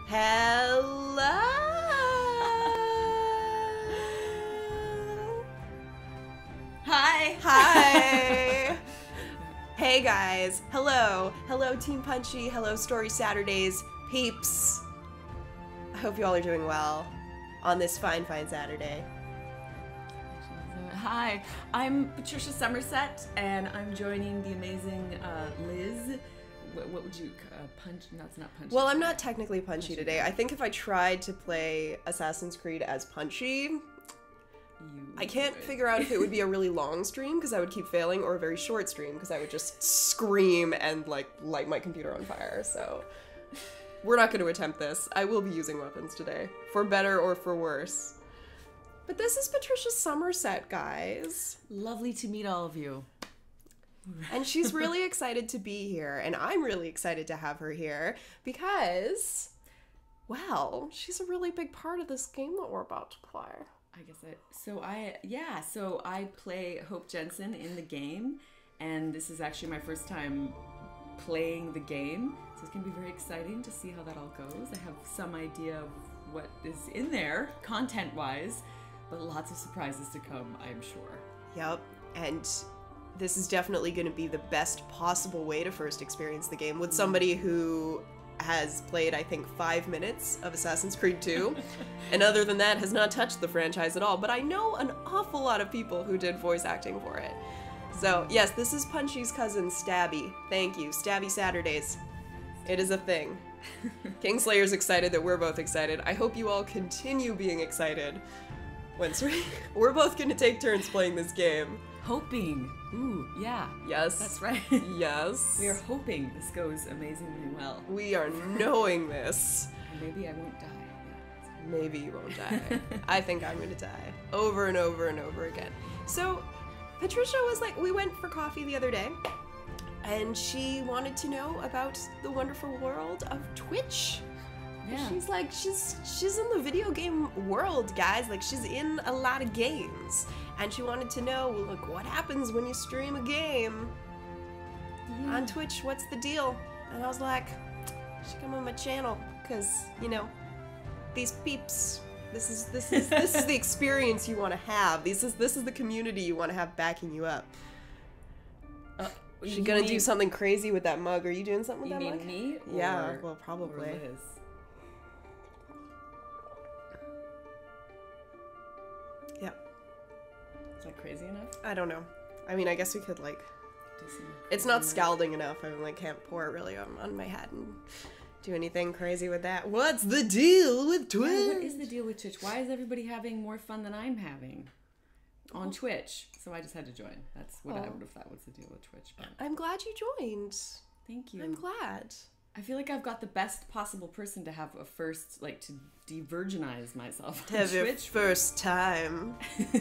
Hello! Hi! Hi! Hey guys, hello. Hello Team Punchy, hello Story Saturdays peeps. I hope you all are doing well on this fine Saturday. Hi, I'm Patricia Somerset, and I'm joining the amazing Liz. What would you punch? No, it's not punchy. Well, I'm not technically punchy today. I think if I tried to play Assassin's Creed as punchy, I can't figure out if it would be a really long stream because I would keep failing, or a very short stream because I would just scream and like light my computer on fire. So we're not going to attempt this. I will be using weapons today, for better or for worse. But this is Patricia Somerset, guys. Lovely to meet all of you. And she's really excited to be here, and I'm really excited to have her here because, well, she's a really big part of this game that we're about to play. So I play Hope Jensen in the game, and this is actually my first time playing the game, so it's gonna be very exciting to see how that all goes. I have some idea of what is in there, content-wise, but lots of surprises to come, I'm sure. Yep, and this is definitely going to be the best possible way to first experience the game with somebody who has played, I think, 5 minutes of Assassin's Creed 2, and other than that has not touched the franchise at all, but I know an awful lot of people who did voice acting for it. So, yes, this is Punchy's cousin, Stabby. Thank you. Stabby Saturdays. It is a thing. Kingslayer's excited that we're both excited. I hope you all continue being excited. We're both going to take turns playing this game. Hoping. Ooh, yeah. Yes. That's right. Yes. We are hoping this goes amazingly well. We are knowing this. Maybe I won't die. Maybe you won't die. I think I'm gonna die. Over and over and over again. So, Patricia was like, we went for coffee the other day, and she wanted to know about the wonderful world of Twitch. Yeah. She's like, she's in the video game world, guys. Like, she's in a lot of games. And she wanted to know, like, what happens when you stream a game on Twitch? What's the deal? And I was like, you should come on my channel, because, you know, these peeps, this is the experience you want to have. This is the community you want to have backing you up. She's gonna do something crazy with that mug. Are you doing something with that mug? You mean me? Yeah, well, probably. Or Liz? Yeah. Is that crazy enough? I don't know. I mean, I guess we could, like, Do some it's not scalding enough. I like can't pour it really on my head and do anything crazy with that. What's the deal with Twitch? Yeah, what is the deal with Twitch? Why is everybody having more fun than I'm having on Twitch? So I just had to join. That's what I would have thought was the deal with Twitch. But I'm glad you joined. thank you. I'm glad. I feel like I've got the best possible person to have a first, like, to de-virginize myself on Have your Twitch. first time.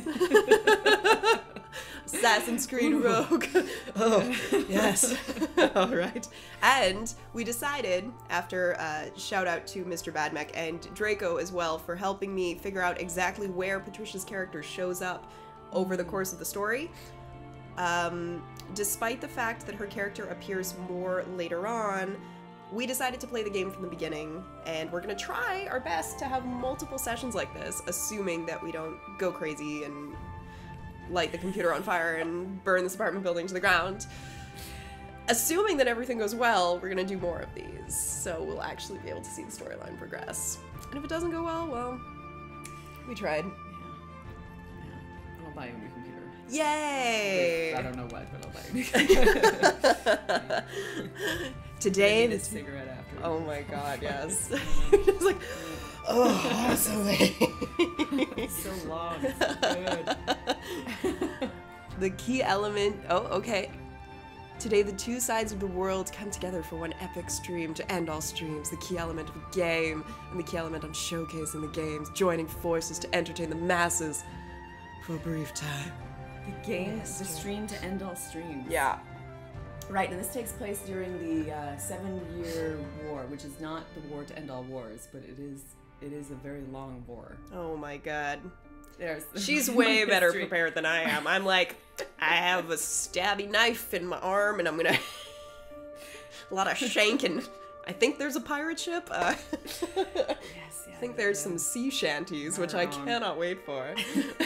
Assassin's Creed Rogue. Oh, yes. All right. And we decided, after shout out to Mr. Badmech and Draco as well for helping me figure out exactly where Patricia's character shows up over the course of the story. Despite the fact that her character appears more later on, we decided to play the game from the beginning, and we're gonna try our best to have multiple sessions like this, assuming that we don't go crazy and light the computer on fire and burn this apartment building to the ground. Assuming that everything goes well, we're gonna do more of these, so we'll actually be able to see the storyline progress. And if it doesn't go well, we tried. Yeah. I'll buy you a new computer. Yay! I don't know what, but I'll buy you a new computer. Today, this cigarette after. Oh my god, yes. It's like, oh, awesome. It's so long. It's so good. The key element. Oh, okay. Today, the two sides of the world come together for one epic stream to end all streams. The key element of a game, and the key element on showcasing the games, joining forces to entertain the masses for a brief time. The game is the stream to end all streams. Yeah. Right, and this takes place during the 7-year war, which is not the war to end all wars, but it is a very long war. Oh my god. There's She's way better prepared than I am. I'm like, I have a stabby knife in my arm, and I'm gonna... a lot of shanking. I think there's a pirate ship. Yes, yeah. I think there's some sea shanties, which I cannot wait for.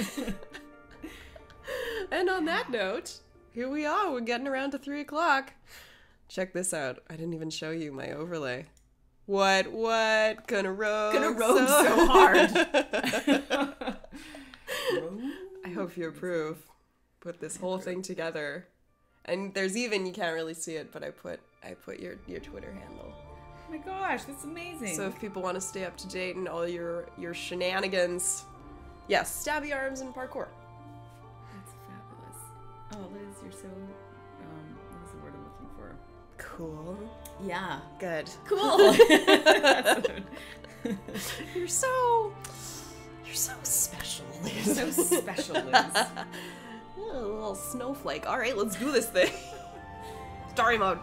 And on that note, here we are. We're getting around to 3 o'clock. Check this out. I didn't even show you my overlay. What? Gonna rogue so hard. I hope you approve. Put this whole thing together. And there's even, you can't really see it, but I put your Twitter handle. Oh my gosh, that's amazing. So if people want to stay up to date in all your shenanigans, yes, stabby arms and parkour. That's fabulous. Oh, Liz, you're so, what is the word I'm looking for? Cool. Yeah. Good. Cool. You're so special, Liz. So special, Liz. A little snowflake. All right, let's do this thing. Story mode.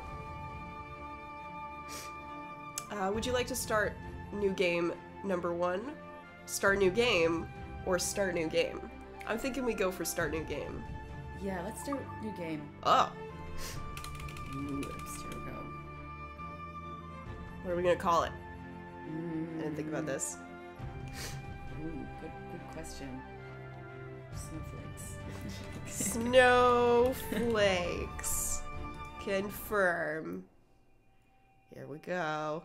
Would you like to start new game number 1, start new game, or start new game? I'm thinking we go for start new game. Yeah, let's start new game. Oh. Ooh, here we go. What are we gonna call it? I didn't think about this. Ooh, good question. Snowflakes. Snowflakes. Confirm. Here we go.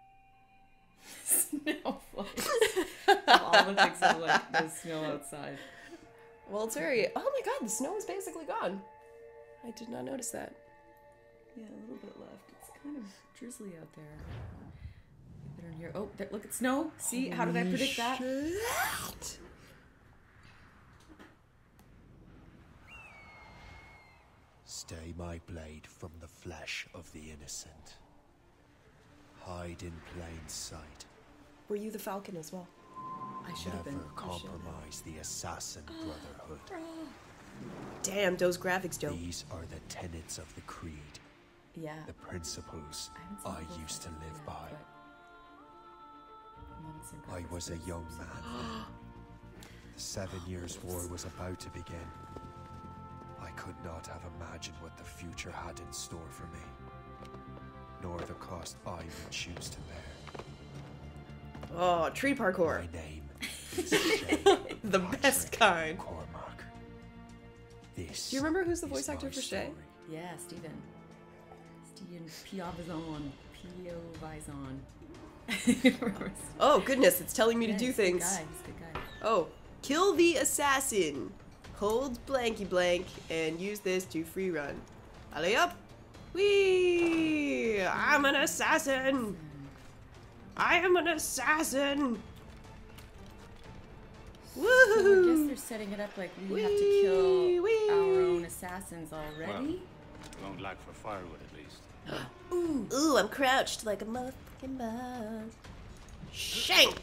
Snowflakes. All the things are like there's snow outside. Well, it's very. Oh my god, the snow is basically gone. I did not notice that. Yeah, a little bit left. It's kind of drizzly out there. Better in here. Oh, look at snow. See, how did I predict that? Stay my blade from the flesh of the innocent. Hide in plain sight. Were you the Falcon as well? I should have been. Never compromise the assassin brotherhood. Damn, those graphics dope. These are the tenets of the creed. Yeah. The principles I I used to live by. I I was a young man then. The 7 Years' War was about to begin. I could not have imagined what the future had in store for me, nor the cost I would choose to bear. Oh, tree parkour. My name is Shay The best kind. Cormac. This Do you remember who's the voice is actor my for Shay? story. Yeah, Steven Piovizon. Oh, goodness, it's telling me to Yeah, do he's a good things. guy, he's a good guy. Oh, kill the assassin. Hold blanky blank and use this to free run. Alley up. Whee! I'm an assassin. I am an assassin. So I guess Woohoo! they're setting it up like we have to kill Wee. our own assassins already. Won't lack for firewood at least. Ooh, I'm crouched like a motherfucking mouse. Shank!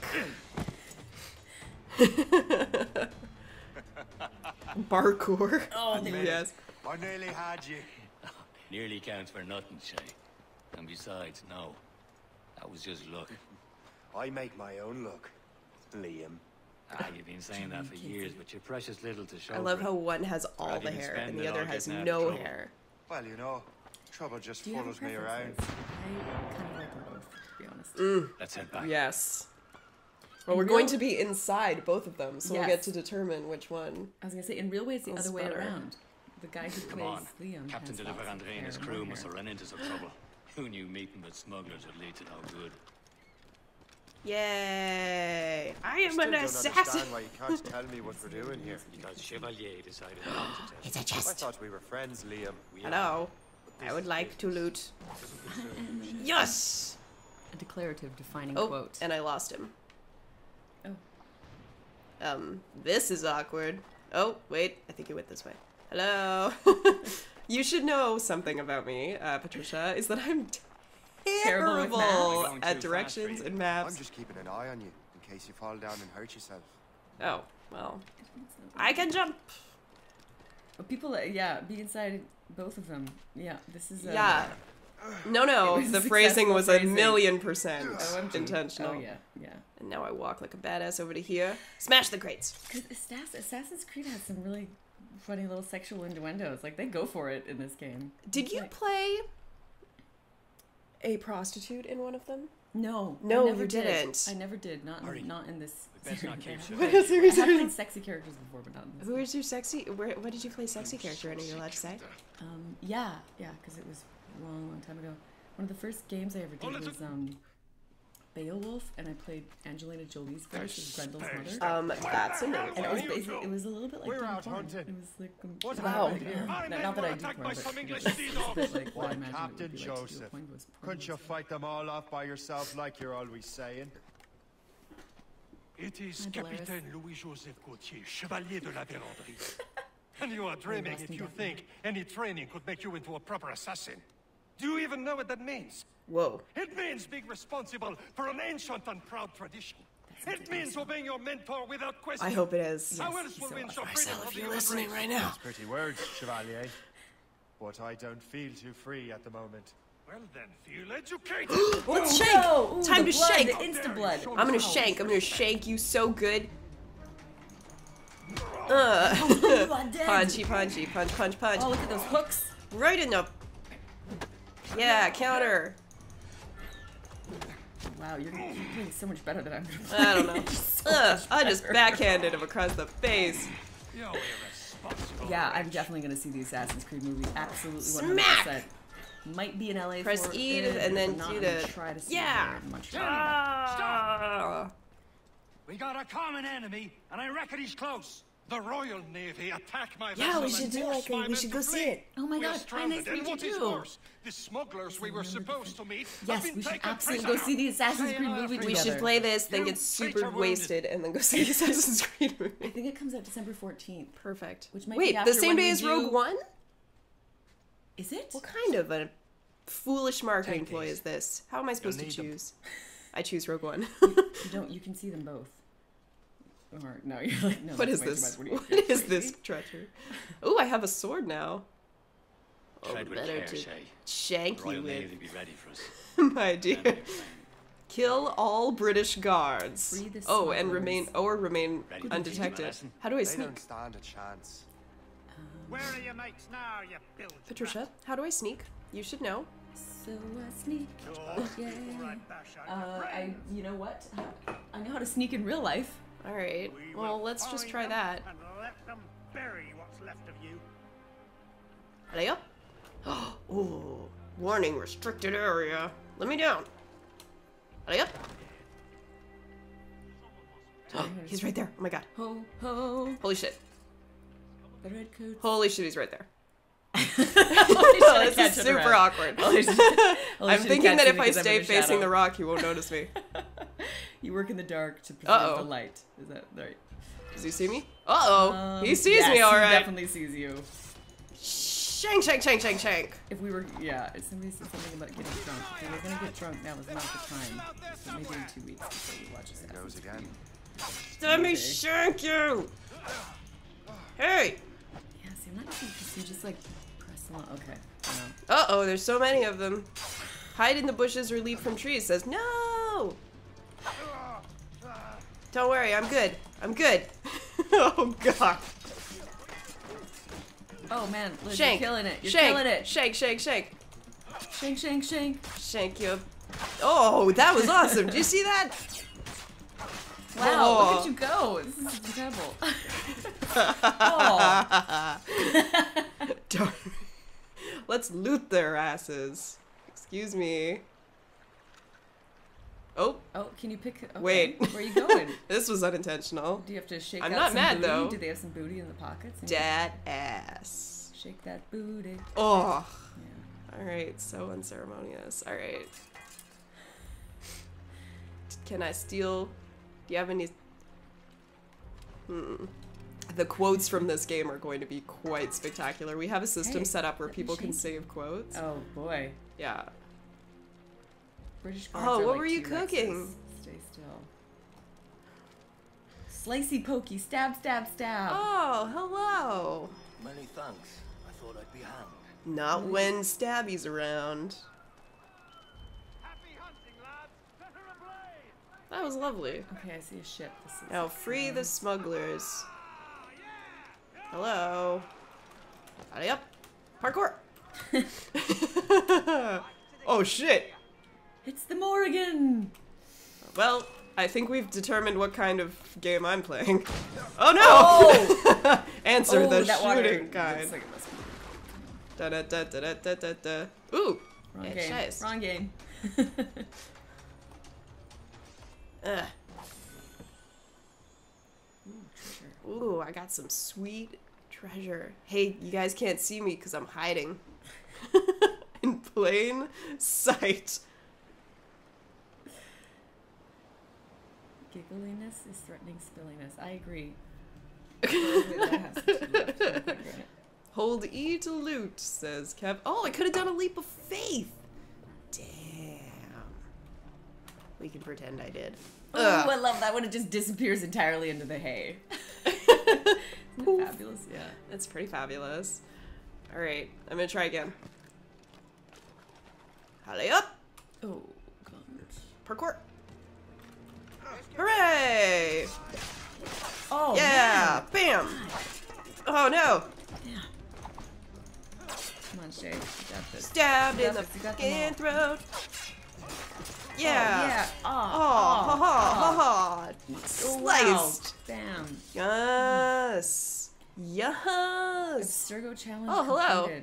Parkour. Oh, yes. I nearly had you. Nearly counts for nothing, Shay. And besides, no. That was just luck. I make my own luck, Liam. You've been saying that for years, but you're precious little to show I love for it. how one has all Rather the than hair and spend the it other all has getting out of no trouble. hair. Well, you know, trouble just Do you have a follows me preference, around. Liz? I kind of like them both, to be honest. Let's head back. Yes. Well, In we're going real- to be inside both of them, so we'll get Yes. to determine which one. I was gonna say, in real way, it's the Feels other way better. around. The guy who Come plays on. Liam Captain has Deliver lots of Andre and hair his and crew more must have hair. run into some trouble. Who knew meeting with smugglers would lead to no good? Yay! I am Still an don't assassin! understand why you can't tell me what we're doing here. Because Chevalier decided not to tell. It's a I chest. thought we were friends, Liam. Hello. I would like to loot. Yes! A declarative defining Oh, quote. and I lost him. Oh. This is awkward. Oh, wait, I think he went this way. Hello. You should know something about me, Patricia, is that I'm Terrible with maps. terrible Going too at fast directions for you. and I'm maps. just keeping an eye on you in case you fall down and hurt yourself. Oh, well. I can jump! But people, yeah, be inside both of them. Yeah, this is. Yeah. No, It was the a phrasing was successful a phrasing. $1,000,000% OMG. intentional. Oh yeah, yeah. And now I walk like a badass over to here. Smash the crates! Because Assassin's Creed has some really funny little sexual innuendos. Like they go for it in this game. Did you play a prostitute in one of them? No. No, I never you did. didn't. I never did. Not in this Best not series. keep I What is have it? played sexy characters before, but not in this. Who is your sexy? What did you play sexy character in? Are you allowed to say? Yeah, because it was a long time ago. One of the first games I ever did was Beowulf, and I played Angelina Jolie's voice as Grendel's mother. That's amazing. And it was basically, it was a little bit like We're doing out porn. hunting. It was like, What Wow. happened? not that I do porn, but it was a bit like what I imagine it Captain would be like to do a Joseph, porn voice. couldn't you fight them all off by yourself like you're always saying? It is Hi, Dolores. Capitaine Louis-Joseph Gauthier, Chevalier de la Vérendrye. And you are dreaming if you think any training could make you into a proper assassin. Do you even know what that means? Whoa. It means being responsible for an ancient and proud tradition. It means obeying your mentor without question. I hope it is. How else will we ensure freedom Marcel, for if the you're human listening race? right now. Pretty words, Chevalier. But I don't feel too free at the moment. Well then, feel educated. Let's shake. No! Ooh, Time the to blood, shake. The insta blood. I'm gonna shank. I'm gonna shank you so good. Punchy, punchy, punch, punch, punch. Oh, look at those hooks. Right in the. Yeah, counter. Wow, you're doing so much better than I'm doing. I don't know. I just backhanded him across the face. You're irresponsible. Yeah, I'm definitely gonna see the Assassin's Creed movie. Absolutely 100%. Smack! Might be in LA Press for E it, and then if not, do I'm the. gonna try to see Yeah. it in Montreal. Ah. We got a common enemy, and I reckon he's close. The Royal Navy attack my Yeah, vessel we should and do force like my a. We men should to go see flee. it. Oh my We are god, hi, stranded, nice to and meet what you is too. worse, the smugglers we were supposed to meet have Yes, been we should taken absolutely prisoner. go see the Assassin's Creed movie We together. should play this, think You it's super traitor wounded. wasted, and then go see the Assassin's Creed I movie. think it comes out December 14th. Perfect. Which might Wait, be after the same when day we as do- Rogue One? Is it? What kind of a foolish marketing 10 ploy days. is this? How am I supposed to need them. choose? I choose Rogue One. You don't. You can see them both. Or no, you're like no. What that's is way too this? much. What What are you- is this treachery? Oh, I have a sword now. Oh, Tread with better care, to Shay. shank Royal you Navy with, be ready for us. my dear. Kill all British guards. Free the Oh, and smugglers. remain Ready to teach them a undetected. lesson? How do I They sneak? don't stand a chance. Where are your mates now, you bilge Patricia, how do I sneak? You should know. So sneak. Yeah. right, bash out your You know what? I know how to sneak in real life. All right. We Well, will let's just find try them that. And let them bury what's left of you. Alley up. Oh, warning, restricted area. Let me down. Alley up. Oh, he's right there. Oh my god. Ho ho. Holy shit. The red coats. Holy shit, he's right there. Oh, This is super awkward. I'm thinking that if I stay facing the rock, he won't notice me. You work in the dark to preserve Uh-oh. the light. Is that right? Does he see me? Uh-oh. He sees yes, me, all He right. definitely sees you. Shank, shank, shank, shank, shank. If we were, yeah, if somebody said something about getting drunk, if we were gonna get drunk, now is not the time. So maybe in 2 weeks before we watch It goes Assassin's again. Creed. Let me Okay. shank you. Hey. Yeah, see, I'm not sure because you just like press along. Okay. Uh-oh, there's so many of them. Hide in the bushes or leap from trees says, no. Don't worry, I'm good. I'm good. Oh, God. Oh man, Liz, Shank. you're killing it. You're shank. killing it. Shank, shank, shank. Shank, shank, shank. Shank you. Oh, that was awesome. Did you see that? Wow, look Oh. at you go. This is incredible. Oh. Darn. Let's loot their asses. Excuse me. Oh, Oh, can you pick? Okay. Wait. Where are you going? this was unintentional. Do you have to shake I'm out not some mad, booty? though. Do they have some booty in the pockets? And Dead ass. shake that booty. Oh. Yeah. Alright, so unceremonious. Alright. Can I steal? Do you have any? The quotes from this game are going to be quite spectacular. We have a system Hey, set up where let me people can shake save quotes. Oh boy. Yeah. British guards Oh, are what like were you T-Rexes. cooking? Stay still. Slicey pokey, stab, stab, stab. Oh, hello. Many thanks. I thought I'd be hanged. Not when Stabby's around. Happy hunting, lads. Set her ablaze. That was lovely. Okay, I see a ship. This is Now free the smugglers. Hello. Hurry up. Parkour. Oh shit. It's the Morrigan! Well, I think we've determined what kind of game I'm playing. Oh no! Oh! Answer the that water shooting kind. looks like it must be- Da da da da da da da. Ooh! Wrong Yeah, game. scheiß. Wrong game. Ugh. Treasure. Ooh, I got some sweet treasure. Hey, you guys can't see me because I'm hiding. In plain sight. Giggliness is threatening spilliness. I agree. That has to be left. Don't put it. Hold E to loot, says Kev. Oh, I could have done a leap of faith. Damn. We can pretend I did. Oh, I love that when it just disappears entirely into the hay. Isn't that fabulous? Yeah. That's pretty fabulous. Alright, I'm gonna try again. Halley up! Oh, God. Parkour! Hooray! Oh, Yeah! man. Bam! Oh no! Yeah. Come on, Shay. You got this. Stabbed You in got the this. You got them fucking all. throat! Oh, Yeah! yeah. Oh, ha ha ha ha! Oh, wow. Sliced! Bam. Yes! Yes! Abstergo challenge Oh, hello. completed.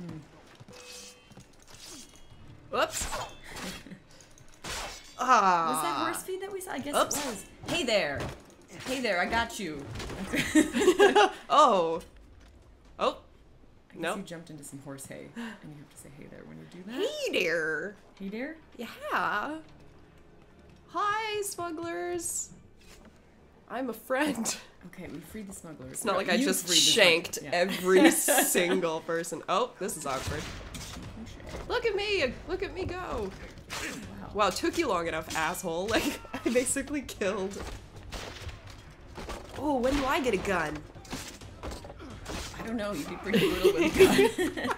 Whoops! Was Ah! that horse feed that we saw? I guess Oops. it was. Hey there. Hey there, I got you. Oh! Oh! I guess Nope. you jumped into some horse hay, and you have to say hey there when you do that. Hey there! Hey there. Yeah! Hi, smugglers! I'm a friend. Okay, we freed the smugglers. It's not like I You just freed the shanked smugglers. Yeah. every single person. Oh, this is awkward. Touche. Look at me! Look at me go! Wow. Wow, took you long enough, asshole. Like, I basically killed. Oh, when do I get a gun? I don't know, you'd be pretty brutal with a gun.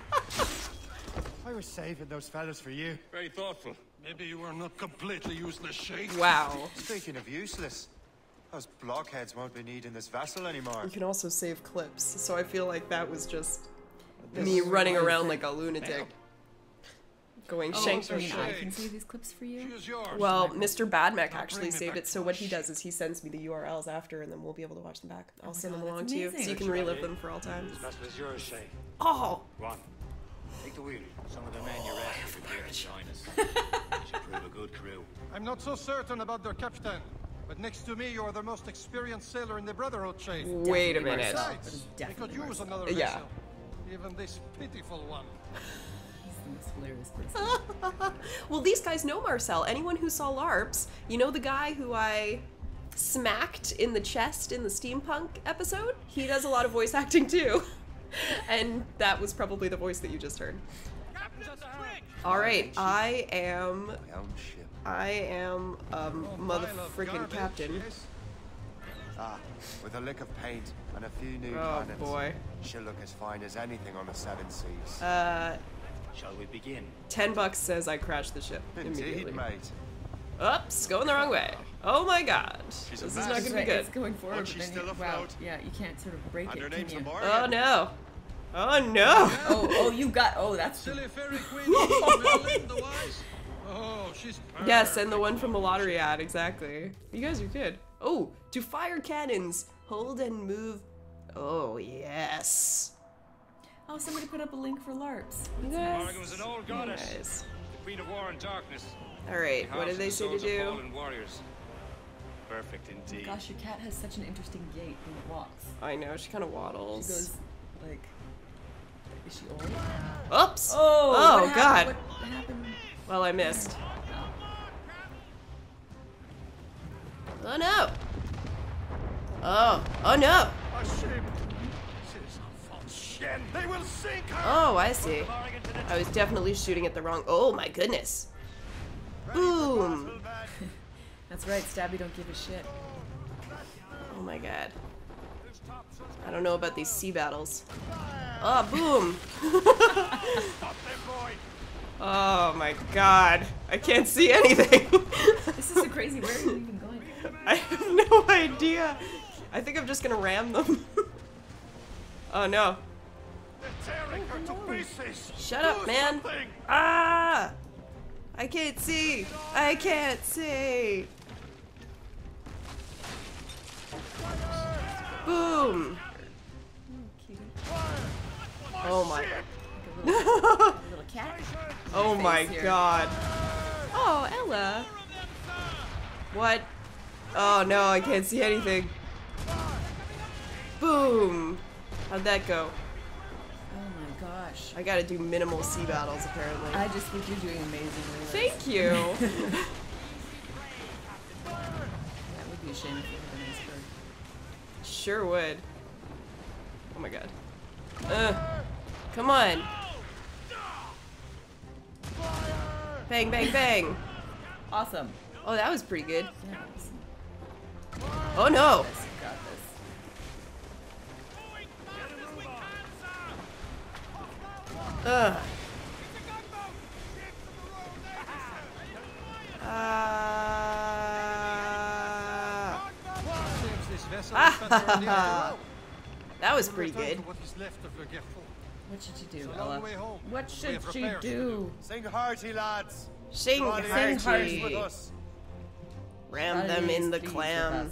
I was saving those fellas for you. Very thoughtful. Maybe you are not completely useless, Shay. Wow. Speaking of useless, those blockheads won't be needing this vessel anymore. You can also save clips, so I feel like that was just This me is running what I around said. like a lunatic. Going Oh, shank. I mean, I Shay. can save these clips for you? Choose yours. Well, Mr. Badmech I'll actually bring it saved back it, so to what us. he does is he sends me the URLs after, and then we'll be able to watch them back. I'll my send them God, along that's to you, so amazing. you can relive them for all time. This vessel is yours, Shay. Oh! Run. Take the wheel. Some of the men you're after are here to join us. You should prove a good crew. I'm not so certain about their captain, but next to me, you are the most experienced sailor in the Brotherhood, Shay. Wait a Definitely minute. Marcel. Besides, That is they could definitely use Marcel. another Yeah. vessel. Even this pitiful one. He's the most hilarious person. Well, these guys know Marcel. Anyone who saw LARPs, you know the guy who I smacked in the chest in the steampunk episode? He does a lot of voice acting too. And that was probably the voice that you just heard. Alright, I am My own ship. a motherfrickin' captain. Yes? Ah, with a lick of paint and a few new Oh cannons. boy. She'll look as fine as anything on the seven seas. Shall we begin? $10 says I crashed the ship Indeed, immediately. mate. Oops, going the wrong way. Oh my god. She's This a is mess. not That's gonna right, be good. it's going forward, But but she's then you, still wow, afloat. yeah, you can't sort of break And her it, name's can you? Amara. Oh no. Oh no. Oh, you got, oh, that's Silly fairy queen of Merlin the Wise. Oh, she's Yes, and the one from the lottery ad, exactly. You guys are good. Oh, to fire cannons, hold and move. Oh, yes. Oh, somebody put up a link for LARPs. You guys. Morrigan was an old goddess, Nice. the queen of war and darkness. Alright, what House did they and say to souls of do? fallen warriors. Perfect indeed. Gosh, your cat has such an interesting gait when it walks. I know, she kind of She waddles. goes, like, is she old? Oops! Oh, Oh, what God. happened? What happened? Well, I missed. Oh no! Oh no! a ship. This is a false shen. They will sink her. Oh, I see. Morrigan to the I was definitely shooting at the wrong. Oh my goodness! Boom! That's right, Stabby don't give a shit. Oh my god. I don't know about these sea battles. Oh, boom! Oh my god. I can't see anything. This is so crazy. Where are you even going? I have no idea. I think I'm just gonna ram them. Oh no. They're tearing her to pieces. Shut up, Do man. something. Ah! I can't see! I can't see! Boom! Oh my god. Little cat. Oh my here. god. Oh, Ella. What? Oh no, I can't see anything. Boom! How'd that go? Oh my gosh. I gotta do minimal sea battles apparently. I just think you're doing amazingly. Liz. Thank you! That would be a shame if you had an iceberg. Sure would. Oh my god. Come on! Bang, bang, bang! Awesome. Oh, that was pretty good. Yeah, awesome. Oh no! Yes, you got this. Ugh. That was pretty good. What is left of Le Guerfort. What should you do, It's a long Ella? way home. What We should have she repairs to do? Sing hearty, lads. Sing Johnny Sing Hart's with hearty. us. Ram them in the Please with clam. us.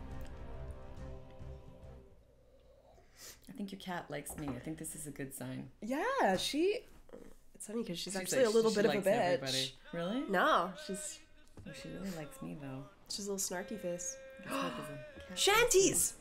I think your cat likes me. I think this is a good sign. Yeah, she. It's funny because she's actually like- a little she bit of a likes bitch. everybody. Really? No, she's Oh, she really likes me though. a little snarky face. This Hope is a cat. Shanties.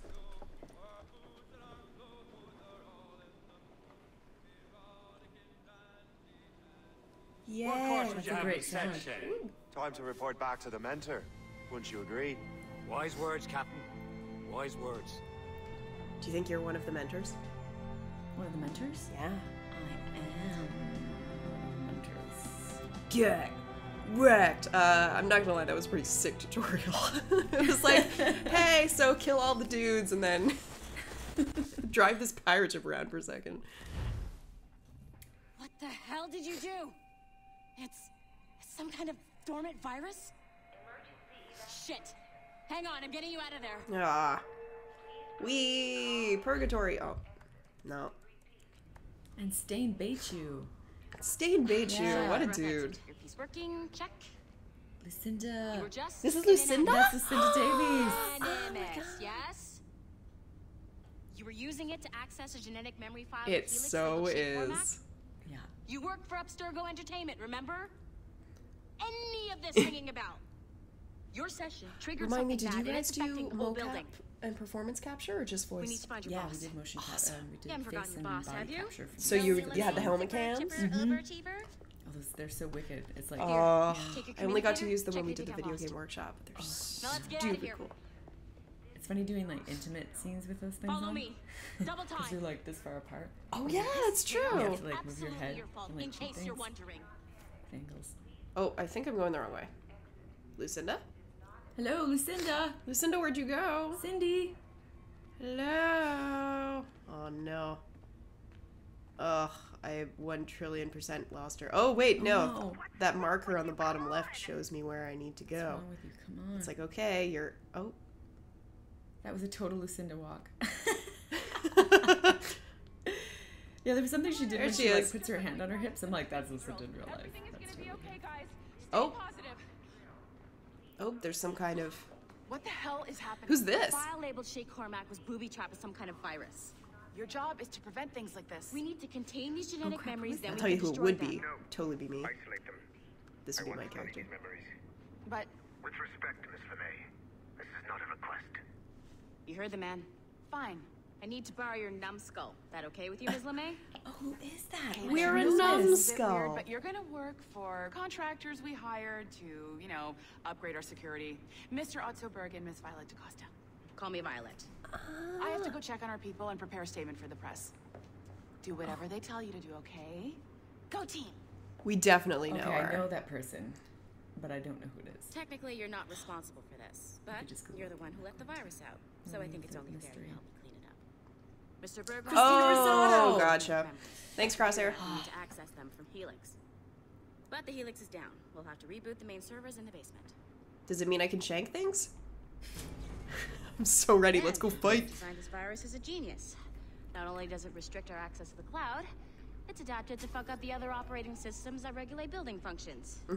Yeah. That's a great sound. Time to report back to the mentor. Wouldn't you agree? Wise words, Captain. Wise words. Do you think you're one of the mentors? One of the mentors? Yeah. I am mentors. Get wrecked. I'm not gonna lie, that was a pretty sick tutorial. It was like, hey, so kill all the dudes and then drive this pirate ship around for a second. What the hell did you do? It's some kind of dormant virus? Shit. Hang on, I'm getting you out of there. Ah. Wee purgatory. Oh. No. And Stain bait you. Stain bait you. Yeah. What a Perfect. dude. Earpiece working, check. Lucinda. You were just This is in and Lucinda? out. That's Lucinda Davies. Anonymous, yes? You were using it to access a genetic memory file with It Helix so labeled shape format? is. Yeah. You worked for Abstergo Entertainment, remember? Any of this ringing about? Your session triggered Remind me, something did you bad, and guys it's affecting do the whole mocap building. and performance capture or just We need voice? to find your Yeah, boss. we did motion Awesome. capture. We did You haven't forgotten face your and boss, body have you? capture. From So you had the helmet cams? Overachiever? Oh, they're so wicked. It's like Oh, Take your I only got to communicator, use them check when we anything did the I video lost. game workshop, but they're Now let's get out of stupid here. cool. it's funny doing like intimate scenes with those things Follow on. me. Double Because you're time. like this far apart. Oh yeah, that's true. You have to like move your Absolutely head your fault, and like in shoot case you're things. wondering. Angles. Oh, I think I'm going the wrong way. Lucinda? Hello, Lucinda. Lucinda, where'd you go? Cindy. Hello. Oh no. Ugh, I 1,000,000,000% lost her. Oh wait, no. no. That marker on the bottom left shows me where I need to What's go. wrong with you? Come on. It's like, okay, you're. Oh. That was a total Lucinda walk. Yeah, there was something she did There when she she like is. puts her hand on her hips. I'm like, that's Lucinda in real life. That's totally Oh. Oh, there's some kind of. What the hell is happening? Who's this? The file labeled Shea Cormac was booby-trapped with some kind of virus. Your job is to prevent things like this. We need to contain these genetic crap, memories, who then I'll we tell can you who it destroy would them. be. Totally be me. Isolate them. This would be my character. Memories. But With respect, Miss LeMay, this is not a request. You heard the man. fine. I need to borrow your numbskull. That okay with you, Ms. LeMay? Oh, who is that? We're a This is bit numbskull. weird, but you're gonna work for contractors we hired to, you know, upgrade our security. Mr. Otto Berg and Miss Violet DaCosta. Call me Violet. I have to go check on our people and prepare a statement for the press. Do whatever they tell you to do, okay? Go team! We definitely know Okay, her. I know that person, but I don't know who it is. Technically, you're not responsible for this, but just Google you're the one who let the virus out. So I think it's only fair mystery. you help me clean it up. Mr. Berg, Oh, gotcha. Thanks, Crosshair. We need to access them from Helix. But the Helix is down. We'll have to reboot the main servers in the basement. Does it mean I can shank things? I'm so ready. Let's go fight. Whoever designed this virus is a genius. Not only does it restrict our access to the cloud, it's adapted to fuck up the other operating systems that regulate building functions.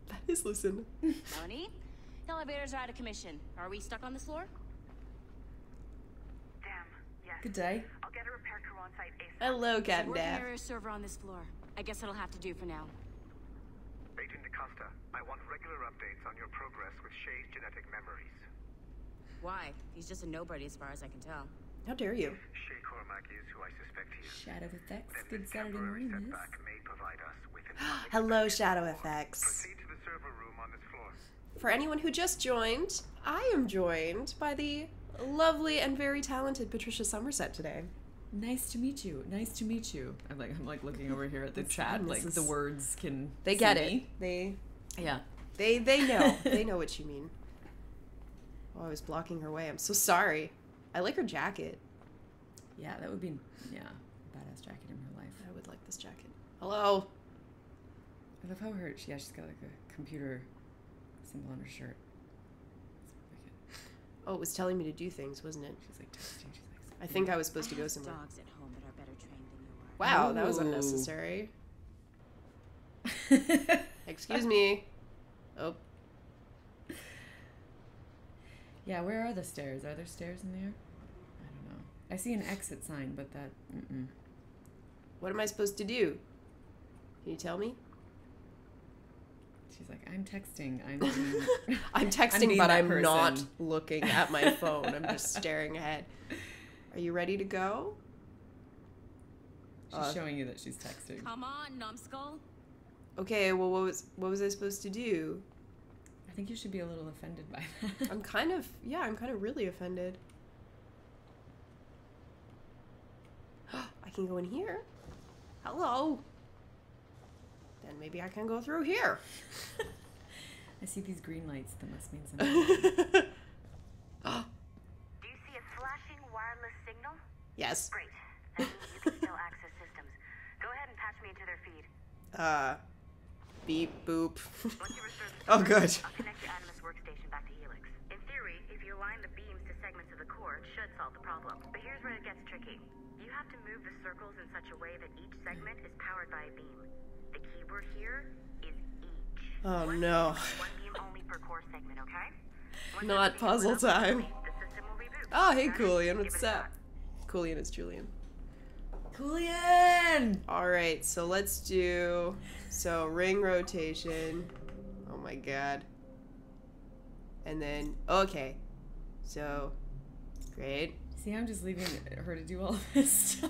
That is Lucinda. Melanie, the elevators are out of commission. Are we stuck on this floor? Damn, yes. Good day. I'll get a repair crew on site ASAP. Hello, Captain Working Dad. area server on this floor. I guess it'll have to do for now. Agent DaCosta, I want regular updates on your progress with Shay's genetic memories. Why? He's just a nobody as far as I can tell. How dare you? Shay Cormac is who I suspect he is. Shadow effects. Then Good this Saturday temporary morning, miss. setback may provide us with an Hello, Shadow Effects. Proceed to the server room on this floor. For anyone who just joined, I am joined by the lovely and very talented Patricia Somerset today. Nice to meet you. Nice to meet you. I'm like looking over here at the chat. Like this the is- words can. They see get me. it. Yeah. They know. They know what you mean. Oh, I was blocking her way. I'm so sorry. I like her jacket. Yeah, that would be a badass jacket in her life. I would like this jacket. Hello. I love how she's got like a computer symbol on her shirt. Oh, it was telling me to do things, wasn't it? She's like texting. She's like. I think I was supposed to go somewhere. Dogs at home that are better trained than you are. Wow, that was Ooh. unnecessary. Excuse me. Oh, Yeah, where are the stairs? Are there stairs in there? I don't know. I see an exit sign, but that. what am I supposed to do? Can you tell me? She's like, I'm texting. I'm being, I'm texting, being but that I'm not person. looking at my phone. I'm just staring ahead. Are you ready to go? She's showing you that she's texting. Come on, numbskull. Okay, well, what was I supposed to do? I think you should be a little offended by that. I'm kind of really offended. I can go in here. Hello. Then maybe I can go through here. I see these green lights. That must mean something. Do you see a flashing wireless signal? Yes. Great. That means you can still access systems. Go ahead and patch me into their feed. Beep, boop. Once you restore the Oh, server, good. I'll connect your Animus workstation back to Helix. In theory, if you align the beams to segments of the core, it should solve the problem. But here's where it gets tricky. You have to move the circles in such a way that each segment is powered by a beam. The keyword here is each. Oh, One no. beam, one beam only per core segment, okay? Once Not everything is puzzle lit up, time. the system will reboot. Oh, hey, Got it? Coolian. Give What's it a up? shot. Coolian is Julian. Julian! All right, so let's do ring rotation. Oh my god. And then okay. So great. See, I'm just leaving her to do all this stuff.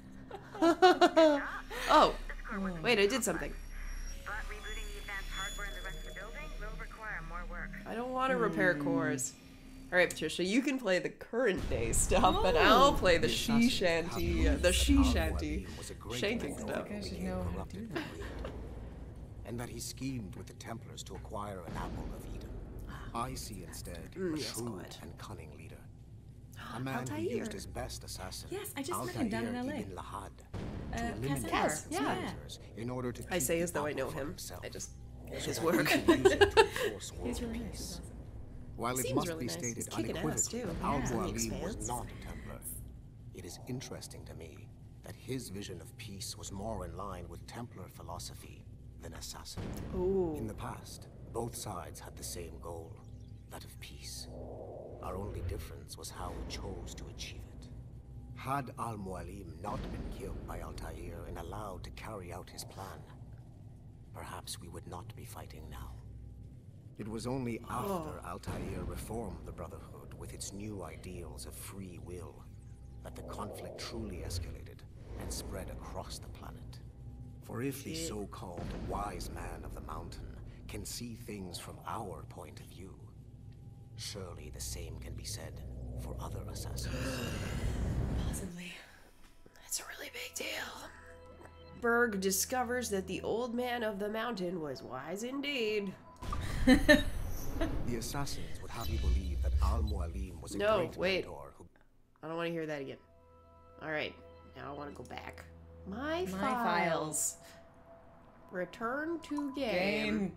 Oh, wait, I did something. But rebooting the advanced hardware in the rest of the building will require more work. I don't want to repair cores. All right, Patricia, you can play the current day stuff, and I'll play the she shanty shanking stuff. I should know how to do that. And that he schemed with the Templars to acquire an apple of Eden. I see instead a yes, shrewd good. and cunning leader. A man who Altair. used his best assassin, Yes, I just met him down in Altair LA. ibn Lahad, to eliminate Kaz, his yeah. users in order to I keep say the as though I apple know for him. himself. I just So his that work. he could use it to enforce world He's really nice. peace. He's awesome. While it Seems must really be nice. stated He's kicking ass, unequivocally too. that Yeah. Al-Mualim Expanse. was not a Templar, it is interesting to me that his vision of peace was more in line with Templar philosophy than assassin. Ooh. In the past, both sides had the same goal, that of peace. Our only difference was how we chose to achieve it. Had Al-Mualim not been killed by Altair and allowed to carry out his plan, perhaps we would not be fighting now. It was only after Altair reformed the Brotherhood with its new ideals of free will that the conflict truly escalated and spread across the planet. For if the so-called wise man of the mountain can see things from our point of view, surely the same can be said for other assassins. Possibly. That's a really big deal. Berg discovers that the old man of the mountain was wise indeed. The assassins would have you believe that Al-Mualim was a No, great wait. mentor who... I don't want to hear that again. All right, now I want to go back. My files. Return to game.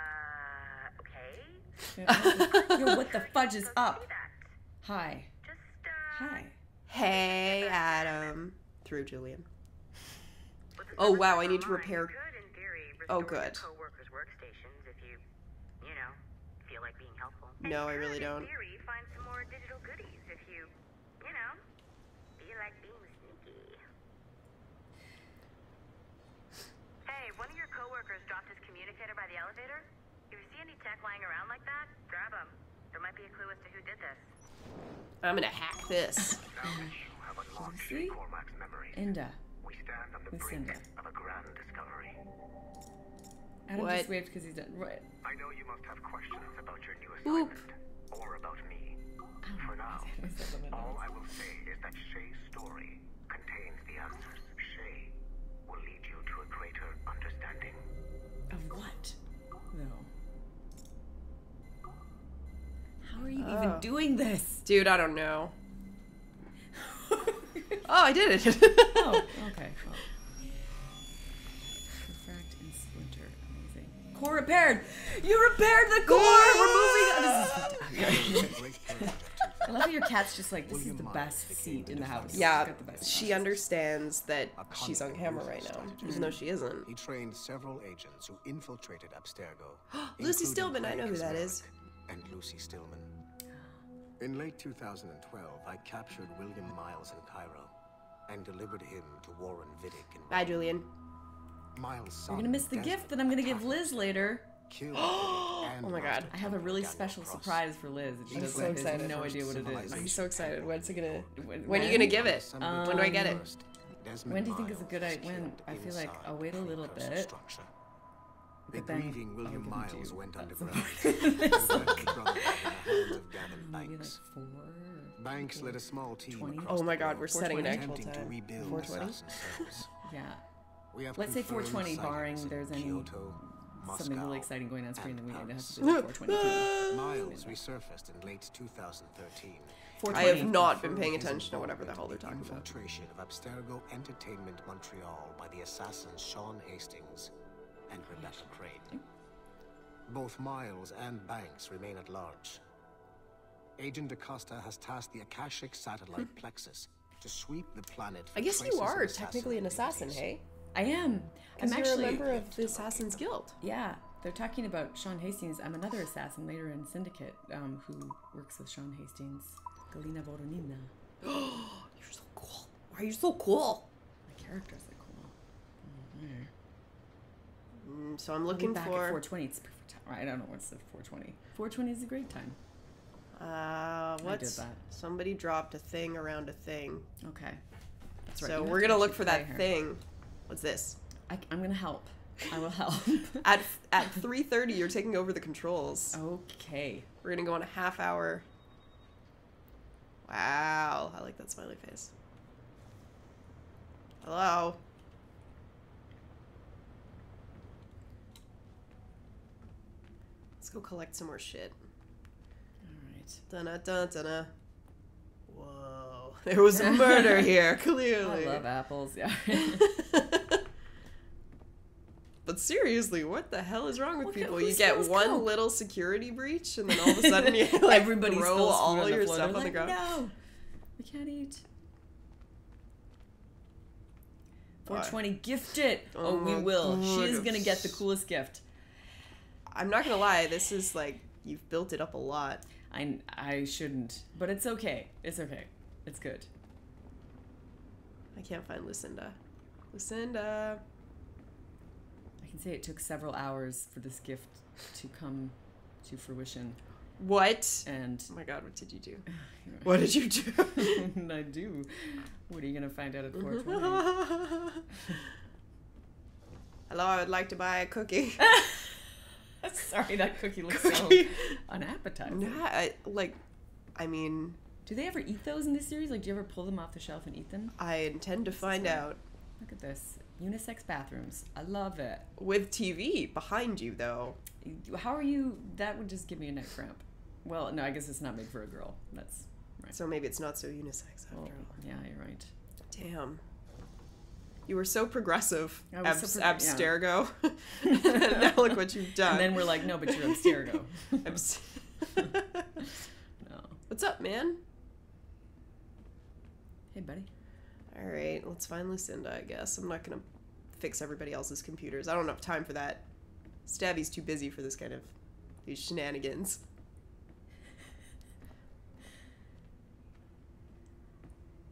Okay. Yo, what the fudge is up? Hi. Just, Hi. Hey, Adam. Through Julian. with the Oh, server wow, I online, need to repair- you could, in theory, Oh, restore your good. co-workers' workstations if you helpful. No, I really don't. In theory, find some more digital goodies if you know, feel like being sneaky. Hey, one of your coworkers dropped his communicator by the elevator. If you see any tech lying around like that, grab them. There might be a clue as to who did this. I'm gonna hack this. See? Enda. We stand on the brink of a grand discovery. Adam What? just waved because he's done. Right. I know you must have questions about your new Oop. assignment, or about me. For now, all I will say is that Shay's story contains the answers. Shay will lead you to a greater understanding. Of what? No. How are you even doing this? Dude, I don't know. Oh, I did it. Oh, okay. Oh. Refract and splinter. Amazing. Core repaired! You repaired the core! We're moving on! This is I love how your cat's just like, this is the best seat in the house. Yeah, It's got the best she seat. understands that she's on camera right now, even though she isn't. He trained several agents who infiltrated Abstergo. Lucy including Stillman, I know who that is. And Lucy Stillman. In late 2012, I captured William Miles in Cairo and delivered him to Warren Vidic in Bye, Julian. Miles' You're gonna miss the gift that I'm gonna give Liz later. Oh my god. I have a really special surprise for Liz. And she I'm doesn't so has excited. no idea what it is. I'm so excited. When's it gonna? When When are you gonna give it? When do I get it? When do you think is a good idea? When? I feel like I'll wait a little bit. The But then grieving William I'll give it to Miles you went at some underground. point. He left his brother in the hands of Gavin Maybe like Banks. 4. Banks led a small team 20? across Oh my the god, globe, we're setting an actual attempting to time. rebuild 420? assassin cells. Yeah. We have Let's say confirmed 420, barring sightings in there's any Kyoto, something Moscow, really exciting going on screen, then we and have to Paris. do the 420. Miles resurfaced in late 2013. I have not been paying attention to whatever the hell they're talking about. Infiltration of Abstergo Entertainment Montreal by the assassins Sean Hastings and Rebecca Crane. Both Miles and Banks remain at large. Agent DaCosta has tasked the Akashic satellite Plexus to sweep the planet for I guess you traces of are technically an assassin, activities. hey? I am. I'm Because you're actually a member of the Assassin's Guild. Yeah, they're talking about Sean Hastings. I'm another assassin later in Syndicate who works with Sean Hastings. Galina Voronina. You're so cool. Why are you so cool? My characters are cool. So I'm looking back for. at 420. It's perfect time. I don't know what's the 420. 420 is a great time. What's did that. somebody dropped a thing around a thing. Okay. That's right. So You have we're to gonna look actually for that play her. thing. What's this? I'm gonna help. I will help. At 3:30, you're taking over the controls. Okay. We're gonna go on a half hour. Wow, I like that smiley face. Hello. Let's go collect some more shit. Alright. Dun dun dun. Whoa, there was a murder here, clearly. I love apples, yeah. But seriously, what the hell is wrong with Look at people? who You get steals one Coke. little security breach, and then all of a sudden you like Everybody throw spills food all on the your floor. stuff They're on the like, ground. No, we can't eat. 420, gift it. Oh, we my will. God. She is gonna get the coolest gift. I'm not gonna lie, this is like you've built it up a lot. I shouldn't, but it's okay. It's okay. It's good. I can't find Lucinda. Lucinda. I can say it took several hours for this gift to come to fruition. What? And oh my god, what did you do? What did you do? I do. What are you gonna find out at 420? Hello, I would like to buy a cookie. Sorry, that cookie looks so unappetizing. Nah, I mean, do they ever eat those in this series? Like, do you ever pull them off the shelf and eat them? I intend to find out. Look at this. Unisex bathrooms. I love it. With TV behind you, though. How are you? That would just give me a neck cramp. Well, no, I guess it's not made for a girl. That's right. So maybe it's not so unisex after all. Yeah, you're right. Damn. You were so progressive, Abstergo. and now look what you've done. And then we're like, no, but you're Abstergo. No. What's up, man? Hey, buddy. All right, let's find Lucinda, I guess. I'm not going to fix everybody else's computers. I don't have time for that. Stabby's too busy for this kind of these shenanigans.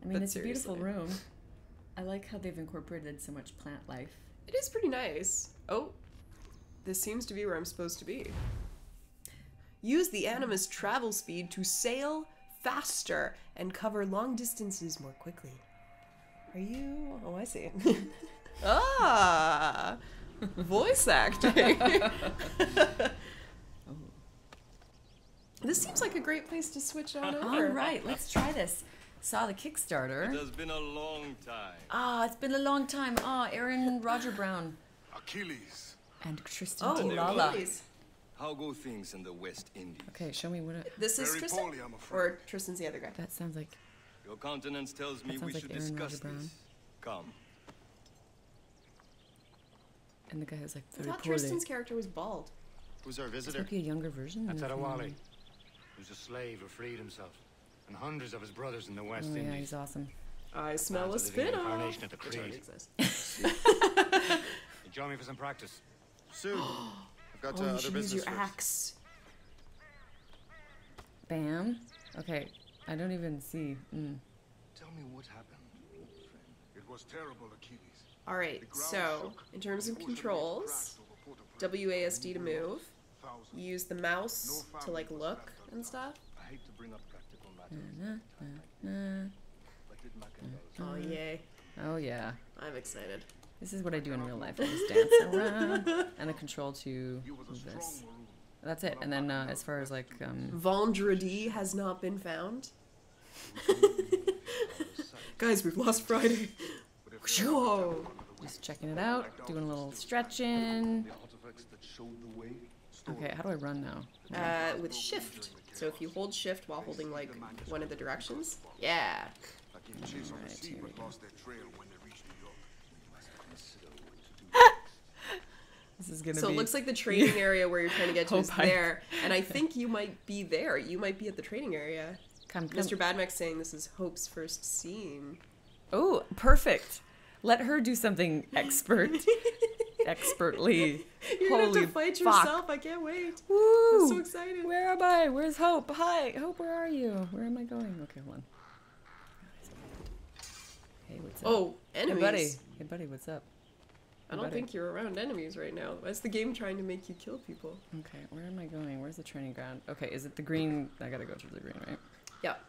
I mean, But it's a beautiful seriously. room. I like how they've incorporated so much plant life. It is pretty nice. Oh, this seems to be where I'm supposed to be. Use the Animus travel speed to sail faster and cover long distances more quickly. Are you? Oh, I see. Ah, voice acting. This seems like a great place to switch on over. All right, let's try this. Saw the Kickstarter. It has been a long time. Ah, it's been a long time. Ah, Aaron Roger Brown Achilles. and Tristan Oh, Tilala. please. How go things in the West Indies? Okay, show me what it... This is Very Tristan? poorly, I'm afraid. Or Tristan's the other guy? That sounds like... Your countenance tells me That we sounds should like Aaron discuss Roger Brown. this. Come. And the guy was like, I very thought poorly. Tristan's character was bald. Who's our This visitor? might be a younger version. That's of him. Adewale, who's a slave who freed himself, and hundreds of his brothers in the West Oh yeah, Indies. he's awesome. I smell a Man's a living spin-off. incarnation of the Which already Creed. exists. You join me for some practice? Soon. I've got Oh, you other should use business your first. axe. Bam. Okay, I don't even see. Tell me what happened, old friend. It was terrible, Achilles. Alright, so, in terms of controls, WASD to move. You use the mouse to, like, look and stuff. I hate to bring up practical matters. But did Machiavelli Oh, yay. Oh yeah. I'm excited. This is what I do in real life. I just dance around. And the control to move this. That's it. And then as far as like... Vendredi has not been found. Guys, we've lost Friday. Whoa. just checking it out. Doing a little stretching. the artifacts that showed the way? Okay, how do I run now? With shift. So if you hold shift while holding, like, one of the directions. Yeah. Alright, here we go. This is gonna So be... it looks like the training area where you're trying to get to is Hope I- there. And I think you might be there. You might be at the training area. Come. Mr. Badmek's saying this is Hope's first scene. Oh, perfect. Let her do something expertly. You're gonna Holy have to fight fuck. yourself. I can't wait. Woo! I'm so excited. Where am I? Where's Hope? Hi, Hope. Where are you? Where am I going? Okay, hold on. Hey, what's up? Oh, enemies. Hey, buddy. Hey, buddy. What's up? I don't think you're around enemies right now. That's the game trying to make you kill people. Okay, where am I going? Where's the training ground? Okay, is it the green? I gotta go through the green, right? Yep.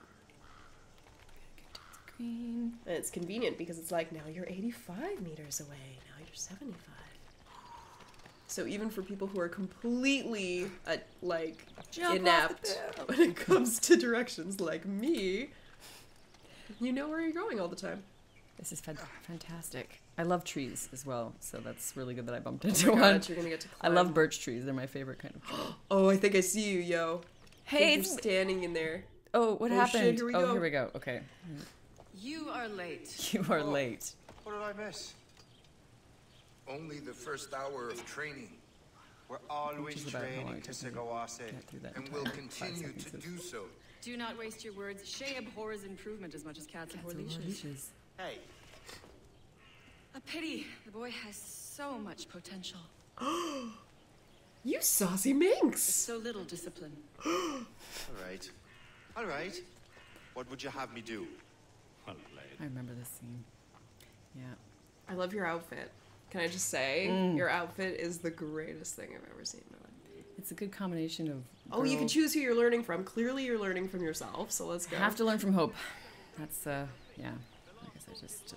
Green. And it's convenient because it's like, now you're 85 meters away. Now you're 75. So even for people who are completely, like, Jump off inept the when it comes to directions like me, you know where you're going all the time. This is fantastic. I love trees as well, so that's really good that I bumped Oh into my one. God, you're gonna get to I climb. love birch trees. They're my favorite kind of tree. Oh, I think I see you, yo. Hey, you're standing in there. Oh, what Oh, happened? shit, here we oh, go. here we go. Okay. You are late. You are late. What did I miss? Only the first hour of training. We're always is about how long training, it took me to Kisegawase, get through that and we'll entire 5 continue to seconds do so. Do not waste your words. Shay abhors improvement as much as cats abhor leashes. Hey, A pity. The boy has so much potential. You saucy minx! So little discipline. all right. All right. What would you have me do? Well played. I remember this scene. Yeah. I love your outfit. Can I just say, your outfit is the greatest thing I've ever seen in my life. It's a good combination of. Oh, you can girl- choose who you're learning from. Clearly, you're learning from yourself, so let's go. Have to learn from Hope. That's yeah. I guess I just.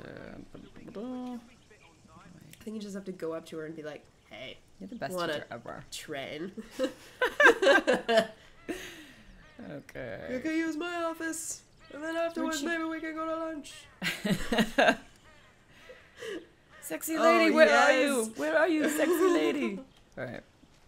I think you just have to go up to her and be like, "Hey, You're the best wanna teacher ever. train? Okay. You can use my office, and then afterwards you- maybe we can go to lunch." Sexy Oh, lady, where are you? yes. Where are you, sexy lady? All right.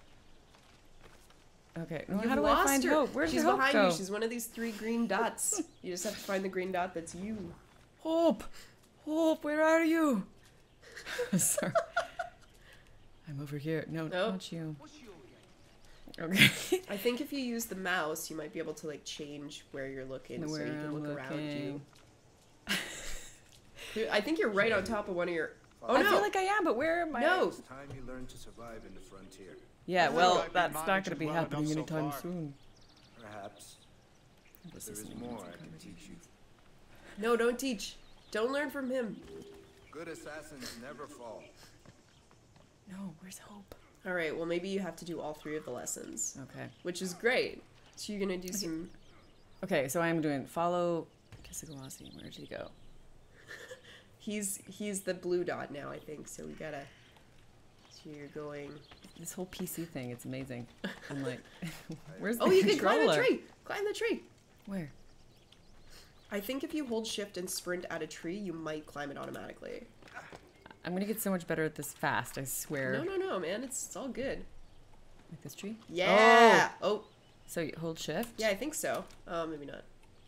Okay. No, You've how do I lost find her. Hope? Where's She's Hope behind go? you. She's one of these 3 green dots. You just have to find the green dot that's you. Hope! Hope, where are you? Sorry. I'm over here. No, Nope. not you. Okay. I think if you use the mouse, you might be able to like change where you're looking, so Where you can I'm look around you. looking. I think you're right on top of one of your. Oh I no! feel like I am, but where am I? No. It's time you learn to survive in the frontier. Yeah, I well, think I've been that's not going to managing be well happening enough so anytime far. soon. Perhaps. But This there is is an more amazing I can teach you. No, don't teach. Don't learn from him. Good assassins never fall. No, where's Hope? All right, well, maybe you have to do all 3 of the lessons. Okay. Which is great. So you're going to do some... Okay, so I'm doing follow Kisagawasi. Where did he go? He's the blue dot now, I think, so we gotta... So you're going... This whole PC thing, it's amazing. I'm like, where's the Oh, you controller? can climb the tree! Climb the tree! Where? I think if you hold shift and sprint at a tree, you might climb it automatically. I'm gonna get so much better at this fast, I swear. No, man. It's all good. Like this tree? Yeah! Oh! So you hold shift? Yeah, I think so. Maybe not.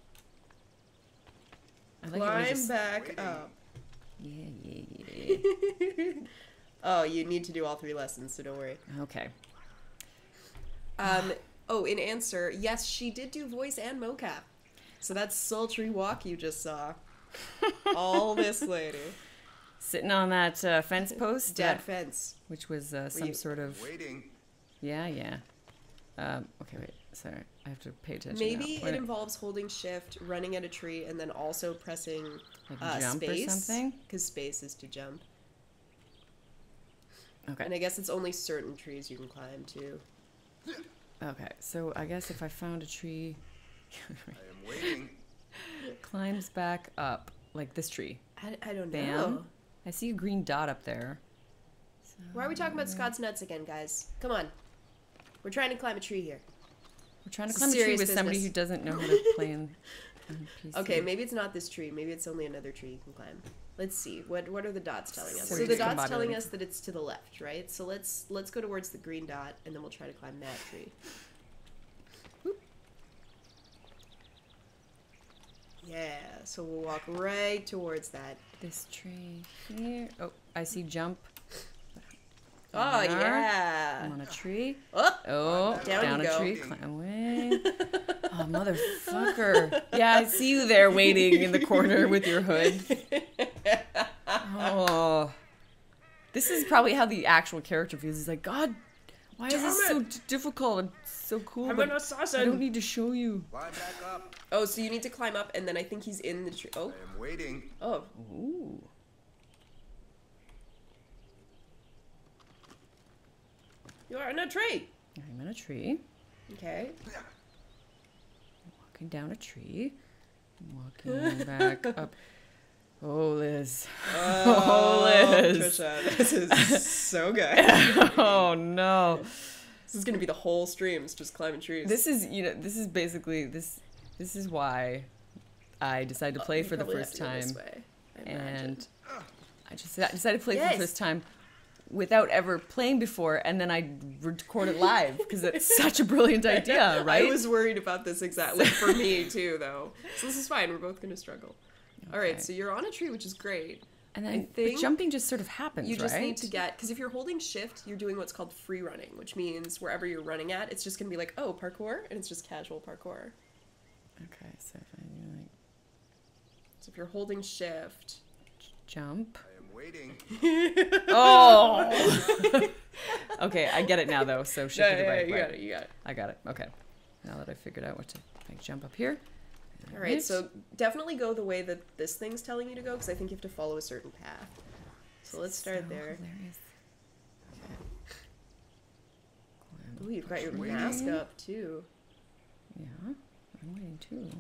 I like Climb back up. Yeah. Oh, you need to do all 3 lessons, so don't worry. Okay. Oh, in answer, yes, she did do voice and mocap. So that sultry walk you just saw. All this lady. Sitting on that fence post? Dead fence. Which was some sort of... Waiting. Yeah. Okay, wait. Sorry. I have to pay attention Maybe now. it involves holding shift, running at a tree, and then also pressing like jump space. Or something? Because space is to jump. Okay. And I guess it's only certain trees you can climb, too. Okay, so I guess if I found a tree... I am waiting. Climbs back up. Like this tree. I don't Bam. know. I see a green dot up there. So... Why are we talking about Scott's nuts again, guys? Come on. We're trying to climb a tree here. We're trying to climb a tree with somebody who doesn't know how to play in PC. Okay, maybe it's not this tree. Maybe it's only another tree you can climb. Let's see. What are the dots telling us? So So the dot's telling us that it's to the left, right? So let's go towards the green dot, and then we'll try to climb that tree. Whoop. Yeah, so we'll walk right towards that. This tree here. Oh, I see jump. Oh, yeah. I'm on a tree. Oh, down you a go. tree. Climb away. Oh, motherfucker. Yeah, I see you there waiting in the corner with your hood. Oh. This is probably how the actual character feels. He's like, God, why is this so difficult? It's so cool. I'm an assassin. I don't need to show you. Climb back up. Oh, so you need to climb up, and then I think he's in the tree. Oh. I am waiting. Oh. Ooh. You're in a tree. I'm in a tree. Okay. Walking down a tree. Walking back up. Oh, Liz. Oh, Liz. Patricia, this is so good. Oh, no. This is going to be the whole stream. It's just climbing trees. This is basically, this is why I decided to play for the first time. And I just decided to play for the first time without ever playing before, and then I record it live because it's such a brilliant idea, right? I was worried about this exactly for me too, though. So this is fine. We're both going to struggle. Okay. All right, so you're on a tree, which is great. And then the jumping just sort of happens, you just right? need to get, because if you're holding shift, you're doing what's called free running, which means wherever you're running at, it's just going to be like, oh, parkour, and it's just casual parkour. Okay, so if I do like... So if you're holding shift... Jump. I am waiting. Oh! Okay, I get it now, though, so shift it right. You got it, you got it. I got it, okay. Now that I figured out what to... Like, jump up here. All right, so definitely go the way that this thing's telling you to go, because I think you have to follow a certain path. So let's start there. Hilarious. Okay. Ooh, you've got your mask up, too. Yeah, I'm waiting, too.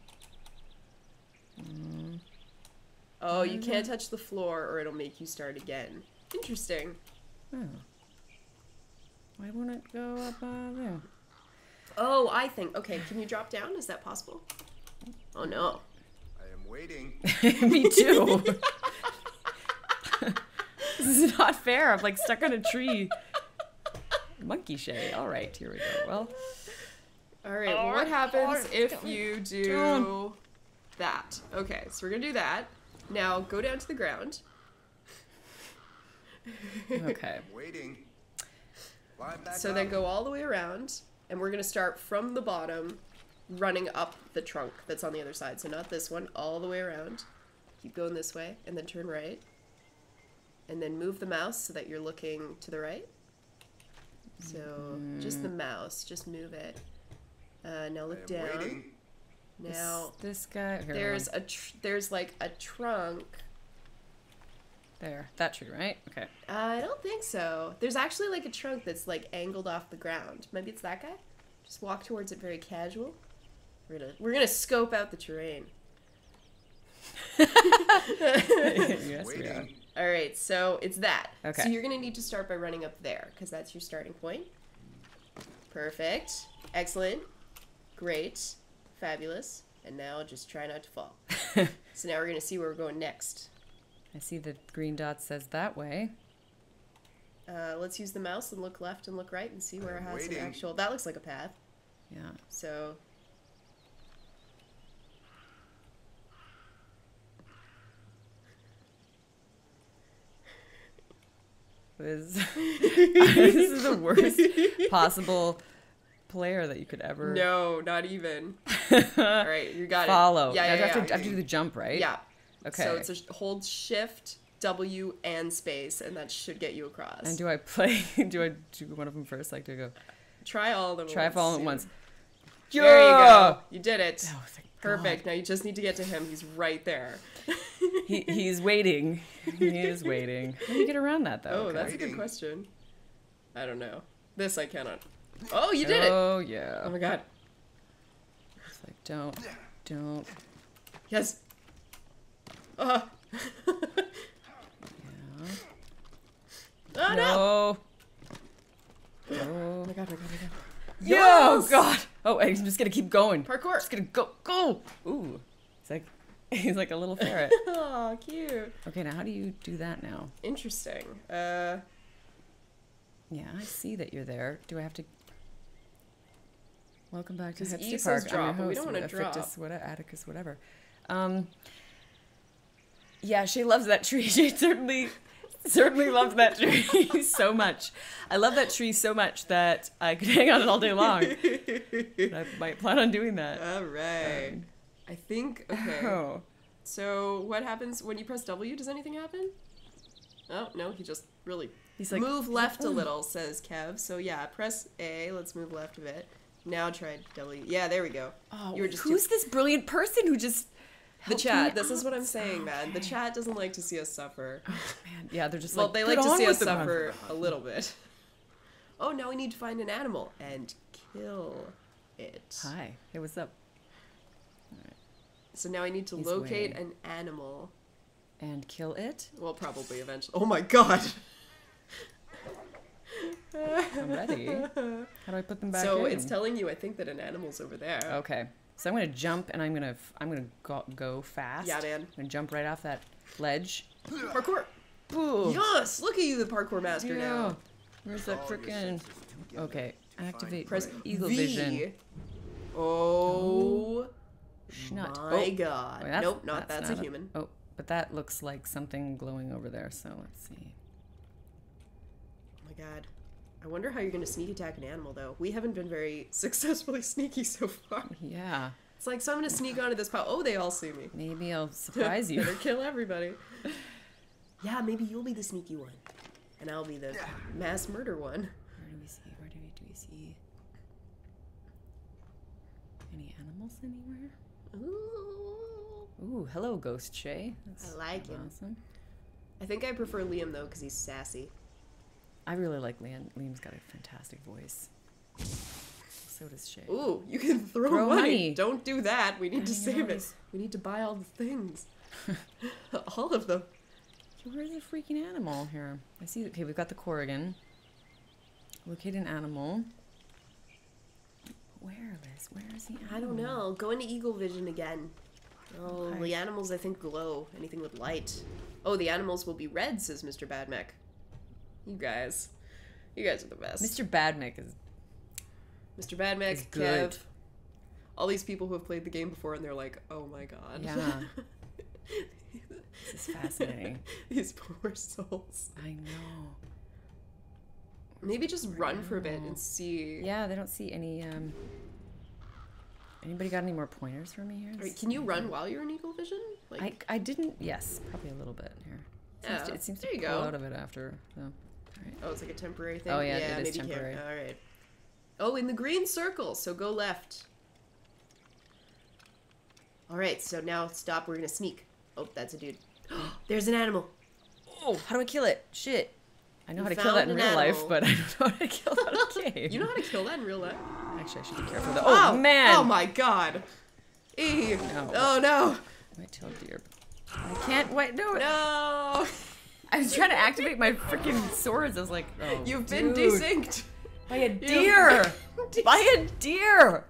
Oh, you can't touch the floor, or it'll make you start again. Interesting. Oh. Why won't it go up there? Oh, I think... Okay, can you drop down? Is that possible? Oh, no. I am waiting. Me too. This is not fair. I'm like stuck on a tree. Monkey Shay. All right, here we go. Well, all right. Well, what happens if you do that? Okay, so we're gonna do that. Now go down to the ground. Okay. Waiting. Climb back so up. then go all the way around, and we're gonna start from the bottom, running up the trunk that's on the other side. So not this one, all the way around. Keep going this way, and then turn right. And then move the mouse so that you're looking to the right. So just the mouse, just move it. Now look down. Waiting. Now this guy. Here, there's like a trunk. There, that tree, right? Okay. I don't think so. There's actually like a trunk that's like angled off the ground. Maybe it's that guy. Just walk towards it very casual. We're gonna scope out the terrain. Yes, we are. All right, so it's that. Okay. So you're gonna need to start by running up there because that's your starting point. Perfect. Excellent. Great. Fabulous. And now just try not to fall. So now we're gonna see where we're going next. I see the green dot says that way. Let's use the mouse and look left and look right and see where it has an actual... That looks like a path. Yeah. So... This is the worst possible player that you could ever... No, not even. All right, you got follow. it. Yeah, I have to do the jump, right? Yeah. Okay. So it's a hold shift, W, and space, and that should get you across. And do I play... do I do one of them first? Like, do I go... Try all of them Try all at once. Yeah! There you go. You did it. Oh, perfect. Now you just need to get to him. He's right there. He's waiting. He is waiting. How do you get around that, though? Oh, Okay. that's a good question. I don't know. This I cannot. Oh, you did it! Oh, yeah. Oh my god. It's like, don't. Yes. Yeah. Oh, no! Oh my god, Yes! Oh, God! Oh, I'm just gonna keep going. Parkour! Just gonna go! Ooh. He's like a little ferret. Oh, cute. Okay, now how do you do that now? Interesting. Yeah, I see that you're there. Do I have to... Welcome back to E Hepsi says Park. drop, I'm but your we host, don't want to drop. Atticus, whatever. Yeah, she loves that tree. She certainly loves that tree so much. I love that tree so much that I could hang on it all day long. But I might plan on doing that. All right. I think, okay. Oh. So what happens when you press W? Does anything happen? Oh, no, he just really... He's like, move left a little, says Kev. So yeah, press A. Let's move left a bit. Now try W. Yeah, there we go. Oh, you were just who's this brilliant person who just... The chat. This is what I'm saying, man. The chat doesn't like to see us suffer. Oh, man. Yeah, they're just well, like, they like to see us suffer a little bit. Oh, now we need to find an animal and kill it. Hi. Hey, what's up? All right. So now I need to locate an animal. And kill it? Well, probably eventually. Oh my god! I'm ready. How do I put them back in? So it's telling you, I think, that an animal's over there. Okay. So I'm gonna jump and I'm gonna go fast. Yeah, man. I'm gonna jump right off that ledge. Parkour! Ooh. Yes! Look at you, the parkour master now. Where's that frickin'... Okay. Activate Press Eagle V. Vision. Oh. Schnut. My god. Wait, nope, that's a human. Oh, but that looks like something glowing over there, so let's see. Oh my god. I wonder how you're going to sneak attack an animal, though. We haven't been very successfully sneaky so far. Yeah. It's like, so I'm going to sneak onto this pile. Oh, they all see me. Maybe I'll surprise you. Better kill everybody. Yeah, maybe you'll be the sneaky one. And I'll be the mass murder one. Where do we see? Any animals anywhere? Ooh, hello, Ghost Shay. I like him. Awesome. I think I prefer Liam, though, because he's sassy. I really like Liam. Liam's got a fantastic voice. So does Shay. Ooh, you can throw money. Don't do that. We need to save it. We need to buy all the things. All of them. Where's the freaking animal here? I see. Okay, we've got the Corrigan. Locate an animal. Where, Liz? Where is the animal? I don't know. Go into Eagle Vision again. Oh, okay. The animals, I think, glow. Anything with light. Oh, the animals will be red, says Mr. Badmech. You guys are the best. Mr. Badmech is... Mr. Badmech, Kev. All these people who have played the game before, and they're like, oh my god. Yeah. This is fascinating. These poor souls. I know. Maybe just run for a bit and see. Yeah, they don't see any, Anybody got any more pointers for me here? Right, can you run while you're in Eagle Vision? Like... I didn't... Yes, probably a little bit here. It seems to pull out of it after, so... Right. Oh, it's like a temporary thing? Oh, yeah, it is temporary. Alright. Oh, in the green circle, so go left. Alright, so now stop. We're gonna sneak. Oh, that's a dude. There's an animal. Oh, how do I kill it? Shit. I know You how to kill that in found real an life, animal. but I don't know how to kill that in game. You know how to kill that in real life? Actually, I should be careful. Oh, man! Oh my god! Eee. No. Oh no! Wait till deer. I can't. Wait, no. No! I was trying to activate my freaking swords. I was like, oh, You've been dude. desynced! By a deer! By a deer!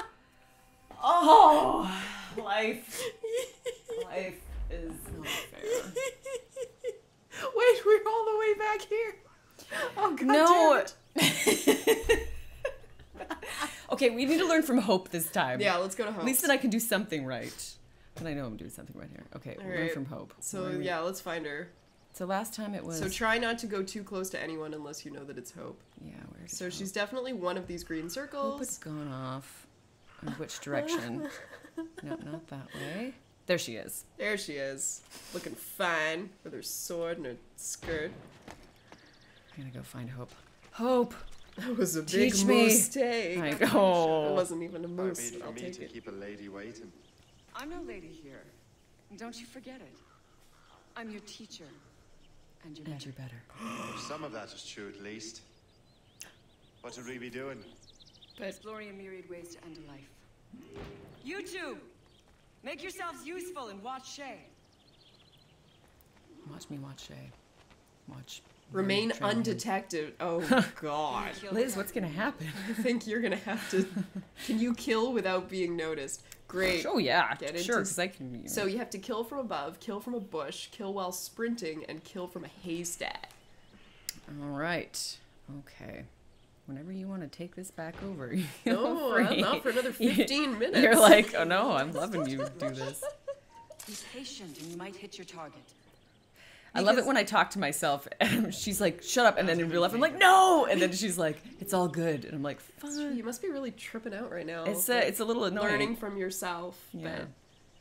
Oh! Life. Life is not fair. Wait, we're all the way back here! Oh god No! damn it. Okay, we need to learn from Hope this time. Yeah, let's go to Hope. At least then I can do something right. And I know I'm doing something right here. Okay, we'll learn from Hope. So yeah, let's find her. So last time it was... So try not to go too close to anyone unless you know that it's Hope. Yeah, where's So Hope? she's definitely one of these green circles. Hope has gone off. In which direction? No, not that way. There she is. There she is. Looking fine with her sword and her skirt. I'm gonna go find Hope. Hope! That was a Teach big me. mistake. I know. It wasn't even a moose. For I'll me take to it. keep a lady waiting. I'm no lady here. Don't you forget it. I'm your teacher. And you're better. Some of that is true, at least. What should we be doing? Exploring a myriad ways to end a life. You two! Make yourselves useful and watch Shay. Watch me watch Shay. Watch. Remain Train. undetected. Oh god. Liz, what's gonna happen? I think you're gonna have to... Can you kill without being noticed? Great. Oh yeah, Get into... sure, because I can... You know. So you have to kill from above, kill from a bush, kill while sprinting, and kill from a haystack. Alright. Okay. Whenever you want to take this back over, you No, free. not for another 15 minutes. You're like, oh no, I'm loving you do this. Be patient and you might hit your target. I love it when I talk to myself and she's like, shut up, and then in real life I'm like, no! And then she's like, it's all good. And I'm like, fine. You must be really tripping out right now. It's a little annoying. Learning from yourself. Yeah. But...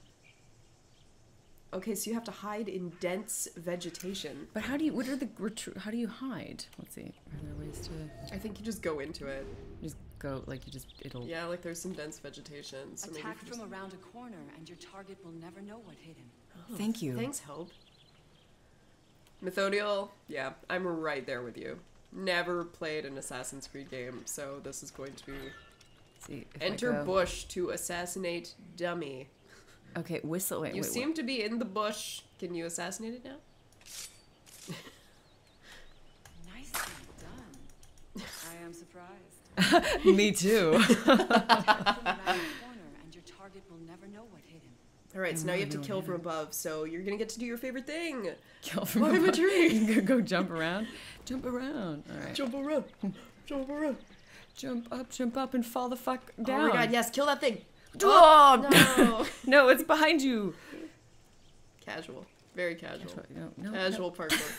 Okay, so you have to hide in dense vegetation. But how do you, how do you hide? Let's see, are there ways to... I think you just go into it. Just go, like you just, it'll... Yeah, like there's some dense vegetation. So maybe Attack you from around a corner and your target will never know what hit him. Oh, thank you. Thanks, Hope. Methodial, yeah, I'm right there with you. Never played an Assassin's Creed game, so this is going to be... See, if Enter I go... bush to assassinate dummy. Okay, whistle, wait, You wait, seem to be in the bush. Can you assassinate it now? Nicely done. I am surprised. Me too. Attack from around a corner and your target will never know what hit him. Alright, so now you have to kill from above, so you're gonna get to do your favorite thing. Kill from Climb a above. tree. You can go jump around. Jump around. All right. Jump around. Jump around. Jump up, and fall the fuck down. Oh my god, yes, kill that thing. Oh, no. No, it's behind you. Casual. Very casual. No, Casual parkour.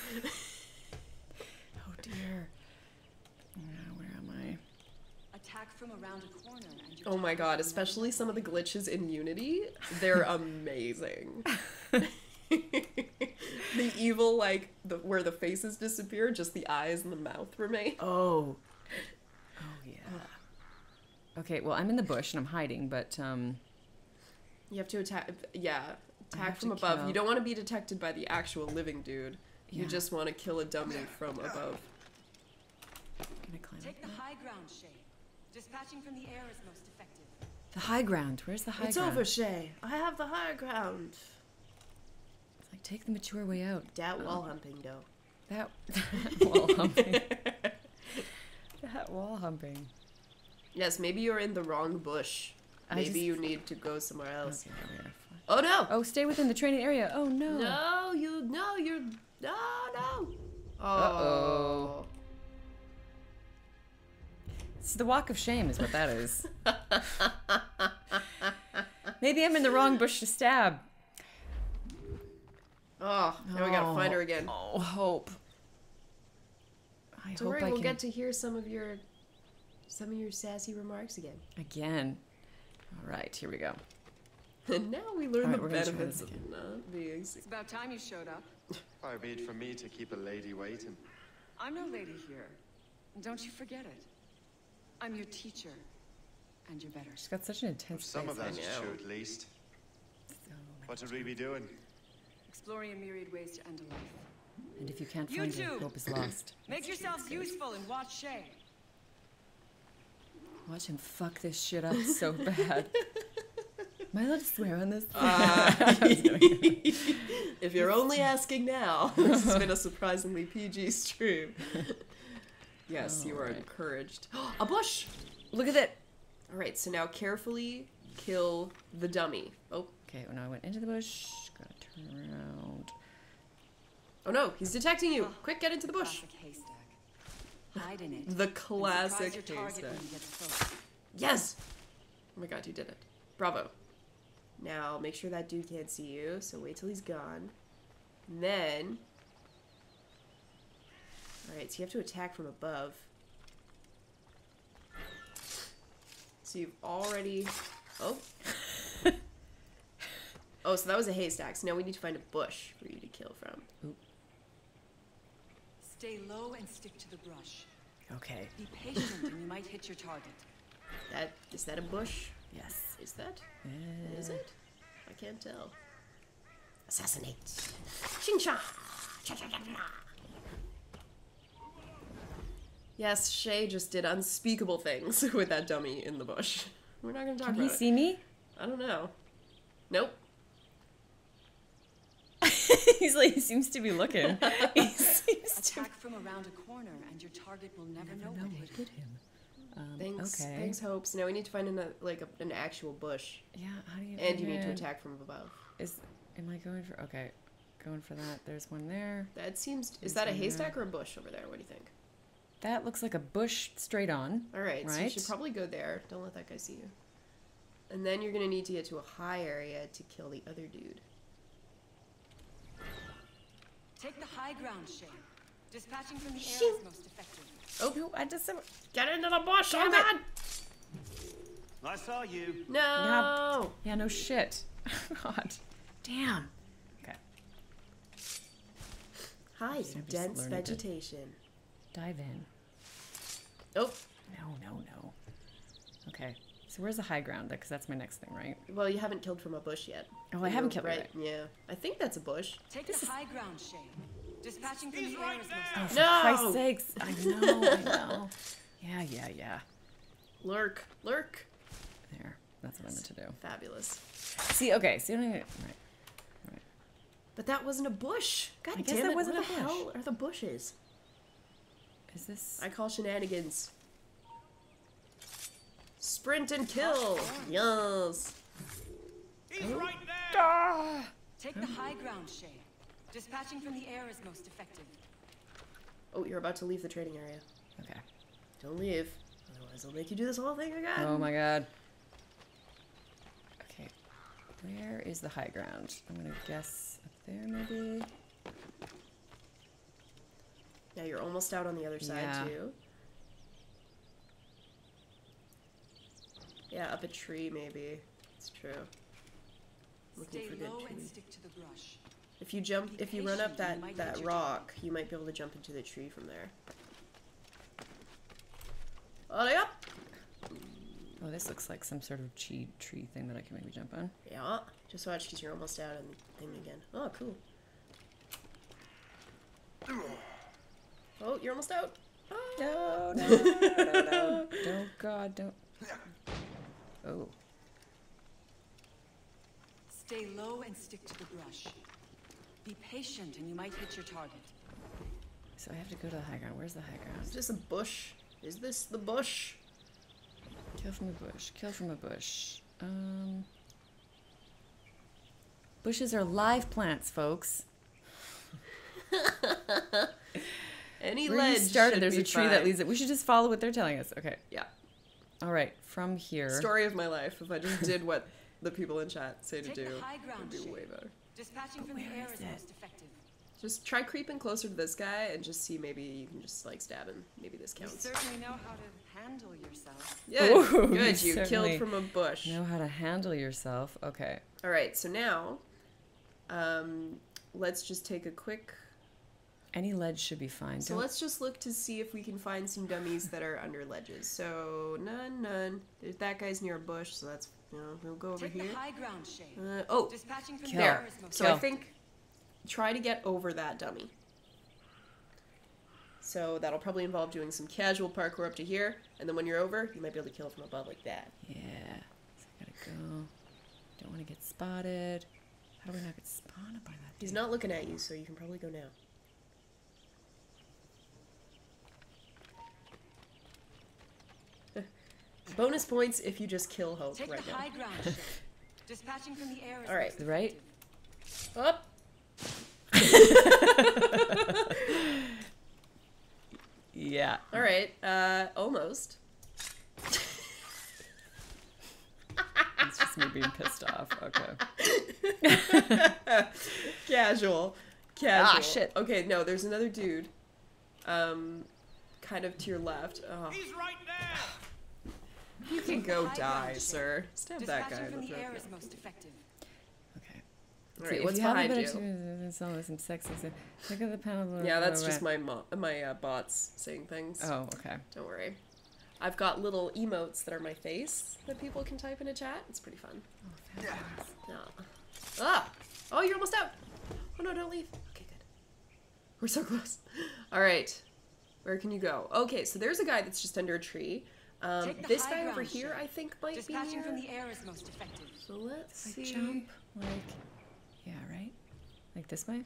Oh dear. Where am I? Attack from around a corner and your Oh my god, especially some of the glitches in Unity. They're amazing. The evil, like, where the faces disappear, just the eyes and the mouth remain. Oh. Oh yeah. Okay, well I'm in the bush and I'm hiding, but You have to attack, yeah, attack have from to above. kill. You don't want to be detected by the actual living dude. You Yeah. just want to kill a dummy from above. Can I climb Take up the high ground, Shay. Dispatching from the air is most effective. the high ground? Where's the high It's ground? over, Shay. I have the high ground. It's like take the mature way out. Dat wall humping, though. That wall humping. That wall humping. Yes, maybe you're in the wrong bush. I Maybe just- you need to go somewhere else. Okay, there we are. Oh no! Oh, stay within the training area. Oh no. No, you're no. Oh. Uh-oh. It's the walk of shame is what that is. Maybe I'm in the wrong bush to stab. Oh, now we gotta find her again. Oh, Hope. I Don't hope worry, I we'll can... get to hear some of your sassy remarks again. Again. All right, here we go. And now we learn All right, the we're gonna try benefits this of again. not being. It's about time you showed up. Far be it from me to keep a lady waiting. I'm no lady here. Don't you forget it. I'm your teacher. And you're better. She's got such an intense Some face. of that is know. true, at least. What are we doing? Exploring a myriad ways to end a life. And if you can't You find two! her, hope is lost. Make yourselves useful and watch Shay. Watch him fuck this shit up so bad. Am I allowed to swear on this? If you're only asking now, this has been a surprisingly PG stream. Yes, you are encouraged. A bush! Look at that. All right, so now carefully kill the dummy. Oh. Okay, well, now I went into the bush. Gotta turn around. Oh no, he's detecting you. Quick, get into the bush. Classic haystack. Hide in it. The classic and surprise your target haystack. when he gets close. Yes! Oh my god, you did it. Bravo. Now, make sure that dude can't see you, so wait till he's gone. And then... Alright, so you have to attack from above. So you've already... Oh. Oh, so that was a haystack. So now we need to find a bush for you to kill from. Oop. Stay low and stick to the brush. Okay. Be patient and you might hit your target. Is that a bush? Yes. Is that? Is it? I can't tell. Assassinate. Ching-cha! Yes, Shay just did unspeakable things with that dummy in the bush. We're not going to talk about it. Can he see me? I don't know. Nope. He's like, he seems to be looking. He seems to attack from around a corner and your target will never know what hit him. Thanks, okay. thanks, Hope. So now we need to find an actual bush. Yeah, how do you... And you need to attack from above. Am I going for... Okay, going for that. There's one there. That seems... Is that a haystack or a bush over there? What do you think? That looks like a bush straight on. Alright, right? so you should probably go there. Don't let that guy see you. And then you're going to need to get to a high area to kill the other dude. Take the high ground, Shay. Dispatching from the air is most effective. Oh, no, I just... Get into the bush! Damn oh, God! I saw you. No! Yeah, no shit. God. Damn. Okay. Hi, dense vegetation. Dive in. Oh. No. Okay. So where's the high ground? Because that's my next thing, right? Well, you haven't killed from a bush yet. Oh, I haven't killed right. Yeah. I think that's a bush. Take the high ground, Shay. Dispatching from the air is most Oh, effective. for Christ's sakes. I know. Yeah. Lurk. There. That's what I meant to do. Fabulous. See, okay. So you don't even... Right. But that wasn't a bush. God I guess damn that it. wasn't what a the bush. hell are the bushes? Is this... I call shenanigans. Sprint and kill. Yes. He's right there. Take the high ground, Shay. Dispatching from the air is most effective. Oh, you're about to leave the trading area. Okay. Don't leave. Otherwise, I'll make you do this whole thing again. Oh my god. Okay. Where is the high ground? I'm gonna guess up there, maybe? Yeah, you're almost out on the other side, too. Yeah, up a tree, maybe. It's true. Looking for Stay good low tree. and stick to the brush. If you run up that rock, you might be able to jump into the tree from there. Hurry up! Oh, this looks like some sort of tree thing that I can maybe jump on. Yeah, just watch because you're almost out on the thing again. Oh, cool. Oh, you're almost out. Oh. No. Oh, God, don't. Oh. Stay low and stick to the brush. Be patient and you might hit your target. So I have to go to the high ground. Where's the high ground? Is this a bush? Is this the bush? Kill from a bush. Kill from a bush. Bushes are live plants, folks. Any Where ledge you started, should there's be a tree fine. that leads it. We should just follow what they're telling us. Okay. Yeah. All right. From here. Story of my life. If I just did what the people in chat say to Take do, the high ground, it'd be Shay. way better. Dispatching from the air is most effective. Just try creeping closer to this guy and just see maybe you can just like stab him. Maybe this You counts. certainly know how to handle yourself. Yeah, Ooh, good. You certainly killed from a bush. Know how to handle yourself. Okay. All right, so now, let's just take a quick. Any ledge should be fine. So let's just look to see if we can find some dummies that are under ledges. So none. There's that guy's near a bush, so that's We'll go over Take here. the high ground, Shay. Oh, Dispatching from the there. air is most So I think try to get over that dummy. So that'll probably involve doing some casual parkour up to here, and then when you're over, you might be able to kill from above like that. Yeah. So I gotta go. Don't want to get spotted. How do we not get spotted by that? He's not looking at you, so you can probably go now. Bonus points if you just kill Hope Take right the now. high ground, Shay. Dispatching from the air is All right. most Right? Up. Yeah. All right. Almost. It's just me being pissed off. Okay. Casual. Ah, shit. Okay, no, there's another dude. Kind of to your left. Oh. He's right there! You can go die, sir. Stab that guy in from the the throat. air is most effective. Okay. All right, See, what's if you haven't behind been you? to it's always some sexy stuff. Look at the panel. Yeah, that's just my bots saying things. Oh, okay. Don't worry. I've got little emotes that are my face that people can type in a chat. It's pretty fun. Oh, fabulous. No. Ah! Oh, you're almost out. Oh no, don't leave. Okay, good. We're so close. All right. Where can you go? Okay, so there's a guy that's just under a tree. This guy over here, I think, might be Dispatching near. from the air is most effective. So let's see. Jump, like, yeah, right? Like this way?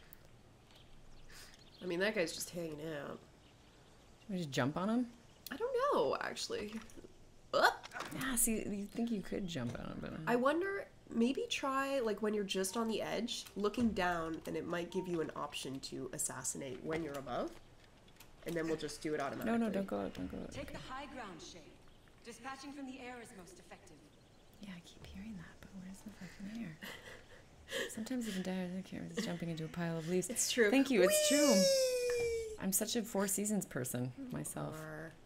I mean, that guy's just hanging out. Should we just jump on him? I don't know, actually. Up. Yeah, see, you think you could jump on him, but I wonder, maybe try, like, when you're just on the edge, looking down, and it might give you an option to assassinate when you're above. And then we'll just do it automatically. No, don't go out, don't go out. Take the high ground, Shay. Dispatching from the air is most effective. Yeah, I keep hearing that, but where's the fucking air? Sometimes even Dad is jumping into a pile of leaves. It's true. Thank you, it's true. I'm such a Four Seasons person myself.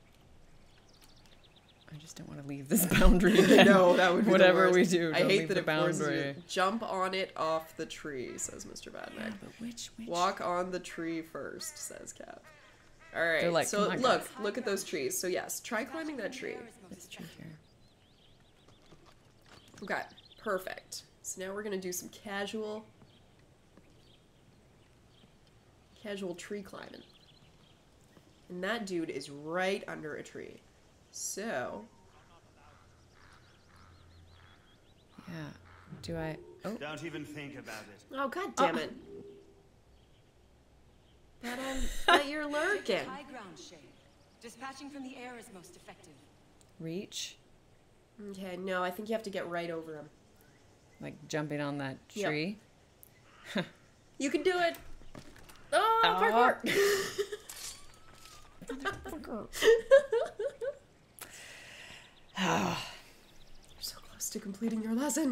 I just don't want to leave this boundary again. No, that would be whatever the worst. we do. I Don't hate leave that the it forces boundary. you. Jump on it off the tree, says Mr. Badneck. Yeah, but which? Walk on the tree first, says Cap. All right. They're like, so "Come on, look, guys." look at those trees. So yes, try climbing that tree. Let's try here. Okay, perfect. So now we're gonna do some casual tree climbing. And that dude is right under a tree. So Yeah. Do I? Oh. Don't even think about it. oh god damn it. But you're lurking. Take the high ground, Shay. Dispatching from the air is most effective. Reach? Okay, no, I think you have to get right over him. Like jumping on that Yep. tree? You can do it. Oh, parkour. You're so close to completing your lesson.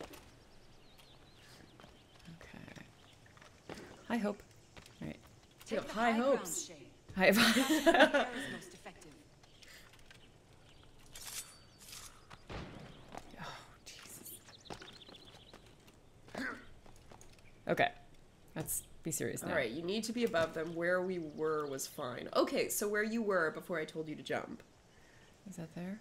Okay. High Hope. Right. You have high hopes. High Dispatching from the air is most effective. Oh, Jesus. Okay. Let's be serious now. All right, you need to be above them. Where we were was fine. Okay, so where you were before I told you to jump. Is that there?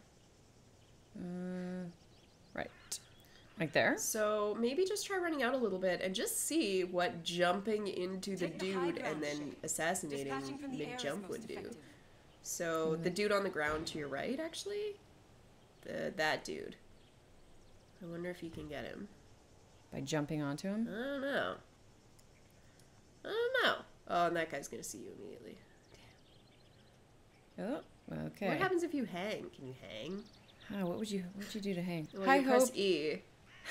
Right. Like there? So maybe just try running out a little bit and just see what jumping into the dude and then assassinating mid-jump would do. So the dude on the ground to your right, actually? That dude. I wonder if you can get him. By jumping onto him? I don't know. Oh, and that guy's gonna see you immediately. Oh, okay. What happens if you hang? Can you hang? Oh, what would you do to hang? Well, High you press Hope. E.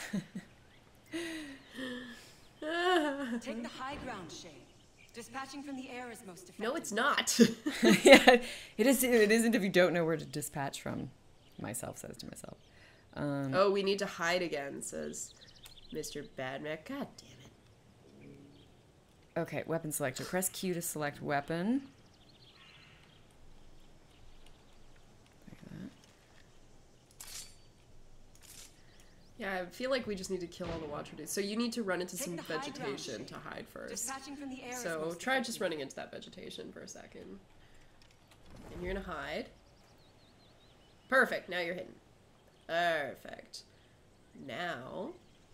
Take the high ground, Shay. Dispatching from the air is most effective. No, it's not. Yeah, it is. It isn't if you don't know where to dispatch from. Myself says to myself. Oh, we need to hide again, says Mr. Badneck. God damn it. Okay, weapon selector. Press Q to select weapon. Like that. Yeah, I feel like we just need to kill all the watcher dudes. So you need to run into Take some the high ground, vegetation Shay. to hide first. Dispatching from the air is So most try effective. just running into that vegetation for a second. And you're gonna hide. Perfect, now you're hidden. Perfect. now,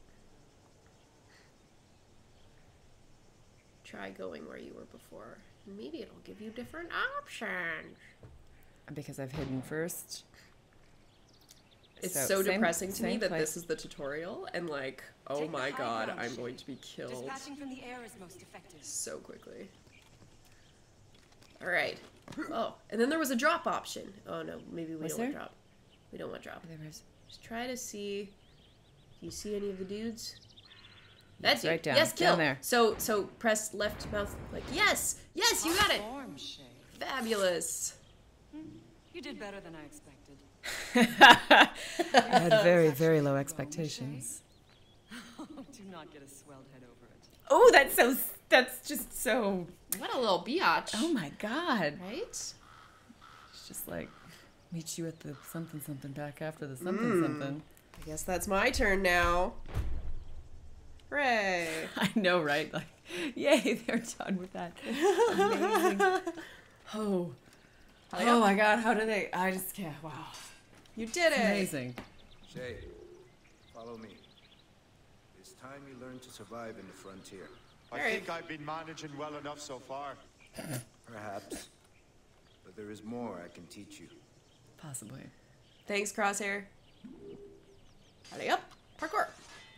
try going where you were before. Maybe it'll give you different options. Because I've hidden first. It's so depressing to me that this is the tutorial, and like, oh my god, I'm going to be killed Dispatching from the air is most effective. so quickly. Alright. Oh, and then there was a drop option. Oh no, maybe we don't want drop. We don't want drop. Just try to see. Do you see any of the dudes? That's right down. Yes, kill. Down there. So press left mouse. Like yes, yes, you got it. Fabulous. You did better than I expected. I had very, very low expectations. Do not get a swelled head over it. Oh, that's just so... What a little biatch. Oh my god. Right? It's just like, meet you at the something something back after the something something. I guess that's my turn now. Hooray. I know, right? Like, yay, they're done with that. Amazing. Oh my god, how do they... I just can't, wow. You did it. Amazing. Shay, follow me. It's time you learn to survive in the frontier. I think I've been managing well enough so far. Perhaps. But there is more I can teach you. Possibly. Thanks, Crosshair. Hurry up. Parkour.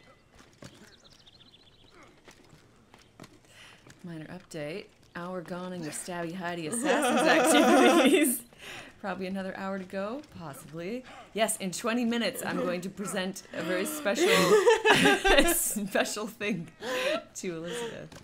Minor update. Hour goning of stabby hidey assassins activities. Probably another hour to go, possibly. Yes, in 20 minutes I'm going to present a very special special thing to Elizabeth.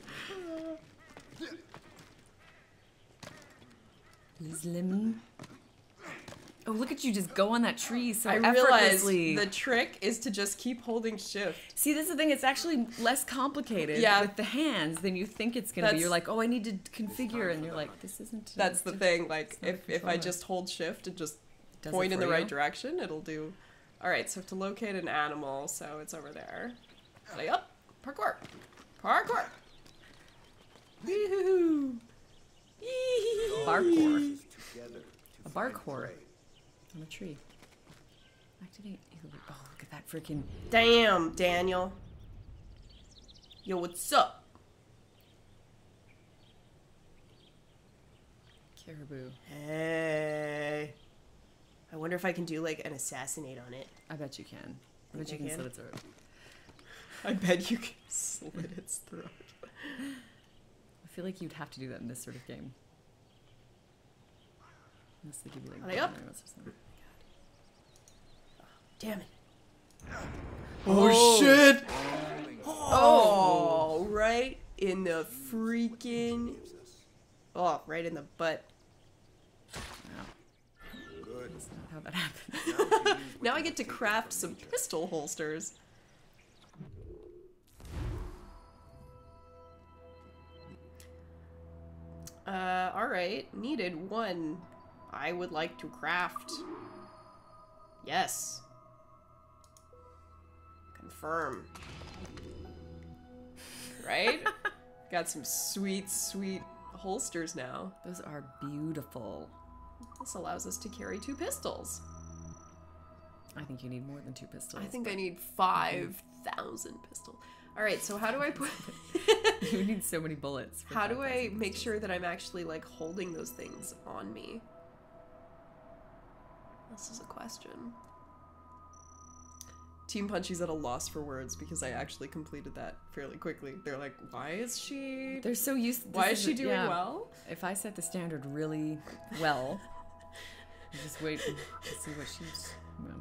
Liz Lemon. Oh, look at you just go on that tree so effortlessly. The trick is to just keep holding shift. See, this is the thing. It's actually less complicated with the hands than you think it's going to be. You're like, oh, I need to configure. And you're like, this isn't... That's the thing. Like, if I just hold shift and just point in the right direction, it'll do... All right, so I have to locate an animal, so it's over there. Hurry up. Parkour. Parkour. Wee-hoo-hoo. Barkhor. A barkhor. On a tree. Activate. Oh, look at that freaking... Damn, Daniel. Yo, what's up? Caribou. Hey. I wonder if I can do, like, an assassinate on it. I bet you can. I bet you can slit its throat. I bet you can slit its throat. I feel like you'd have to do that in this sort of game. Unless they give you, like, up. or something. Damn it. Oh shit! Oh, right in the freaking... Oh, right in the butt. Good. That's not how that happened. Now I get to craft some pistol holsters. Alright. Needed one. I would like to craft. Yes. Confirm. Right? Got some sweet, sweet holsters now. Those are beautiful. This allows us to carry 2 pistols. I think you need more than 2 pistols. I think I need 5,000 pistols. Alright, so how do I put... You need so many bullets. How do I make sure that I'm actually, like, holding those things on me? This is a question. Team Punchy's at a loss for words because I actually completed that fairly quickly. They're like, why is she... They're so used... Why is she doing well? If I set the standard really well, just wait and see what she's...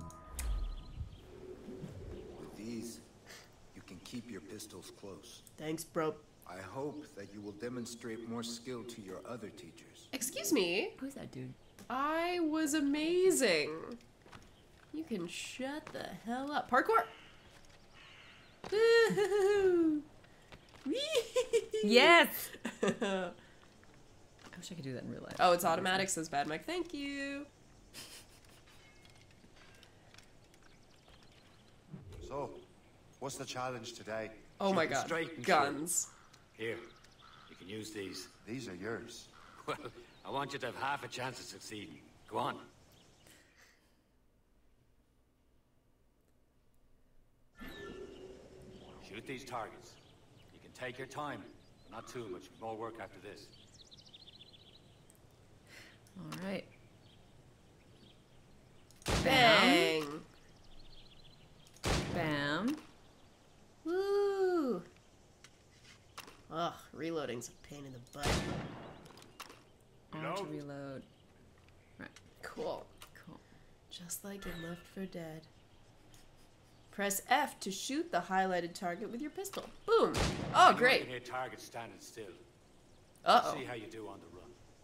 With these, you can keep your pistols close. Thanks, bro. I hope that you will demonstrate more skill to your other teachers. Excuse me? Who's that dude? I was amazing. You can shut the hell up. Parkour! Yes! I wish I could do that in real life. Oh, it's automatic, says Bad Mike. Thank you. So, what's the challenge today? Oh my god. Guns. Here, you can use these. These are yours. Well, I want you to have half a chance of succeeding. Go on. Shoot these targets. You can take your time, but not too much. More work after this. All right. Bang! Bam. Woo! Ugh, reloading's a pain in the butt. On to reload. Right. Cool. Cool. Just like in Left 4 Dead. Press F to shoot the highlighted target with your pistol. Boom! Oh, great. You can hit targets standing still. Uh-oh. See how you do on the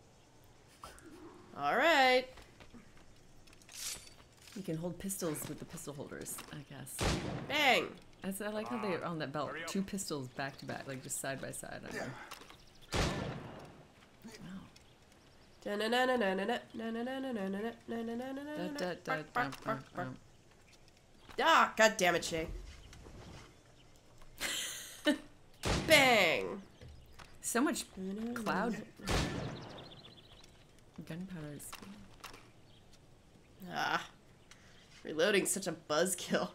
run. All right. You can hold pistols with the pistol holders, I guess. Bang! I like how they're on that belt. 2 pistols back to back, like just side by side. I know. Ah, god damn it, Shay. Bang! So much cloud. Gunpowder is... Ah. Reloading's such a buzzkill.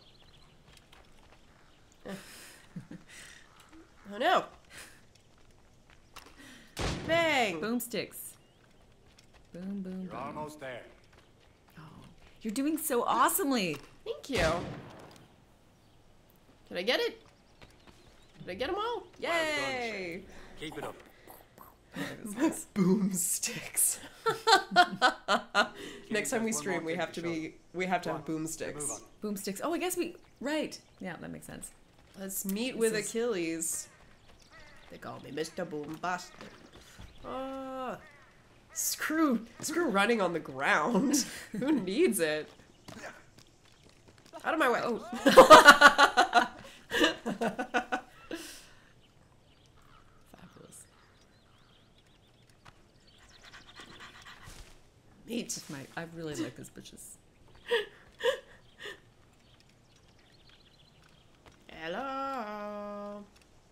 Oh no! Bang! Boomsticks. Boom, boom, You're almost there. Oh, you're doing so awesomely. Thank you. Did I get it? Did I get them all? Yay! Keep it up. Boomsticks. Next time we stream, we have to have boomsticks. Boomsticks. Oh, I guess we... Right. Yeah, that makes sense. Let's meet with Achilles. They call me Mr. Boombastic. Screw running on the ground. Who needs it? Out of my way. Oh. Fabulous. Neat. I really like those bitches. Hello.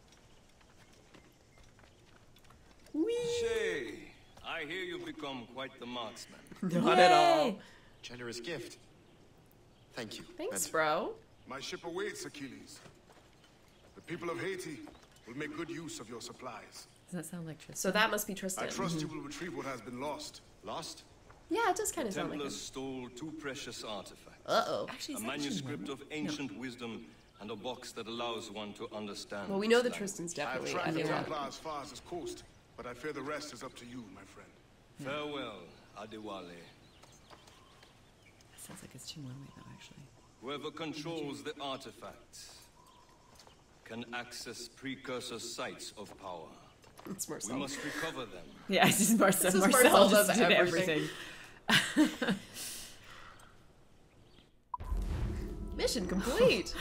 Whee! Shay, I hear you've become quite the marksman. Not at all. Generous gift. Thank you. Thanks, bro. My ship awaits, Achilles. The people of Haiti will make good use of your supplies. Does that sound like Tristan? So that must be Tristan. I trust you will retrieve what has been lost. Lost? Yeah, it does kind of sound like Templars him. stole 2 precious artifacts. Uh-oh. Actually, A is that manuscript of ancient wisdom and a box that allows one to understand. Well, we know that its Tristan's I have definitely tracked the yeah. Templar as far as this coast, but I fear the rest is up to you, my friend. Farewell, Adewale. That sounds like it's Chimwemwe, though, actually. Whoever controls the artifacts can access precursor sites of power. It's Marcel. We must recover them. Yeah, it's just Marcel. This is Marcel does just did everything. Mission complete.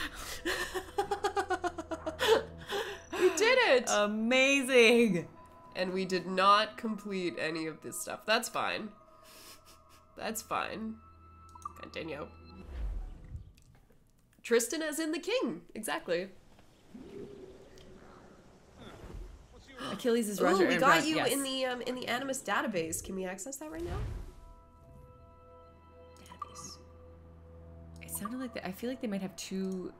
We did it. Amazing. And we did not complete any of this stuff. That's fine. That's fine. Continue. Tristan as in the king. Exactly. Achilles is Ooh, Roger. we and got Brad, you yes. in the Animus database. Can we access that right now? Database. It sounded like I feel like they might have 2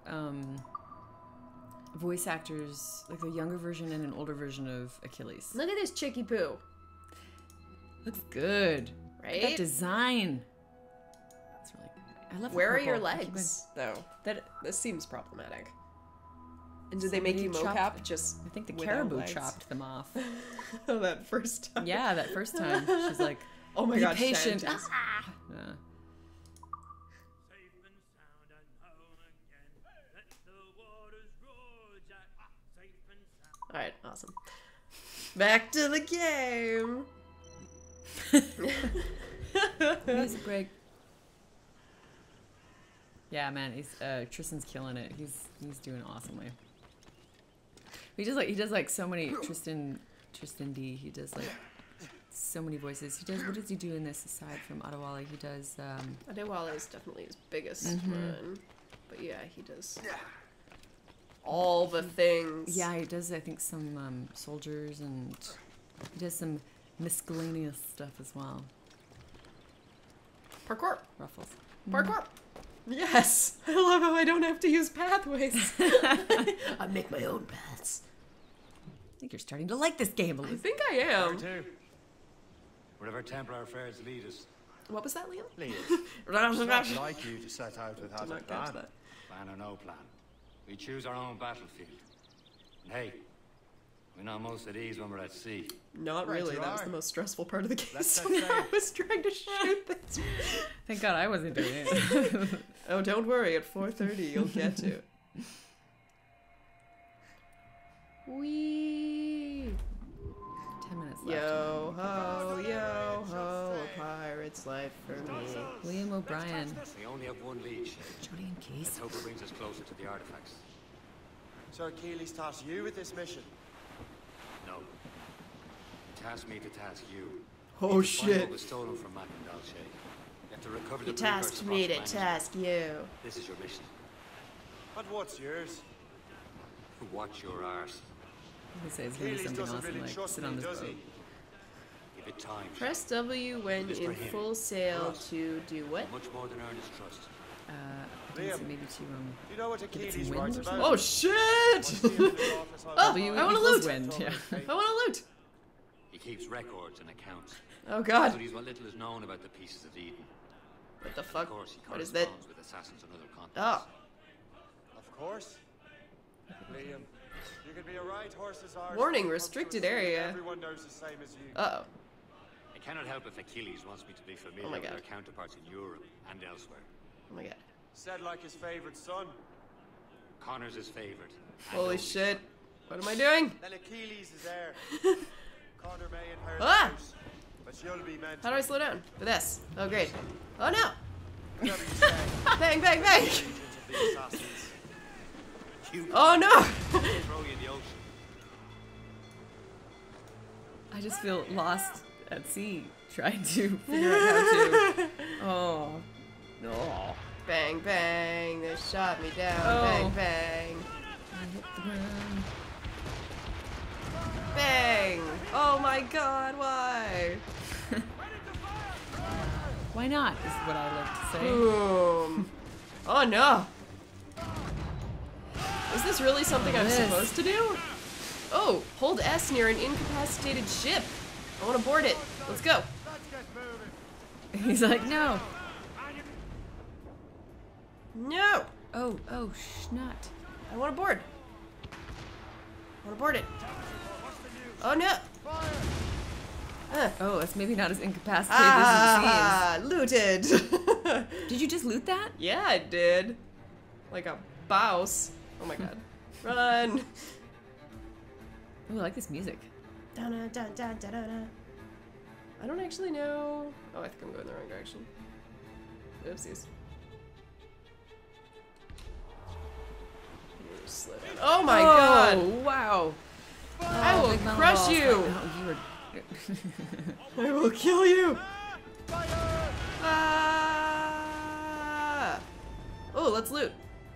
voice actors, like a younger version and an older version of Achilles. Look at this chicky poo. Looks good. Right? That design. That's really good. I love. Where are the your purple. legs, though? This seems problematic. And did they make you mocap just I think the without caribou legs? chopped them off. Oh, that first time. Yeah, that first time. She's like, oh my be god, patient. shanties. Ah! Yeah. Alright, awesome. Back to the game. Music break. Yeah, man, he's Tristan's killing it. He's doing awesomely. He does like so many Tristan D. He does like so many voices. He does. What does he do in this aside from Adewale? He does. Adewale is definitely his biggest one, but yeah, he does all the things. Yeah, he does. I think some soldiers, and he does some miscellaneous stuff as well. Parkour. Ruffles. Parkour. Yes! I love how I don't have to use pathways. I make my own paths. I think you're starting to like this game a little. I think I am. Too. Wherever Templar affairs lead us. What was that, Liam? Lead us. It's not like you to set out without a plan. Plan or no plan. We choose our own battlefield. And hey, we're not most at ease when we're at sea. Not Right, really. you That was are. the most stressful part of the game. Let's So not now say- I was trying to shoot this. Thank God I wasn't doing it. Oh, don't worry. At 4:30, you'll get to. Wee. 10 minutes left. Yo ho, a pirate's life for me. Liam O'Brien. We only have one lead, Shay. Jody and Case. Let's hope it brings us closer to the artifacts. So Achilles tasked you with this mission. No. He tasked me to task you. Oh, You have to find shit. what was stolen from Mackendal, Shay. You have to recover He the tasked precursor me box to manuscript. task you. This is your mission. And what's yours? Watch your arse. I'm gonna say it's gonna be Achilles something doesn't awesome really like trust sit me, on this does boat. he? Give it time. Shay. Press W when This in for him. full sail For us. to do what? Much more than earn his trust. I think it's Liam. maybe to You know what give it Achilles some writes wind or about? Oh shit! Oh, W I want to equals loot. wind, yeah. I want to loot. He keeps records and accounts. Oh god. Studies what little is known about the pieces of Eden. What the fuck? Of course, he What is that? corresponds with assassins on other continents. Oh. Of course. Liam, you could be a right horse's arse. Warning, when it comes to restricted a scene area. Everyone knows the same as you. Uh oh. I cannot help if Achilles wants me to be familiar my with God. their counterparts in Europe and elsewhere. Oh my god. Said like his favorite son. Connor's his favorite. and Holy only shit. What am I doing? Then Achilles is there. Connor may inherit Ah! the house, but you'll be mentored. How do I slow down? With this. Oh great. Oh no. Whatever you say. Bang, bang, bang. Agent of the assassins. Oh no. throw you in the ocean. I just feel lost at sea trying to figure out how to. Oh. No. Bang, bang. They shot me down. Oh. Bang, bang. I hit the ground. Bang. Oh my god, why? Why not, is what I like to say. Boom. Oh no. Is this really something I'm Yes. supposed to do? Oh, hold S near an incapacitated ship. I want to board it. Let's go. He's like, no. No. Oh, schnot. I want to board. I want to board it. Oh no. Oh, it's maybe not as incapacitated Ah, looted. as it seems. Did you just loot that? Yeah, I did. Like a bouse. Oh my god. Run. Oh, I like this music. Dun-dun-dun-dun-dun-dun. I don't actually know. Oh, I think I'm going the wrong direction. Oopsies. Slow down. Oh my god! Wow. I Oh, will big metal crush balls. you! Oh, you were... I will kill you! Ah! Oh, let's loot.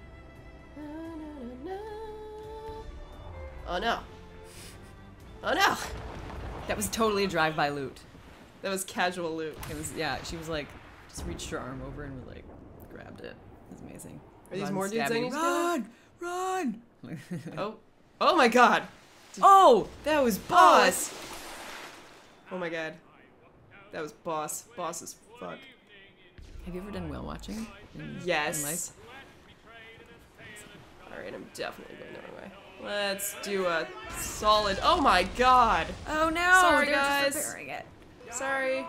Oh no. Oh no! That was totally a drive-by loot. That was casual loot. It was, yeah, she was like, just reached her arm over and we like, grabbed it. It was amazing. Are these Run, more dudes I stabbing, need to run! Run! Oh. Oh my god! Oh! That was boss! Oh my god. That was boss. Boss as fuck. Have you ever done whale watching? In Yes. life? Alright, I'm definitely going the wrong way. Let's do a solid. Oh my god! Oh no! Sorry, they're guys. Just repairing it. Sorry.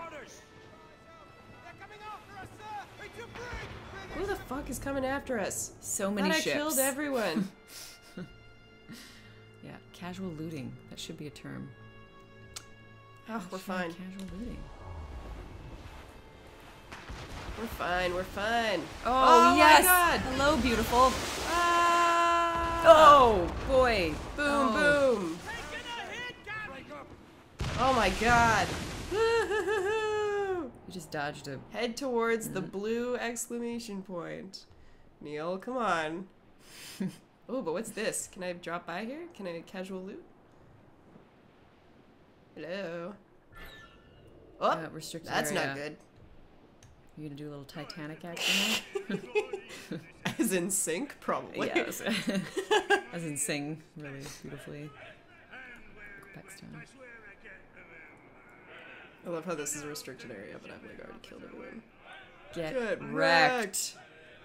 Who the fuck is coming after us? So many Thought ships. I killed everyone. Yeah, casual looting. That should be a term. Oh, we're fine. Casual looting. We're fine. We're fine. Oh, my yes! god! Hello, beautiful. Ah! Oh boy! Boom! Oh. Boom! Oh my god! You just dodged a... Head towards the blue exclamation point. Neil, come on. Oh, but what's this? Can I drop by here? Can I casual loot? Hello? Oh, restricted that's area. not good. You gonna do a little Titanic action there? As in sync, probably. Yes. As in sing really beautifully. Quebec style. I love how this is a restricted area, but I've like already killed everyone. Get wrecked.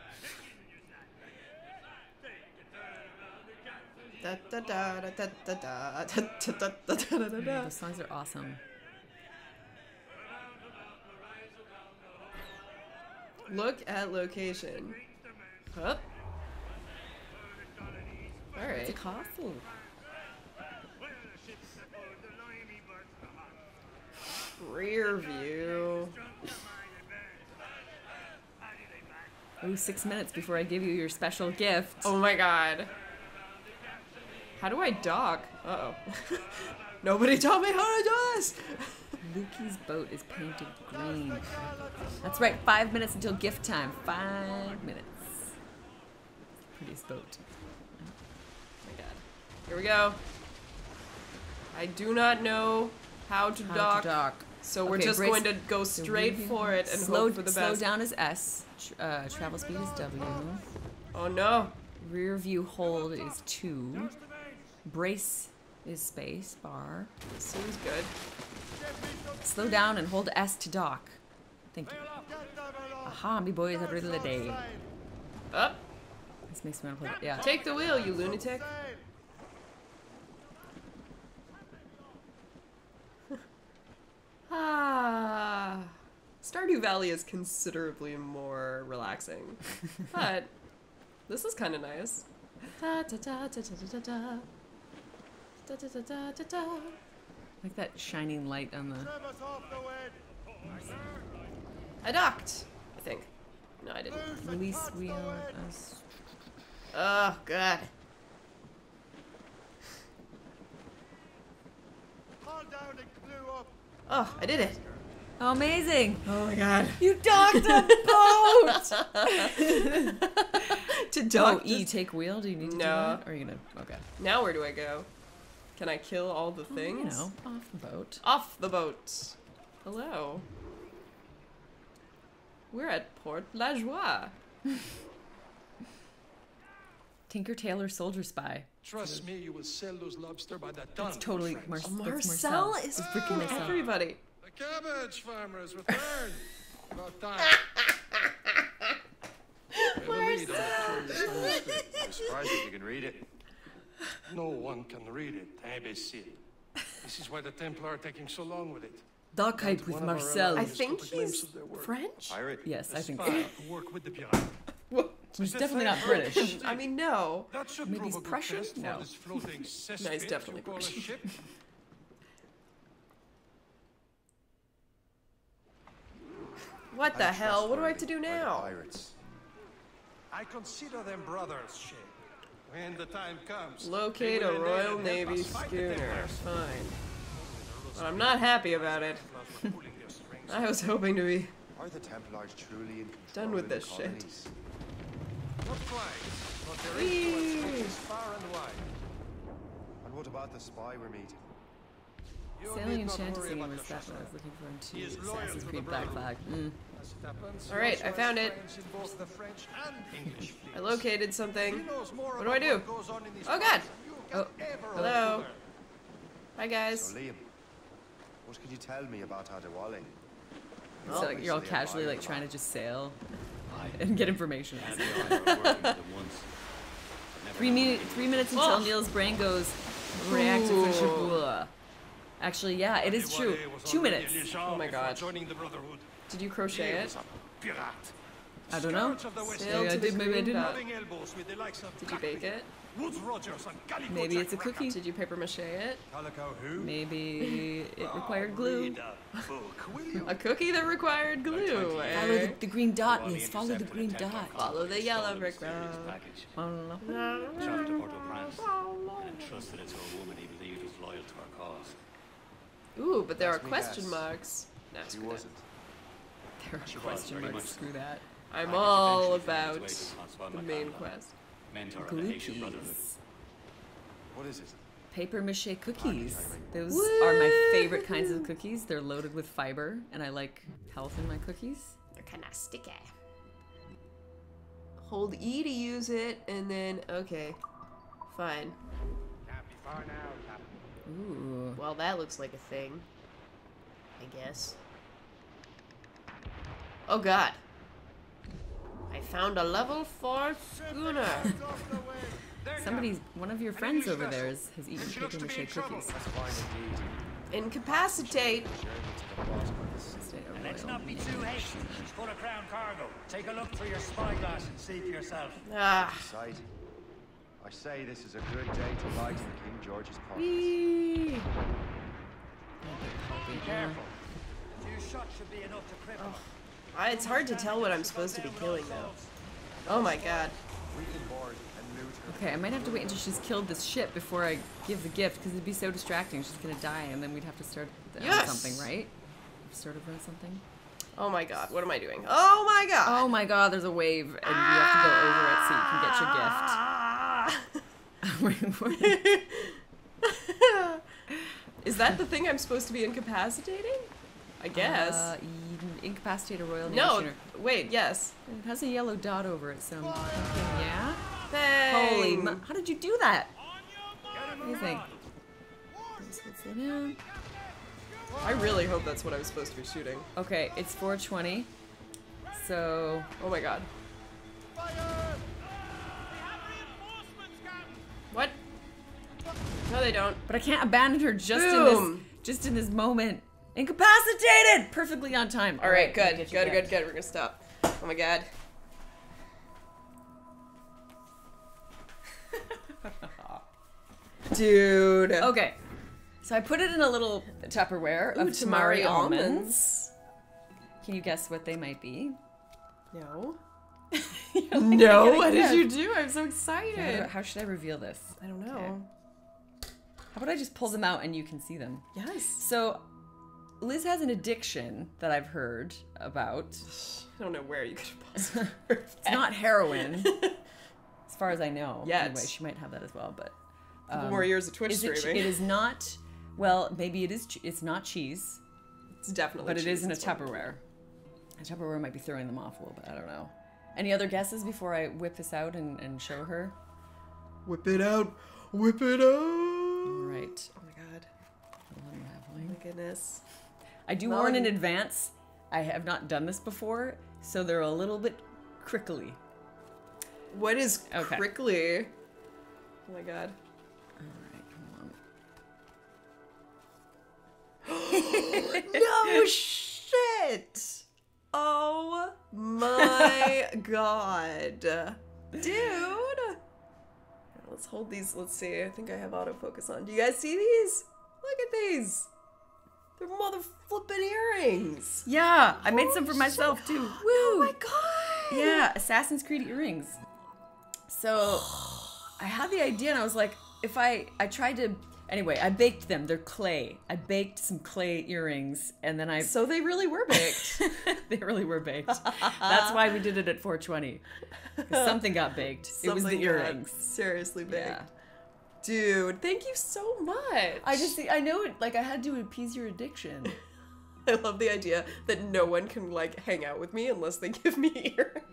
Those songs are awesome. Look at location. Huh? Alright. It's a castle. Rear view. Oh, 6 minutes before I give you your special gift. Oh my god. How do I dock? Uh-oh. Nobody taught me how to do this! Lukey's boat is painted green. That's right, 5 minutes until gift time. 5 minutes. Prettiest boat. Oh my god. Here we go. I do not know how to dock. So we're just going to go straight for it and hope for the best. Slow down is S. Travel speed is W. Oh no. Rear view hold is 2. Brace is space bar. Seems good. Slow down and hold S to dock. Thank you. Aha, me boys are riddle a day. Up. This makes me want to play. Yeah. Take the wheel, you lunatic. Stardew Valley is considerably more relaxing, but this is kind of nice. Like that shining light on the. I docked, I think. No, I didn't. Release wheel. Oh god. Oh, I did it. Oh, amazing. Oh my god. You docked a boat! To dock. Oh, E, take wheel? Do you need to do that? Or are you gonna. Okay. Now where do I go? Can I kill all the things? You know, off the boat. Off the boat. Hello. We're at Port La Joie. Tinker Tailor Soldier Spy. Trust me, you will sell those lobster by the ton. It's totally Marcel is freaking everybody. The cabbage farmers return. About time. Marcel. I'm surprised that you can read it. No one can read it, imbecile. This is why the Templar are taking so long with it. Dark Hype with Marcel. I think he's French? Pirate? Yes, I think so. Work with the pirate. He's definitely not British. I mean, no. Maybe he's Prussian? No. No, he's definitely Prussian. What the hell? What do I have to do now? I consider them brothers, Shay. When the time comes, locate a Royal Navy schooner. Fine. But I'm not happy about it. I was hoping to be Are the Templars truly in control done with in the this shit. colonies? Not quite, but their influence is far and wide. And what about the spy we're meeting? Sailing and Fantasy was that what I was looking for in Assassin's Creed Black Flag. Alright, I found it. I located something. What do I do? Oh god! Oh, hello. Hi guys. So Liam, what can you tell me about Adewale? So like, you're all casually like trying to just sail and get information. 3 minutes until Neil's brain goes reactive for Shabula. Actually, yeah, it is true. 2 minutes. Oh my god. Did you crochet it? I don't know. Sail to the Maybe I didn't. Did you bake it? Maybe it's a cookie. Did you paper mache it? Maybe it required glue. A cookie that required glue. Follow the green dot, Liz. Follow the green dot. Follow the yellow brick road. Traveled to Port-au-Prince and entrusted it to a woman he believed was loyal to our cause. Ooh, but there are question marks. No, She wasn't. There are question marks. Screw that. I'm all about the main quest. Glue keys. What is it? Paper mache cookies. Those are my favorite kinds of cookies. They're loaded with fiber, and I like health in my cookies. kind of sticky. Hold E to use it, and then okay, fine. Can't be far now, Captain. Ooh. Well, that looks like a thing. I guess. Oh God! I found a level 4 schooner. One of your friends over there has eaten papier-mâché cookies. Incapacitate. And let's not be too hasty. She's full of crown cargo. Take a look through your spyglass and see for yourself. Ah. Sight. I say this is a good day to light in King George's pockets. Whee. Be careful. A few shots should be enough to cripple. It's hard to tell what I'm supposed to be killing though. Oh my God. Okay, I might have to wait until she's killed this ship before I give the gift, because it'd be so distracting. She's gonna die, and then we'd have to start on something, right? Start over on something. Oh my God, what am I doing? Oh my God! Oh my God, there's a wave, and you have to go over it so you can get your gift. Is that the thing I'm supposed to be incapacitating? I guess. You can incapacitate a Royal Navy No, shooter. wait, yes. It has a yellow dot over it, so yeah. Bang. Holy, how did you do that? What do you think? I really hope that's what I was supposed to be shooting. Okay, it's 420. So, oh my God. What? No, they don't. But I can't abandon her just in this moment. Incapacitated! Perfectly on time. All right, good. We're gonna stop. Oh my God. Dude. Okay. So I put it in a little Tupperware of tamari almonds. Can you guess what they might be? No. Like, no, what did you do? I'm so excited. How should I reveal this? I don't know. Okay. How about I just pull them out and you can see them? Yes. So Liz has an addiction that I've heard about. I don't know where you could have possibly heard that. It's not heroin, as far as I know. Yet. Anyway, she might have that as well, but... A couple more years of Twitch streaming. It is not... Well, maybe it is. It's not cheese. It's definitely but cheese. But it is in a Tupperware. A Tupperware might be throwing them off a little bit. I don't know. Any other guesses before I whip this out and show her? Whip it out. Whip it out. All right. Oh my God. Oh my goodness. I do warn in advance. I have not done this before, so they're a little bit crickly. What is crickly? Oh my God. No shit! Oh my God. Dude! Let's hold these. Let's see. I think I have autofocus on. Do you guys see these? Look at these. They're mother flipping earrings. Yeah, I made some for myself too. Woo! Oh my God! Yeah, Assassin's Creed earrings. So I had the idea and I was like, if I tried to... Anyway, I baked them. They're clay. I baked some clay earrings, and then I... So they really were baked. They really were baked. That's why we did it at 420. Something got baked. It was the earrings. Seriously baked. Yeah. Dude, thank you so much. I know it, like, I had to appease your addiction. I love the idea that no one can, like, hang out with me unless they give me earrings.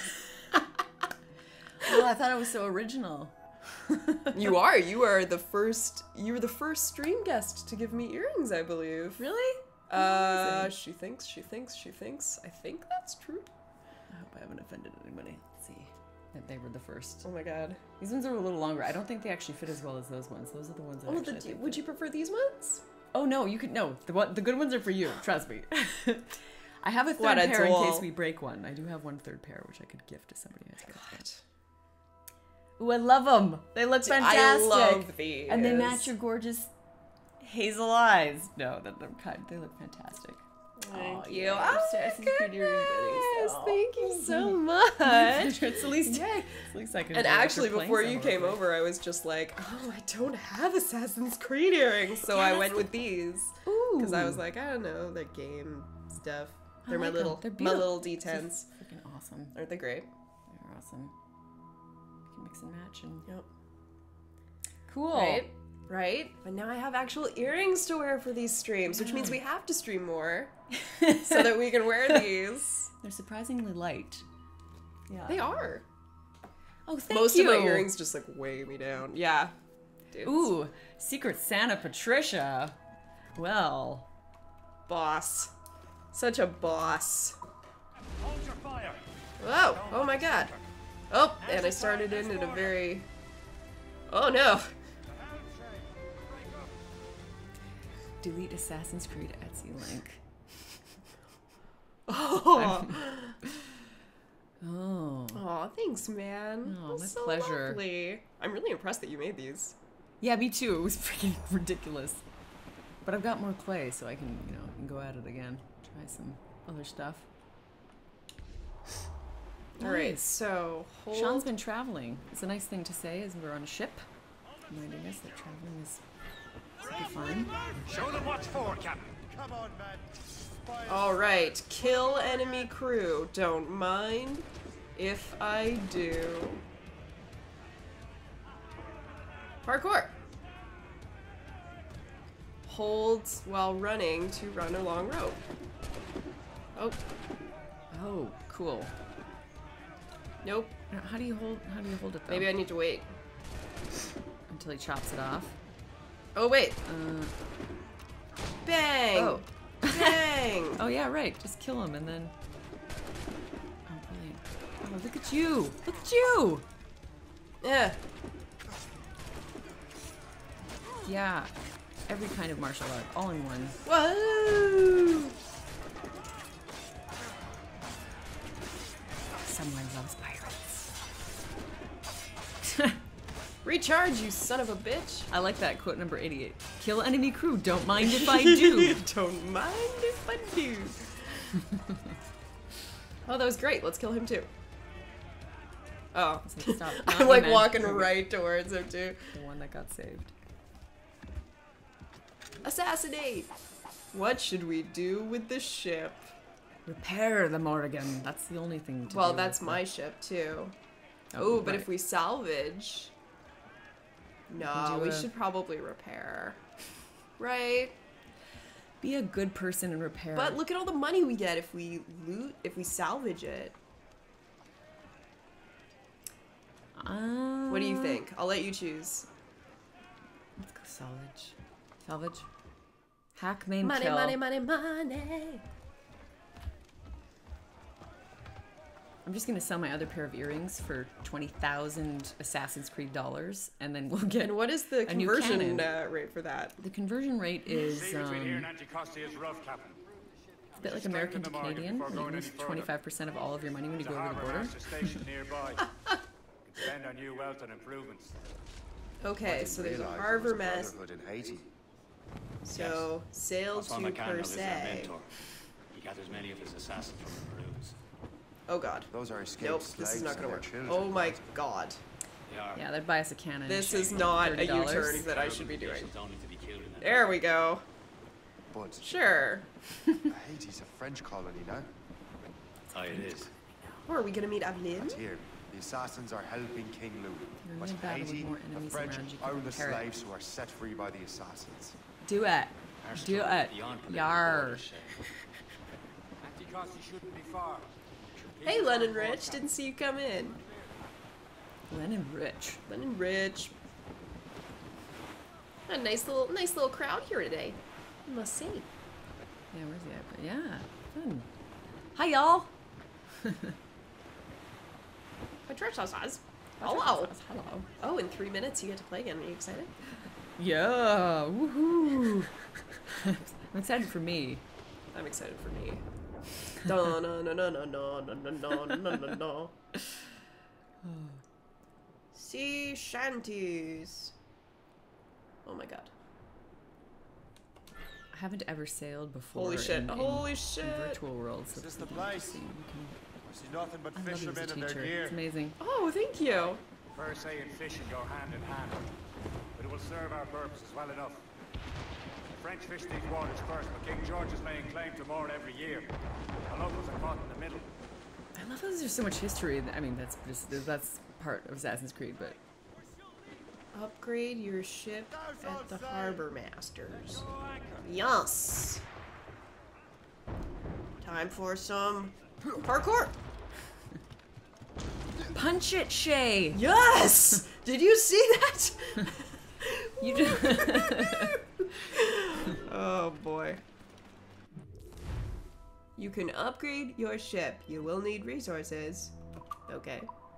Well, I thought it was so original. You are the first stream guest to give me earrings, I believe. Really? She thinks. I think that's true. I hope I haven't offended anybody. Let's see. That they were the first. Oh my God. These ones are a little longer. I don't think they actually fit as well as those ones. Those are the ones that actually fit. Would you prefer these ones? Oh no, you could the good ones are for you, trust me. I have a third pair in case we break one. I do have one third pair which I could gift to somebody. God. Ooh, I love them. They look fantastic. I love these. And they match your gorgeous hazel eyes. No, they look fantastic. Thank you. Yeah. Oh, goodness. Thank you so much. It's the least I can do. And actually, before you came over, I was just like, oh, I don't have Assassin's Creed earrings. So I went with these. Because I was like, I don't know, the game stuff. They're my little D10s. Freaking awesome. Aren't they great? They're awesome. Mix and match and yep. Cool. Right? Right? But now I have actual earrings to wear for these streams, which means we have to stream more so that we can wear these. They're surprisingly light. Yeah. They are. Oh, thank Most you. of my earrings just like weigh me down. Yeah. Dudes. Ooh, Secret Santa Patricia. Well. Boss. Such a boss. Hold your fire. Whoa! Oh my god. Oh, and I started in at a very... Oh no! Delete Assassin's Creed Etsy link. Oh! Oh. Aw, thanks, man. Oh, my so pleasure. Lovely. I'm really impressed that you made these. Yeah, me too. It was freaking ridiculous. But I've got more clay, so I can, you know, I can go at it again. Try some other stuff. Alright, so hold... Sean's been traveling. It's a nice thing to say as we're on a ship. Reminding us that traveling is super fun. Show them what's for, Captain. Come on, man. Alright, kill enemy crew. Don't mind if I do. Parkour. Hold while running to run a long rope. Oh. Oh, cool. Nope. How do you hold it though? Maybe I need to wait. Until he chops it off. Oh wait. Bang! Oh. Bang! Oh yeah, right. Just kill him and then... Oh, brilliant. Oh, look at you! Look at you! Yeah. Yeah. Every kind of martial art, all in one. Whoa! Someone loves pirates. Recharge, you son of a bitch. I like that quote number 88. Kill enemy crew, don't mind if I do. Don't mind if I do. Oh, that was great. Let's kill him too. Oh. Stop. I'm like walking right towards him too. The one that got saved. Assassinate! What should we do with the ship? Repair the Morrigan. That's the only thing to do. Well, that's my ship too. Oh, but if we salvage... No, we should probably repair. Right? Be a good person and repair. But look at all the money we get if we loot, if we salvage it. What do you think? I'll let you choose. Let's go salvage. Salvage. Hack, maim, Money, kill. money, money, money. I'm just gonna sell my other pair of earrings for 20,000 Assassin's Creed dollars, and then we'll get. And what is the conversion rate for that? The conversion rate is Sea between here and Anticosti is rough, Captain. It's a bit like American to Canadian. You lose 25% of all of your money when you go over the border. Station nearby. Spend on new wealth and improvements. Okay, so there's a harbor mess. So sail to per se. He gathers many of his assassins from the Peru's. Oh god. Those are escaped Nope, this is slaves not gonna and work. their children. Oh my god. Yeah, they'd buy us a cannon. This is not a $30. U-turn that I should be doing. There we go. But sure. Haiti's a French colony now. Oh, it is. Or are we gonna meet Aveline? And here, the assassins are helping King Louis. You're But in battle with Haiti, more the enemies French around you own can the compare it. slaves who are set free by the assassins. Do it. Do it. Yar. Anticosti shouldn't be far. Hey, Lennon Rich, didn't see you come in. Lennon Rich. Lennon Rich. A nice little crowd here today. I must say. Yeah, where's the iPad? Yeah, fun. Hi, y'all. Patricia says, hello. Hello. Oh, in 3 minutes you get to play again. Are you excited? Yeah. Woohoo. I'm excited for me. I'm excited for me. No, no, no, no, no, no, no, no, no, no, no. Sea shanties. Oh my god. I haven't ever sailed before. Holy shit! Holy in shit! virtual worlds. Is this the place? I see nothing but fishermen and their teacher. gear. It's amazing. Oh, thank you. Per se and fishing go hand in hand, but it will serve our purposes well enough. The French fish these waters first, but King George is laying claim to more every year. The locals are caught in the middle. I love how there's so much history. I mean, that's part of Assassin's Creed, but Upgrade your ship at the Harbor Masters. Yes! Time for some parkour! Punch it, Shay! Yes! Did you see that? You do. Oh boy. You can upgrade your ship. You will need resources. Okay.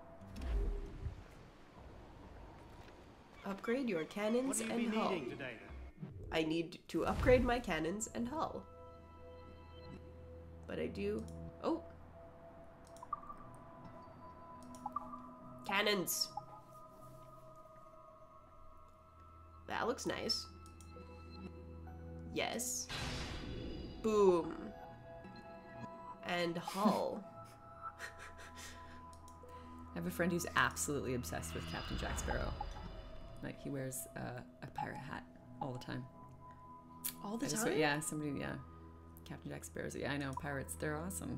Upgrade your cannons What and do you be hull. needing today, then? I need to upgrade my cannons and hull. But I do... Oh! Cannons! That looks nice. Yes. Boom. And hull. I have a friend who's absolutely obsessed with Captain Jack Sparrow. Like, he wears a pirate hat all the time. All the time? Yeah, somebody, yeah. Captain Jack Sparrow's, yeah, I know, pirates, they're awesome.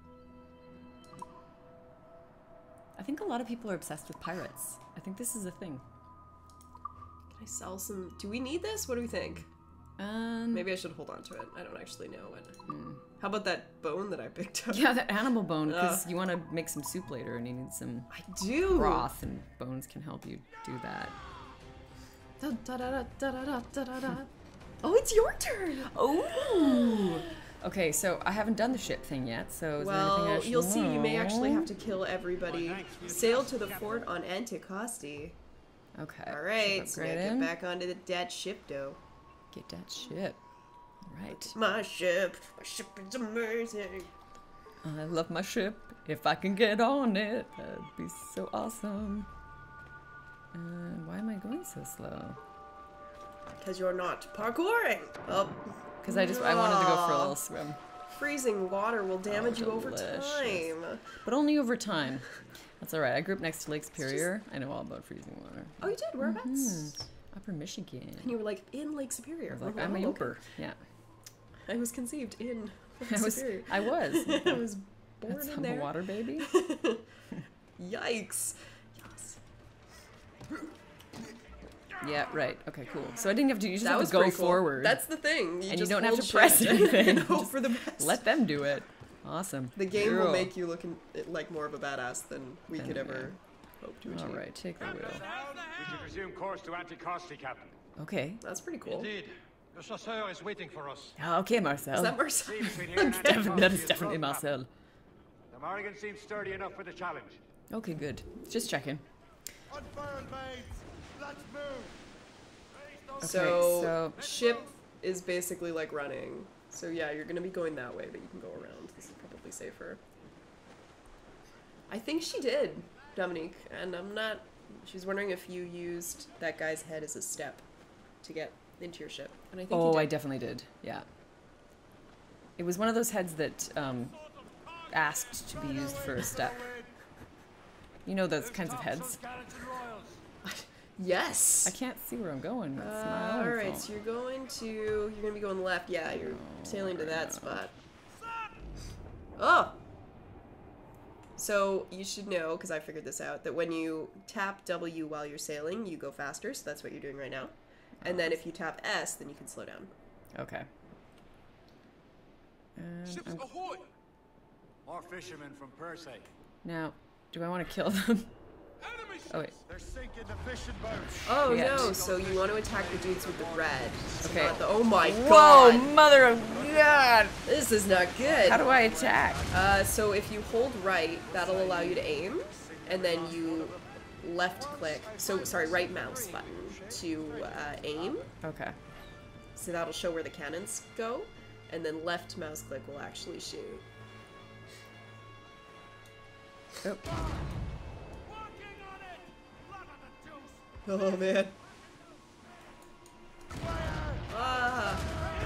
I think a lot of people are obsessed with pirates. I think this is a thing. Can I sell some... Do we need this? What do we think? Maybe I should hold on to it. I don't actually know it. How about that bone that I picked up? Yeah, that animal bone, because you want to make some soup later and you need some I do. broth, and bones can help you do that. Da, da, da, da, da, da, da, da. Oh, it's your turn! Oh! Okay, so I haven't done the ship thing yet, so is there anything I should you'll see. You may actually know? have to kill everybody. Sail to the fort on Anticosti. Okay. Alright, so now get upgraded. back onto that ship, though. Get that ship. Right. My ship is amazing. I love my ship. If I can get on it, that'd be so awesome. And why am I going so slow? Because you're not parkouring. Oh. Because I wanted to go for a little swim. Freezing water will damage you over delicious. time. But only over time. That's alright. I grew up next to Lake Superior. I know all about freezing water. Oh, you did? Whereabouts? Upper Michigan. And you were like in Lake Superior. I was like, Oh, I'm a okay. yoper. Yeah. I was conceived in Lake Superior. I was. I was born That's in there. a water baby. Yikes. Yeah, right. Okay, cool. So I didn't have to. You just That have was to go pretty cool. forward. That's the thing. And you just don't have hold to press shift anything. and hope Just for the best. Let them do it. Awesome. The game will Cool. make you look like more of a badass than we could ever hope to achieve. All right, take the wheel. We should resume course to Anticosti, Captain. Okay. That's pretty cool. Indeed. The chasseur is waiting for us. Okay, Marcel. Is that Marcel? That is definitely Marcel. The Morrigan seems sturdy enough for the challenge. Okay, good. Just checking. Unfurled maids, let's move. So ship is basically like running. So yeah, you're gonna be going that way, but you can go around. This is probably safer. I think she did, Dominique, and I'm not... She's wondering if you used that guy's head as a step to get into your ship. And I think you did. I definitely did. Yeah. It was one of those heads that asked to be used for a step. You know those kinds of heads? Yes. I can't see where I'm going. That's my own Alright, fault. so you're gonna be going left. Yeah, you're sailing to that spot. Oh! So you should know, because I figured this out, that when you tap W while you're sailing, you go faster, so that's what you're doing right now. And then if you tap S, then you can slow down. Okay. Ships ahoy! More fishermen from Persei. Now, do I want to kill them? Oh wait. They're sinking the fishing boats. Oh Yeah. no, so you want to attack the dudes with the red. Okay. Not the, oh my Whoa, god! mother of God! This is not good! How do I attack? So if you hold right, that'll allow you to aim, and then you left click, right mouse button to aim. Okay. So that'll show where the cannons go, and then left mouse click will actually shoot. Oh. Oh man. Ah!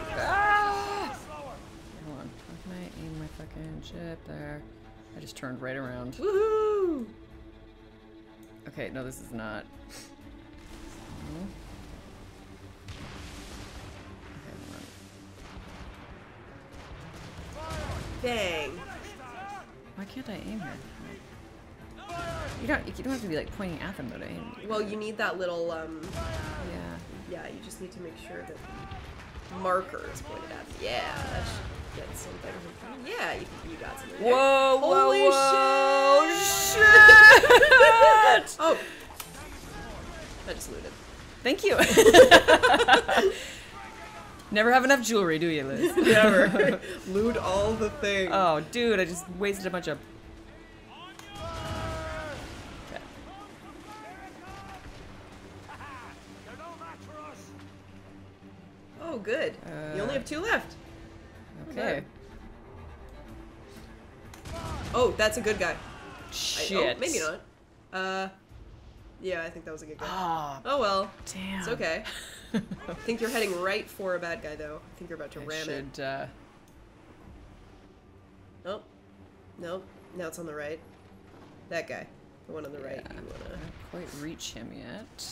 Hold on. How can I aim my fucking ship there? I just turned right around. Woohoo! Okay, no, this is not. No. Okay, hold on. Dang. Why can't I aim here? You don't have to be like pointing at them, though. Well, you need that little Yeah, you just need to make sure that the marker is pointed at. Yeah, that should get something. Yeah, you got something. There. Whoa, Holy whoa, shit! Oh, I just looted. Thank you. Never have enough jewelry, do you, Liz? Never. Loot all the things. Oh, dude, I just wasted a bunch of. Oh, good. You only have 2 left. Okay. Oh, that's a good guy. Shit. Oh, maybe not. Yeah, I think that was a good guy. Oh, well. Damn. It's okay. I think you're heading right for a bad guy, though. I think you're about to ram it. Nope. Nope. Now it's on the right. That guy. The one on the right. You wanna... I don't quite reach him yet.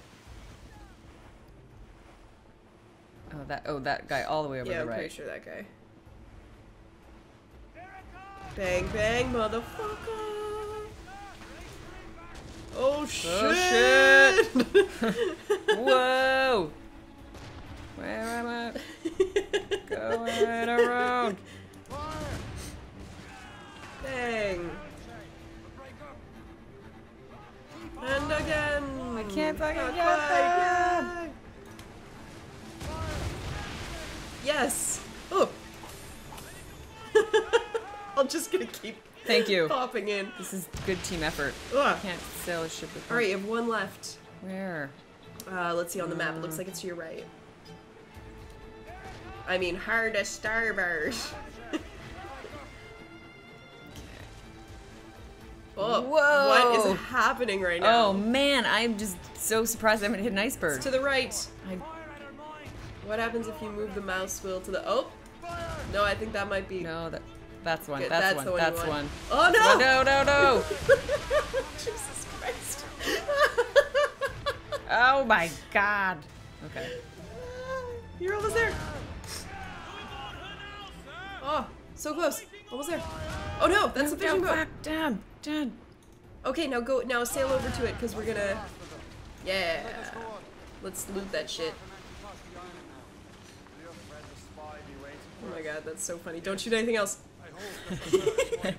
Oh, that guy all the way over yeah, the right. I'm pretty sure that guy. Bang, bang, motherfucker! Oh, shit! Oh, shit! Whoa! Where am I? Going around. Bang! And again! I can't fucking Not get quite. that! Yes! Oh! I'm just gonna keep Thank you. popping in. This is good team effort. Ugh. I can't sail a ship with Alright, you have 1 left. Where? Let's see on the map. It looks like it's to your right. I mean, hardest starboard. Oh, whoa! what is happening right now? Oh man, I'm just so surprised I haven't hit an iceberg. It's to the right. What happens if you move the mouse wheel to the... Oh! No, I think that might be... No, that's one. Good, That's the one. That's you one. Oh no! No! Jesus Christ. Oh my god. Okay. You're almost there. Oh, so close. Almost there. Oh no, that's the fishing boat. Damn. Okay, now go. Now sail over to it because we're gonna. Yeah. Let's loot that shit. Oh my god, that's so funny. Don't shoot anything else. Maybe you'll have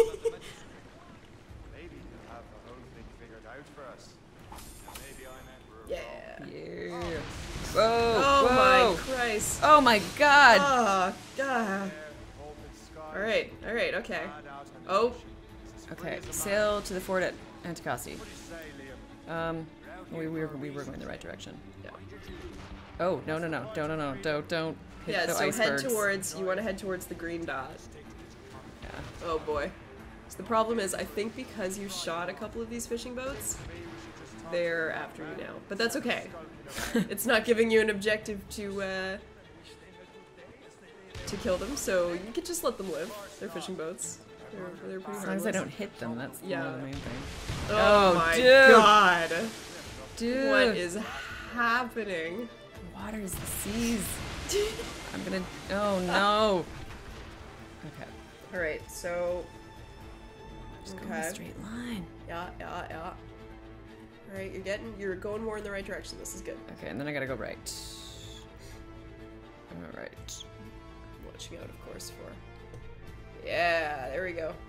the whole thing figured out for us. Maybe I'm emperor. Yeah. Yeah. Whoa. Oh whoa. my Christ. Oh my god. Oh god. Alright, okay. Oh. Okay, sail to the fort at Anticosti. We were going the right direction. Yeah. Oh, no. Don't hit Yeah, the so icebergs. head towards, you want to head towards the green dot. Yeah. Oh boy. So the problem is, I think because you shot a couple of these fishing boats, they're after you now. But that's okay. It's not giving you an objective to kill them, so you could just let them live. They're fishing boats. They're pretty As long as I harmless. don't hit them, that's the main thing. Oh my dude. god. Dude. What is happening? The waters, the seas. I'm gonna... Oh no. Okay. Alright, so... Just go in a straight line. Yeah. Alright, you're going more in the right direction. This is good. Okay, and then I gotta go right. Alright. Watching out, of course, for... Yeah, there we go.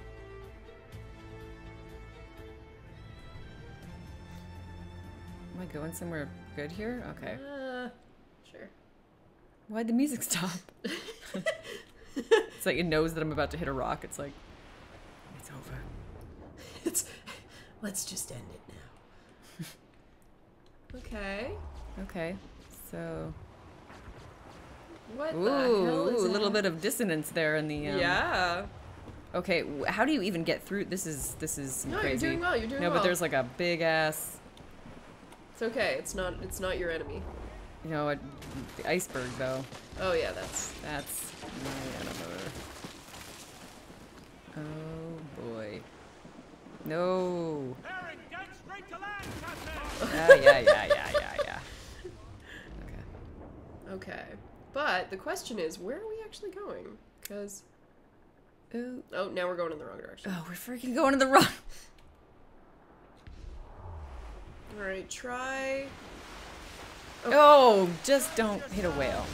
Am I going somewhere good here? Okay. Sure. Why'd the music stop? It's like it knows that I'm about to hit a rock. It's like, it's over. Let's just end it now. Okay. Okay, so... What Ooh, the hell is a little bit of dissonance there in the... Yeah. Okay, how do you even get through? This is some No, crazy... you're doing well, you're doing No, well. but there's like a big ass... It's okay, it's not your enemy. You know, the iceberg though. Oh yeah, that's my enemy. Oh boy. No. Yeah. Okay. But the question is, where are we actually going? Because... Oh, now we're going in the wrong direction. Oh, we're freaking going in the wrong... Alright, try... Oh, just don't hit a whale.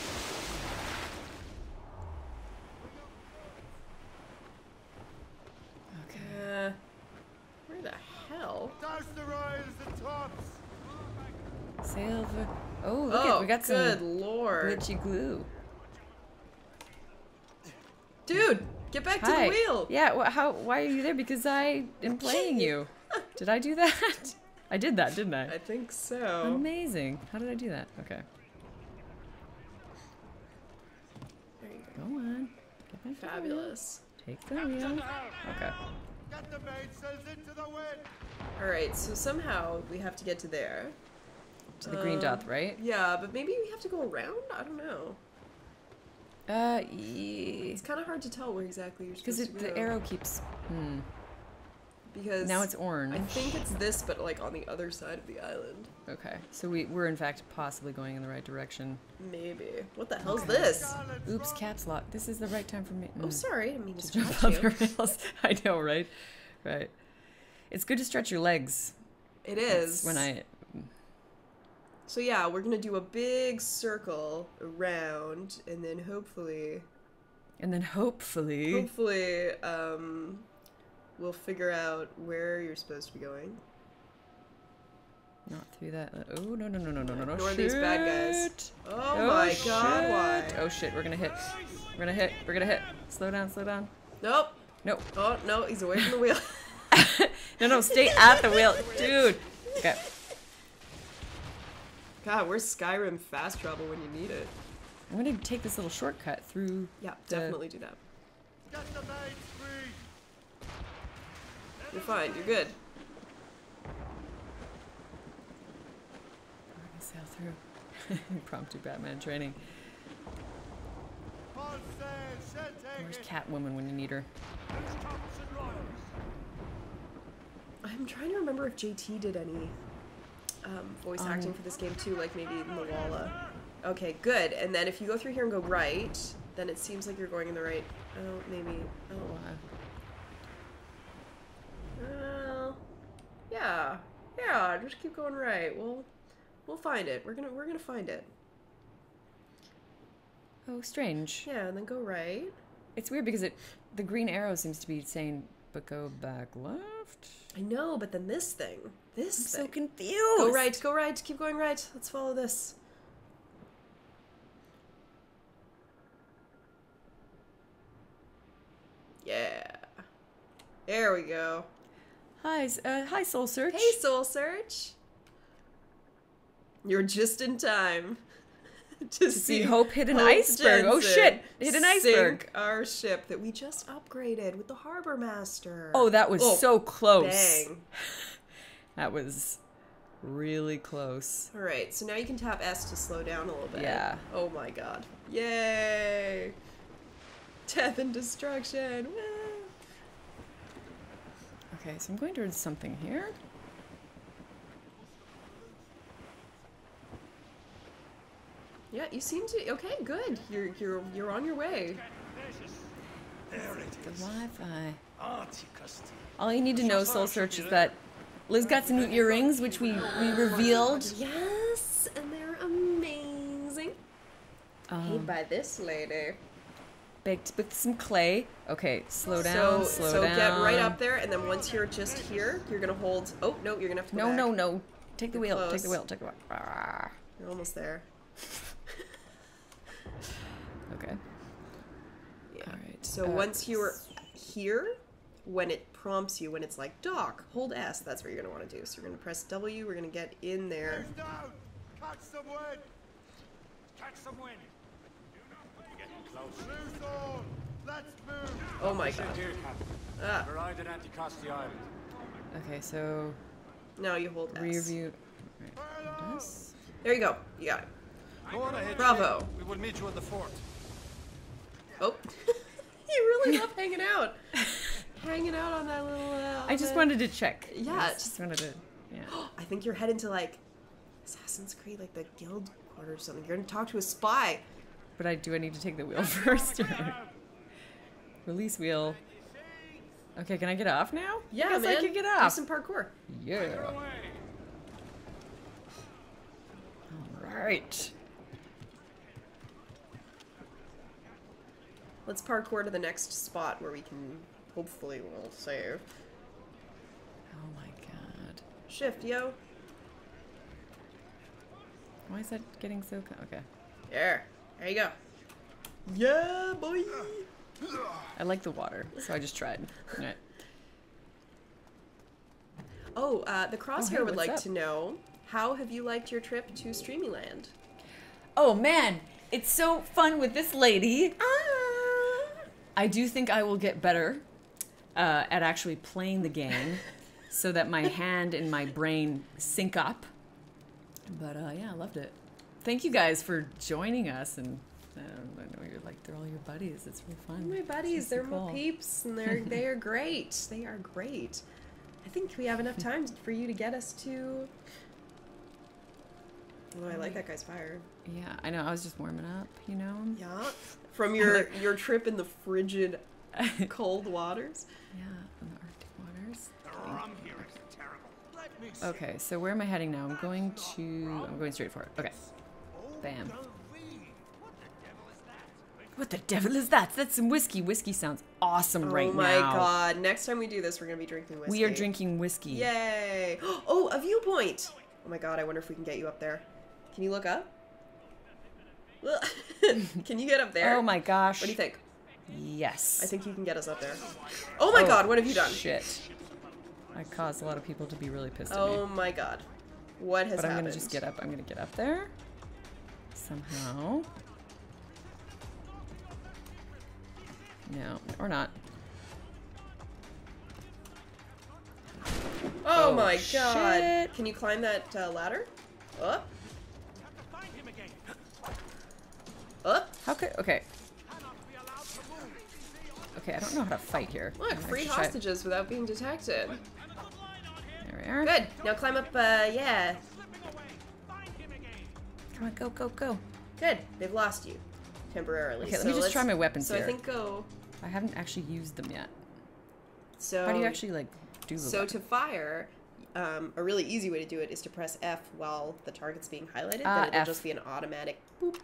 Okay. Where the hell? Sail over. Oh, look at we got some good lord. glitchy glue. Dude, get back to the wheel. Yeah, why are you there? Because I am playing you. Did I do that? I did that, didn't I? I think so. Amazing. How did I do that? Okay. There you go. Go on. Get back Fabulous. Take the wheel. Okay. Get the mainsails into the wind. Alright, so somehow we have to get to there. To the green dot, right? Yeah, but maybe we have to go around? I don't know. Yeah. It's kind of hard to tell where exactly you're supposed to go. Because the arrow keeps... Because... Now it's orange. I think it's this, but like on the other side of the island. Okay, so we're in fact possibly going in the right direction. Maybe. What the hell's this? Oops, caps lock. This is the right time for me. Oh, sorry. I didn't mean to jump scratch on the rails. I know, right? Right. It's good to stretch your legs. It is. That's when I... So yeah, we're gonna do a big circle around, and then hopefully... Hopefully, we'll figure out where you're supposed to be going. Not through that. Oh, no. Ignore these bad guys. Oh my god, why? Oh shit, we're gonna hit. We're gonna hit. Slow down. Nope. Nope. Oh, no, he's away from the wheel. No, stay at the wheel. Dude. Okay. God, where's Skyrim fast travel when you need it? I'm gonna take this little shortcut through. Yeah, definitely do that. You're fine. You're good. We're gonna sail through. Impromptu Batman training. Where's Catwoman when you need her? I'm trying to remember if JT did any voice acting for this game too, like maybe Mawala. Okay, good. And then if you go through here and go right, then it seems like you're going in the right. Oh, maybe. Oh. Well, yeah. Just keep going right. We'll find it. We're gonna find it. Oh, strange. Yeah, and then go right. It's weird because the green arrow seems to be saying, but go back left. I know, but then this thing. I'm so confused. Go right. Keep going right. Let's follow this. Yeah. There we go. Hi, Soul Search. Hey, Soul Search. You're just in time to see Hope hit an iceberg. Oh shit! Hit an iceberg. Sink our ship that we just upgraded with the Harbor Master. Oh, that was so close. Dang. That was really close. All right, so now you can tap S to slow down a little bit. Yeah. Oh my god. Yay! Death and destruction. Woo! Okay, so I'm going towards something here. Yeah, you seem to. Okay, good. You're on your way. The Wi-Fi. All you need to know, Soul Search, is that Liz got some new earrings, which we revealed. Yes, and they're amazing. Made by this lady. Baked with some clay. Okay, slow down, slow down. So get right up there, and then once you're just here, you're gonna hold. Oh no, you're gonna have to go back. No. Take the wheel. Close. Take the wheel. Take the wheel. Ah. You're almost there. Okay. Yeah. All right. So once you're here, when it prompts you, when it's like dock, hold S. That's what you're gonna want to do. So you're gonna press W. We're gonna get in there. Catch some wind. Catch some wind. Getting close. Loose on. Let's move. Oh my god. Here, Captain. Ah. Arrived at Anticosti Island. Okay, so Now you hold S. rear view. Right. S. There you go. You got it. Go on ahead. Bravo. Jim. We will meet you at the fort. Oh. You really love hanging out. Hanging out on that little... I just wanted to check. Yeah. I just wanted to... Yeah. I think you're heading to, like, Assassin's Creed, like the guild quarters or something. You're going to talk to a spy. But do I need to take the wheel first? Release wheel. Okay, can I get off now? Yeah, I guess man. I can get Do off. some parkour. Yeah. right. Let's parkour to the next spot where we can hopefully we'll save. Oh my god. Shift, yo. Why is that getting so... Okay. There you go. Yeah, boy. I like the water, so I just tried. All right. Oh, the Crosshair hey, would what's like up? to know, how have you liked your trip to Streamyland? Oh man, it's so fun with this lady. I do think I will get better at actually playing the game so that my hand and my brain sync up. But yeah, I loved it. Thank you guys for joining us, and I know you're like, they're all your buddies. It's really fun. My buddies, So they're cool. my peeps, and they are great. They are great. I think we have enough time for you to get us to... Oh, I like that guy's fire. Yeah, I know. I was just warming up, you know? Yeah. From your trip in the frigid, cold waters? Yeah, in the Arctic waters. The rum here is terrible. Let me see. Okay, so where am I heading now? I'm going straight for it. Okay. Bam. What the devil is that? That's some whiskey. Whiskey sounds awesome right now. Oh my god. Next time we do this, we're going to be drinking whiskey. We are drinking whiskey. Yay. Oh, a viewpoint. Oh my god, I wonder if we can get you up there. Can you look up? Can you get up there? Oh my gosh. What do you think? Yes. I think you can get us up there. Oh my god, what have you done? Shit. I caused a lot of people to be really pissed at me. Oh my god. What has happened? But I'm gonna just get up. I'm gonna get up there. Somehow. No, or not. Oh my god. shit. Can you climb that ladder? Up? Up? How could... Okay. Okay, I don't know how to fight here. Look, free hostages without being detected. There we are. Good. Now climb up, yeah. Come on, go, go, go. Good. They've lost you. Temporarily. Okay, let me just try my weapons so here. I think go... I haven't actually used them yet. So... How do you actually, like, do the So weapon? to fire, a really easy way to do it is to press F while the target's being highlighted. Ah, then it'll F. just be an automatic boop.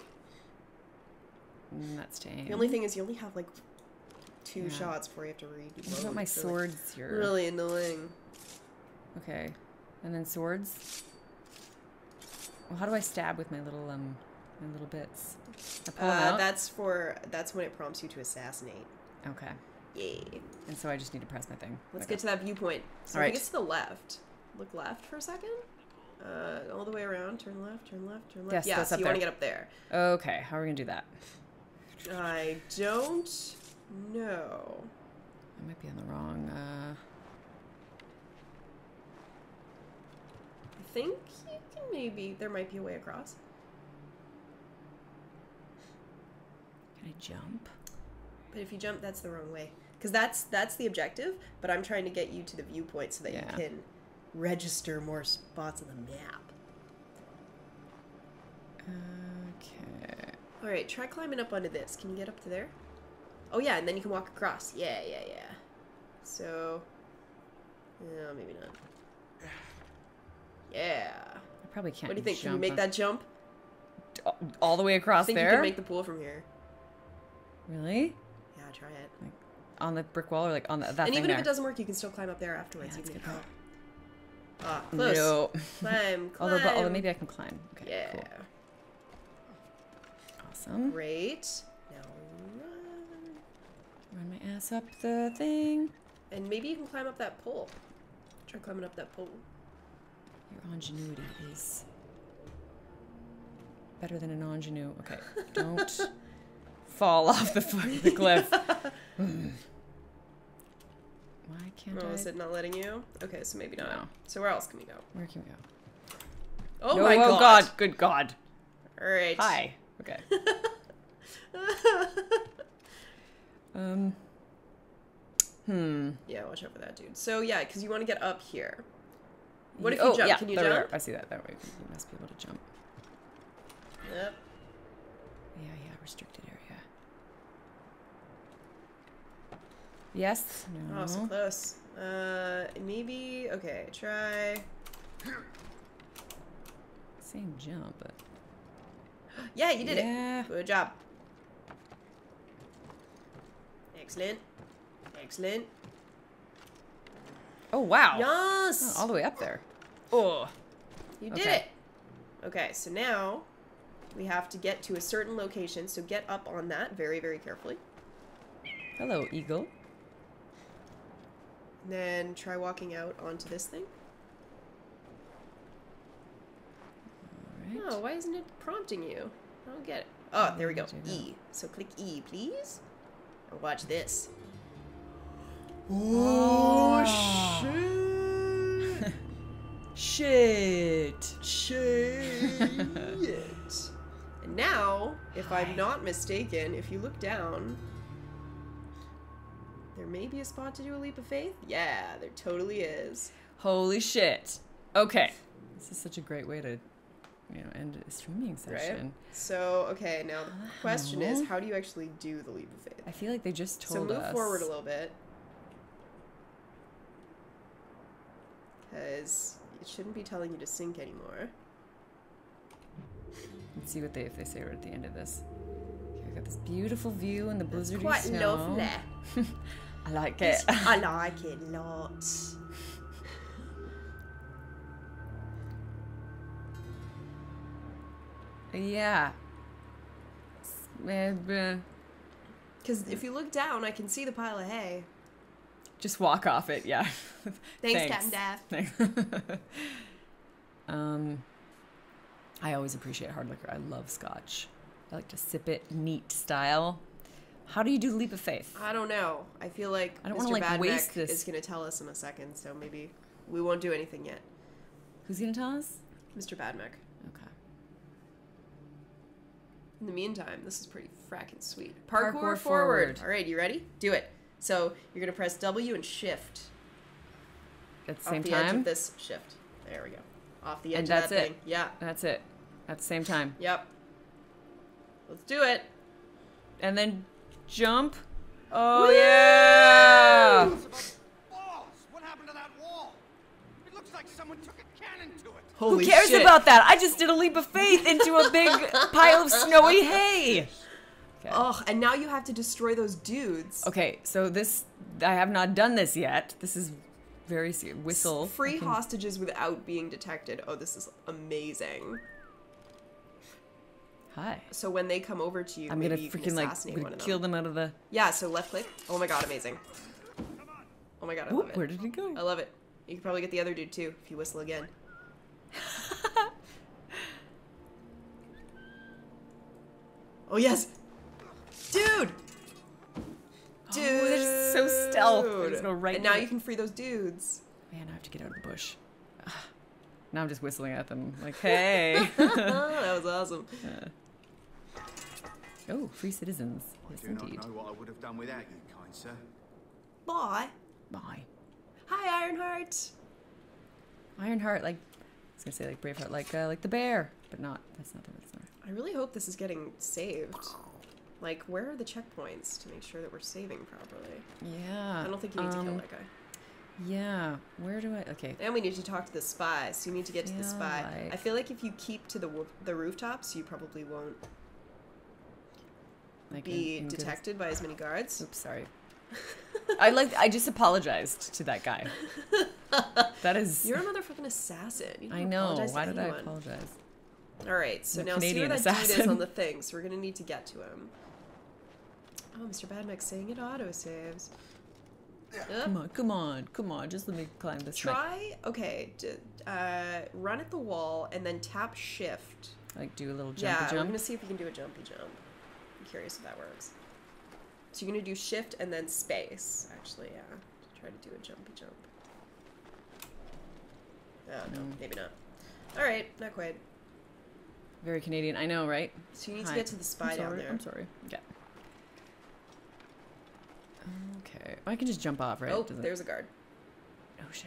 That's tame. The only thing is you only have, like, 2 Yeah. shots before you have to reload. What about my so, swords here? Really annoying. Okay. And then swords? Well, how do I stab with my little bits? I pull them out? That's when it prompts you to assassinate. Okay. Yay. And so I just need to press my thing. Let's Okay. get to that viewpoint. So All I right. think it's to the left. Look left for a second. All the way around. Turn left, turn left, turn left. Yes, yeah, that's so up you want to there. get up there. Okay, how are we gonna do that? I don't know. I might be on the wrong, I think you can maybe... There might be a way across. Can I jump? But if you jump, that's the wrong way. Because that's the objective, but I'm trying to get you to the viewpoint so that you can register more spots on the map. Okay. Alright, try climbing up onto this. Can you get up to there? Oh yeah, and then you can walk across. Yeah, yeah, yeah. So... No, maybe not. Yeah. I probably can't What do you think? Can you jump make on- that jump? all the way across I think there? you can make the pool from here. Really? Yeah, try it. Like on the brick wall or like on that And thing even there? if it doesn't work, you can still climb up there afterwards. Yeah, even that's if good. Ah, close. No. Climb, Although maybe I can climb. Okay, yeah. cool. Awesome. Great. Now Run my ass up the thing. and maybe you can climb up that pole. Try climbing up that pole. Your ingenuity is better than an ingenue. Okay, don't fall off the cliff. Why can't Oh, I? is it not letting you? Okay, so maybe not. No. So where else can we go? Where can we go? Oh No, my oh god. god! Good god! All right. Hi. Okay. Yeah, watch out for that dude. So yeah, because you want to get up here. What if Oh, you jump? yeah, Can you there we jump? are. I see that. That way you must be able to jump. Yep. Yeah, restricted area. Yes? No. Oh, so close. Maybe. Okay, try. Same jump, but Yeah, you did Yeah. it. Good job. Excellent. Excellent. Oh, wow. Yes! Oh, all the way up there. Oh. You did it. Okay, so now we have to get to a certain location, so get up on that very, very carefully. Hello, eagle. And then try walking out onto this thing. All right. Oh, why isn't it prompting you? I don't get it. Oh, there we go. E. So click E, please. And watch this. Oh, shit. Shit. And now, if I'm not mistaken, if you look down, there may be a spot to do a leap of faith. Yeah, there totally is. Holy shit. Okay. This is such a great way to, end a streaming session. Right? So, okay, now the question is, how do you actually do the leap of faith? I feel like they just told us. So move forward a little bit. Because it shouldn't be telling you to sync anymore. Let's see if they say right at the end of this. Okay, I got this beautiful view in the blizzardy Quite snow. lovely. I like it. I like it lots. Yeah. Because if you look down, I can see the pile of hay. Just walk off it, yeah. Thanks, Captain Dad. Thanks. I always appreciate hard liquor. I love scotch. I like to sip it neat style. How do you do the leap of faith? I don't know. I feel like I don't Mr. want to Badneck waste this. is going to tell us in a second, so maybe we won't do anything yet. Who's going to tell us? Mr. Badneck. Okay. In the meantime, this is pretty frackin' sweet. Parkour forward. All right, you ready? Do it. So you're going to press W and shift. At the same off the time? edge of this shift. There we go. Off the edge And of that's that it. thing. Yeah. That's it. At the same time. Yep. Let's do it. And then jump. Oh, Woo! yeah! What happened to that wall? It looks like someone took a cannon to it. Holy Who cares shit. about that? I just did a leap of faith into a big pile of snowy hay. Okay. Oh, and now you have to destroy those dudes. Okay, so I have not done this yet. This is very whistle. Free hostages without being detected. Oh, this is amazing. Hi. So when they come over to you, I'm maybe gonna you can freaking assassinate one of kill them. them out of the. Yeah, so left click. Oh my god, amazing. Oh my god, I love it. Where did he go? I love it. You can probably get the other dude too if you whistle again. Oh yes, dude. Dude, Oh, they're just so stealth. They just go right and now to you it. can free those dudes. Man, I have to get out of the bush. Now I'm just whistling at them like, hey. That was awesome. Oh, free citizens. Yes, I do indeed. not know what I would have done without you, kind sir. Bye. Bye. Hi, Ironheart. Ironheart, like I was gonna say like Braveheart, like the bear, but not. That's not the right story. I really hope this is getting saved. Like, where are the checkpoints to make sure that we're saving properly? Yeah. I don't think you need to kill that guy. Yeah. Where do I? Okay. And we need to talk to the spy, so you need to get to the spy. like- I feel like if you keep to the rooftops, you probably won't Like be in good- detected by as many guards. Oops, sorry. I just apologized to that guy. That is. You're a motherfucking assassin. You don't I know. apologize to Why did I anyone. apologize? All right, so I'm a now see where Canadian that dude is assassin. on the thing. So we're gonna need to get to him. Oh, Mr. Badmeck's saying it auto saves. Come on. Just let me climb this. Try, okay, run at the wall and then tap shift. Like do a little jumpy Yeah, we're jump. gonna see if we can do a jumpy jump. I'm curious if that works. So you're gonna do shift and then space, actually, yeah. Try to do a jumpy jump. Oh, no, maybe not. Alright, not quite. Very Canadian. I know, right? So you need to get to the spy down there. I'm sorry. Yeah. Okay. I can just jump off, right? Oh, Doesn't- there's a guard. Oh shit.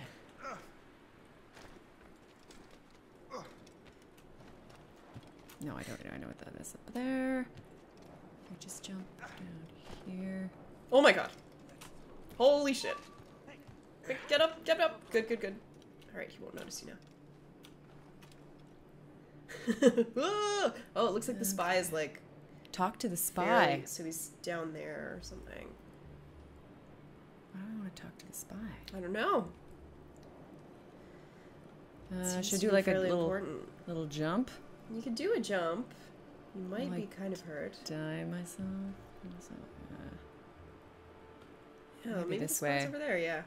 No, I don't know. I know what that is up there. I just jump down here. Oh my god. Holy shit. Quick, get up, get up. Good. Alright, he won't notice you now. Oh, it looks like the spy is like... Talk to the spy. So he's down there or something. I don't want to talk to the spy. I don't know. Should I do like a little jump? You could do a jump. You might be kind of hurt. Die myself? Yeah, maybe this way. Over there, yeah.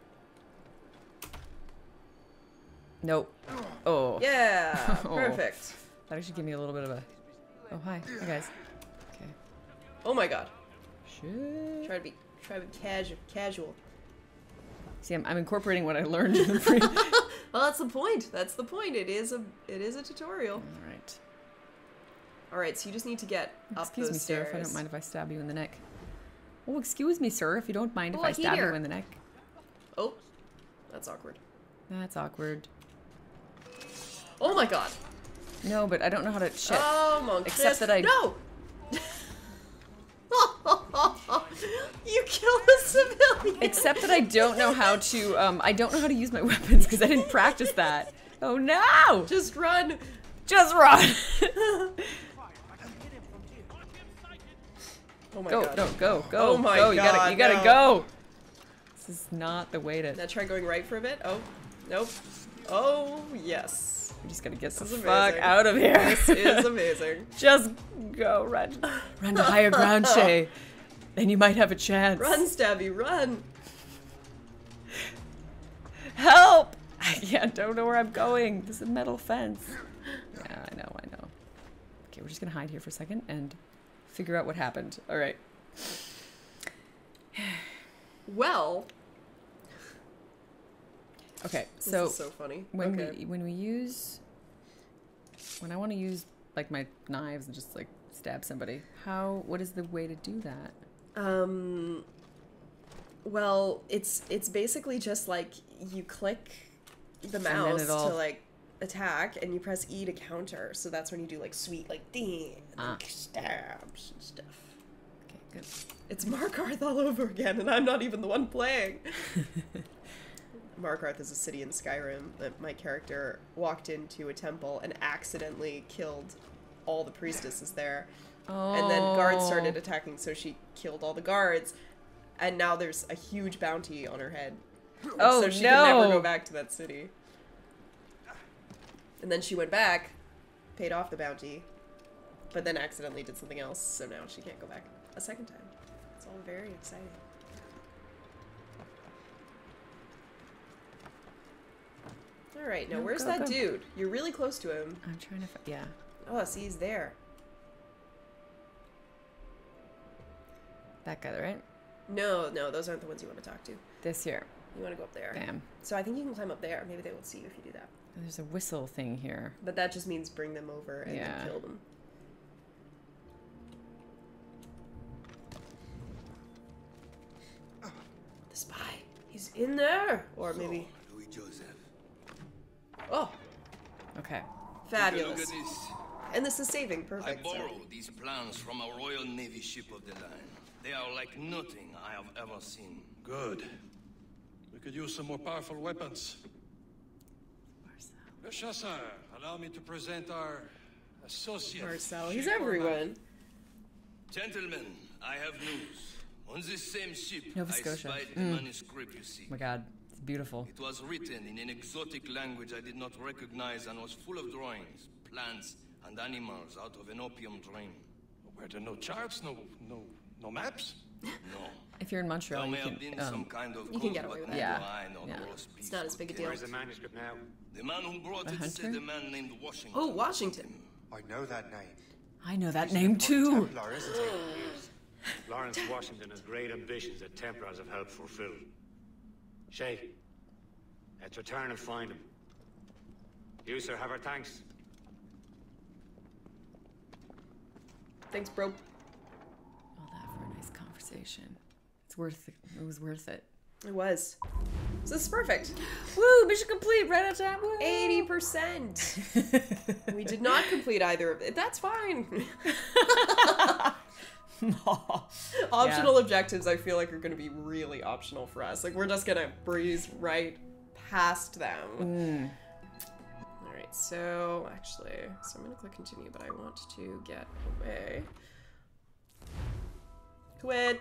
Nope. Oh. Yeah, perfect. That actually gave me a little bit of a... Oh, hi. Hi, guys. Okay. Oh my god. Shit. Try to be casual. See, I'm incorporating what I learned in the pre... Well, that's the point. That's the point. It is a tutorial. All right. All right, so you just need to get up Excuse those me, stairs. sir, if I don't mind if I stab you in the neck. Oh, excuse me, sir, if you don't mind if I stab you in the neck. Oh, that's awkward. That's awkward. Oh my god. No, but I don't know how to... Shit. Oh my god. Except that I... No! You killed a civilian! Except that I don't know how to, I don't know how to use my weapons because I didn't practice that. Oh no! Just run! Just run! Oh my god. Go. Oh my god. You gotta go! This is not the way to... Now try going right for a bit. Oh, nope. Oh, yes. We just gotta get the fuck out of here. This is amazing. Just go, run. Run to higher ground, Shay. Then you might have a chance. Run, Stabby, run! Help! I don't know where I'm going. This is a metal fence. Yeah, I know. Okay, we're just gonna hide here for a second and figure out what happened. All right. Well... Okay, this is so funny. When I want to use like my knives and just like stab somebody, what is the way to do that? Well, it's basically just like you click the mouse to like attack and you press E to counter. So that's when you do like sweet like ding and like stabs and stuff. Okay, good. It's Markarth all over again and I'm not even the one playing. Markarth is a city in Skyrim that my character walked into a temple and accidentally killed all the priestesses there. Oh. And then guards started attacking, so she killed all the guards. And now there's a huge bounty on her head. Oh, so she could never go back to that city. And then she went back, paid off the bounty, but then accidentally did something else, so now she can't go back a second time. It's all very exciting. Alright, now where's that dude? You're really close to him. I'm trying to yeah. Oh, see, he's there. That guy, right? No, those aren't the ones you want to talk to. This here. You want to go up there. Bam. So I think you can climb up there. Maybe they will see you if you do that. There's a whistle thing here. But that just means bring them over and then kill them. The spy. He's in there. Or maybe... Oh. Okay. Fabulous. Look at this. And this is saving. Perfect. I borrowed these plans from a Royal Navy ship of the line. They are like nothing I have ever seen. Good. We could use some more powerful weapons. Le Chasseur, allow me to present our associate. Marcel, he's everyone. Gentlemen, I have news. On this same ship, Nova I Scotia. spied the manuscript you see. Oh my god, it's beautiful. It was written in an exotic language I did not recognize and was full of drawings, plants, and animals out of an opium drain. Were there no charts, no maps? No. If you're in Montreal, there you may have been some kind of you can get away with that. Yeah. It's not as big a deal. Where's the manuscript now? The man who brought it said a man named Washington. Oh, Washington. I know that name. I know that name too. Templar, isn't he? Lawrence Washington has great ambitions that Templars have helped fulfill. Shay, let's return and find him. You, sir, have our thanks. Thanks, bro. All that for a nice conversation. It's worth it. It was worth it. It was. So this is perfect. Woo! Mission complete. Right on time. Woo. 80%. We did not complete either of it. That's fine. Optional objectives, I feel like, are going to be really optional for us. Like, we're just going to breeze right past them. All right. right, so actually, I'm gonna click continue, but I want to get away. Quit.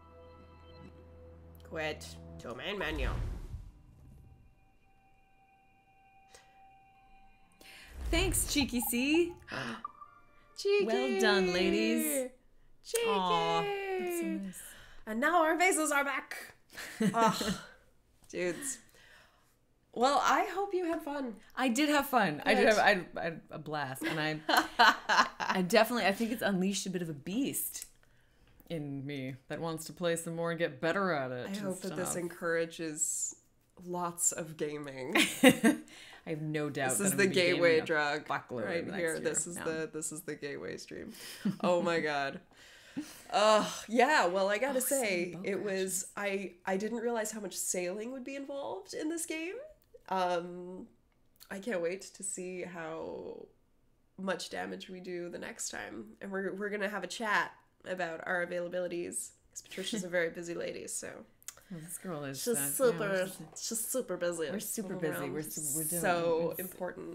Domain menu. Thanks, Cheeky C. Cheeky. Well done, ladies. Cheeky. Aw, that's so nice. And now our vases are back. Oh, dudes. Well, I hope you had fun. I did have fun. I had a blast, and I think it's unleashed a bit of a beast in me that wants to play some more and get better at it. I hope that this encourages lots of gaming. I have no doubt. This is the gateway drug right here. This is the gateway stream. Oh my god. Yeah, well, I gotta say, it was I didn't realize how much sailing would be involved in this game. I can't wait to see how much damage we do the next time, and we're gonna have a chat about our availabilities because Patricia's a very busy lady, so. Well, this girl is she's super busy. We're super busy. We're doing so important.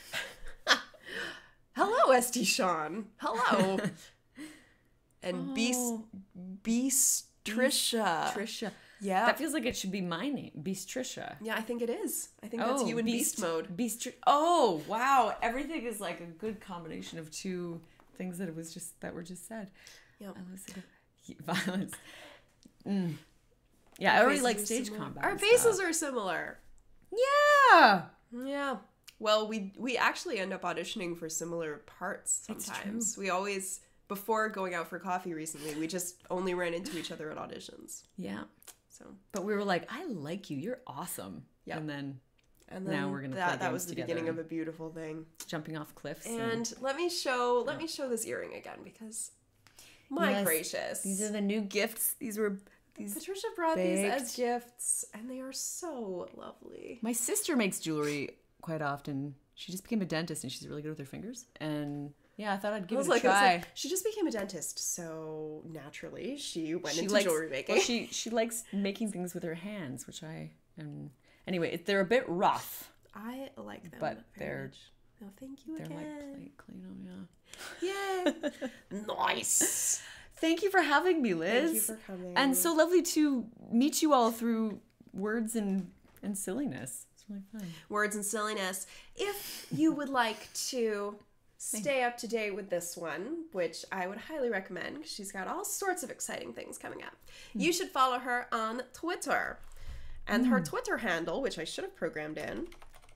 Hello, ST Sean. Hello. And Beast Trisha. Yeah. That feels like it should be my name. Beast Trisha. Yeah, I think it is. I think that's you in Beast mode. Oh, wow. Everything is like a good combination of two things that were just said. Yeah. Violence. Yeah, I already like stage combat. Our faces are similar. Yeah. Yeah. Well, we actually end up auditioning for similar parts sometimes. We always, before going out for coffee recently, we just only ran into each other at auditions. Yeah. So, but we were like, I like you. You're awesome. Yeah. And then now we're gonna play that was the together. beginning of a beautiful thing. Jumping off cliffs. And let me show this earring again because my gracious. These are the new gifts. Patricia brought these as gifts, and they are so lovely. My sister makes jewelry quite often. She just became a dentist, and she's really good with her fingers. And yeah, I thought I'd give it a try. She just became a dentist, so naturally she went into jewelry making. Well, she likes making things with her hands, which anyway, they're a bit rough. I like them, but they're. No, thank you again. They're like clean, yeah. Nice. Thank you for having me, Liz. Thank you for coming. And so lovely to meet you all through words and silliness. It's really fun. Words and silliness. If you would like to stay up to date with this one, which I would highly recommend because she's got all sorts of exciting things coming up, you should follow her on Twitter. And her Twitter handle, which I should have programmed in.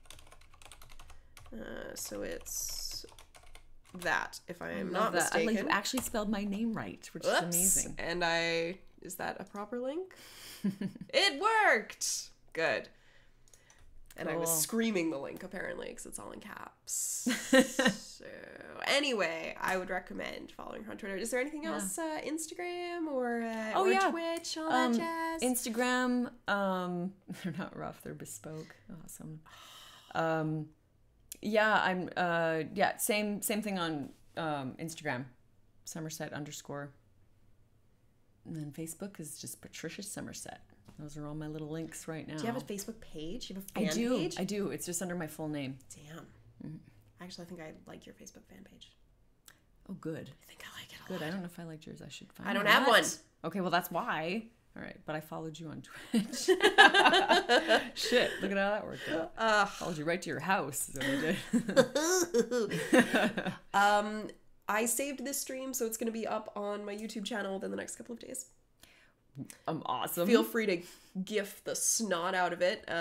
So it's that, if I am not mistaken. I like you actually spelled my name right, which is amazing. And is that a proper link? It worked! Good. And I was screaming the link apparently because it's all in caps. So anyway, I would recommend following her on Twitter. Is there anything else? Instagram or Twitch, all that jazz? Instagram, they're not rough, they're bespoke. Awesome. Yeah, I'm same thing on Instagram, Somerset _ and then Facebook is just Patricia Somerset. Those are all my little links right now. Do you have a Facebook page? You have a fan page? I do. It's just under my full name. Damn. Actually, I think I like your Facebook fan page. Oh, good. I think I like it a lot. I don't know if I liked yours. I should find I don't have one. Okay, well, that's why. All right, but I followed you on Twitch. Shit, look at how that worked out. Followed you right to your house. Is what I did. I saved this stream, so it's going to be up on my YouTube channel within the next couple of days. Awesome. Feel free to gif the snot out of it.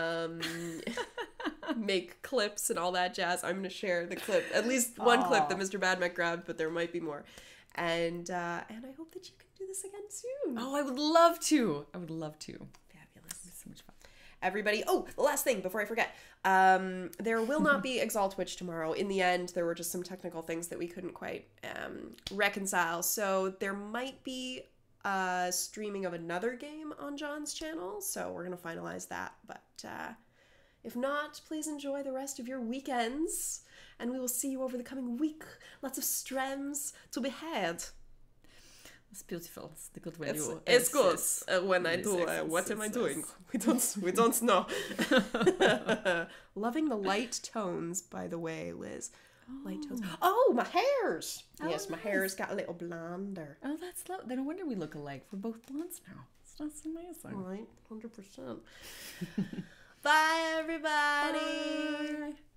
Make clips and all that jazz. I'm going to share the clip, at least one clip that Mr. Badmek grabbed, but there might be more. And I hope that you can do this again soon. Oh, I would love to. Fabulous. It's so much fun. Everybody. Oh, the last thing before I forget. There will not be Exalt Twitch tomorrow. In the end, there were just some technical things that we couldn't quite reconcile. So there might be streaming of another game on John's channel. So we're going to finalize that. But if not, please enjoy the rest of your weekends. And we will see you over the coming week. Lots of streams to be had. It's beautiful. It's the good way to. It's good when I do. What am I doing? We don't know. Loving the light tones, by the way, Liz. Light tones. Oh, my hairs. Yes, my hair's got a little blonder. Oh, that's lovely. No wonder we look alike. We're both blondes now. That's amazing. Right, 100%. Bye, everybody. Bye.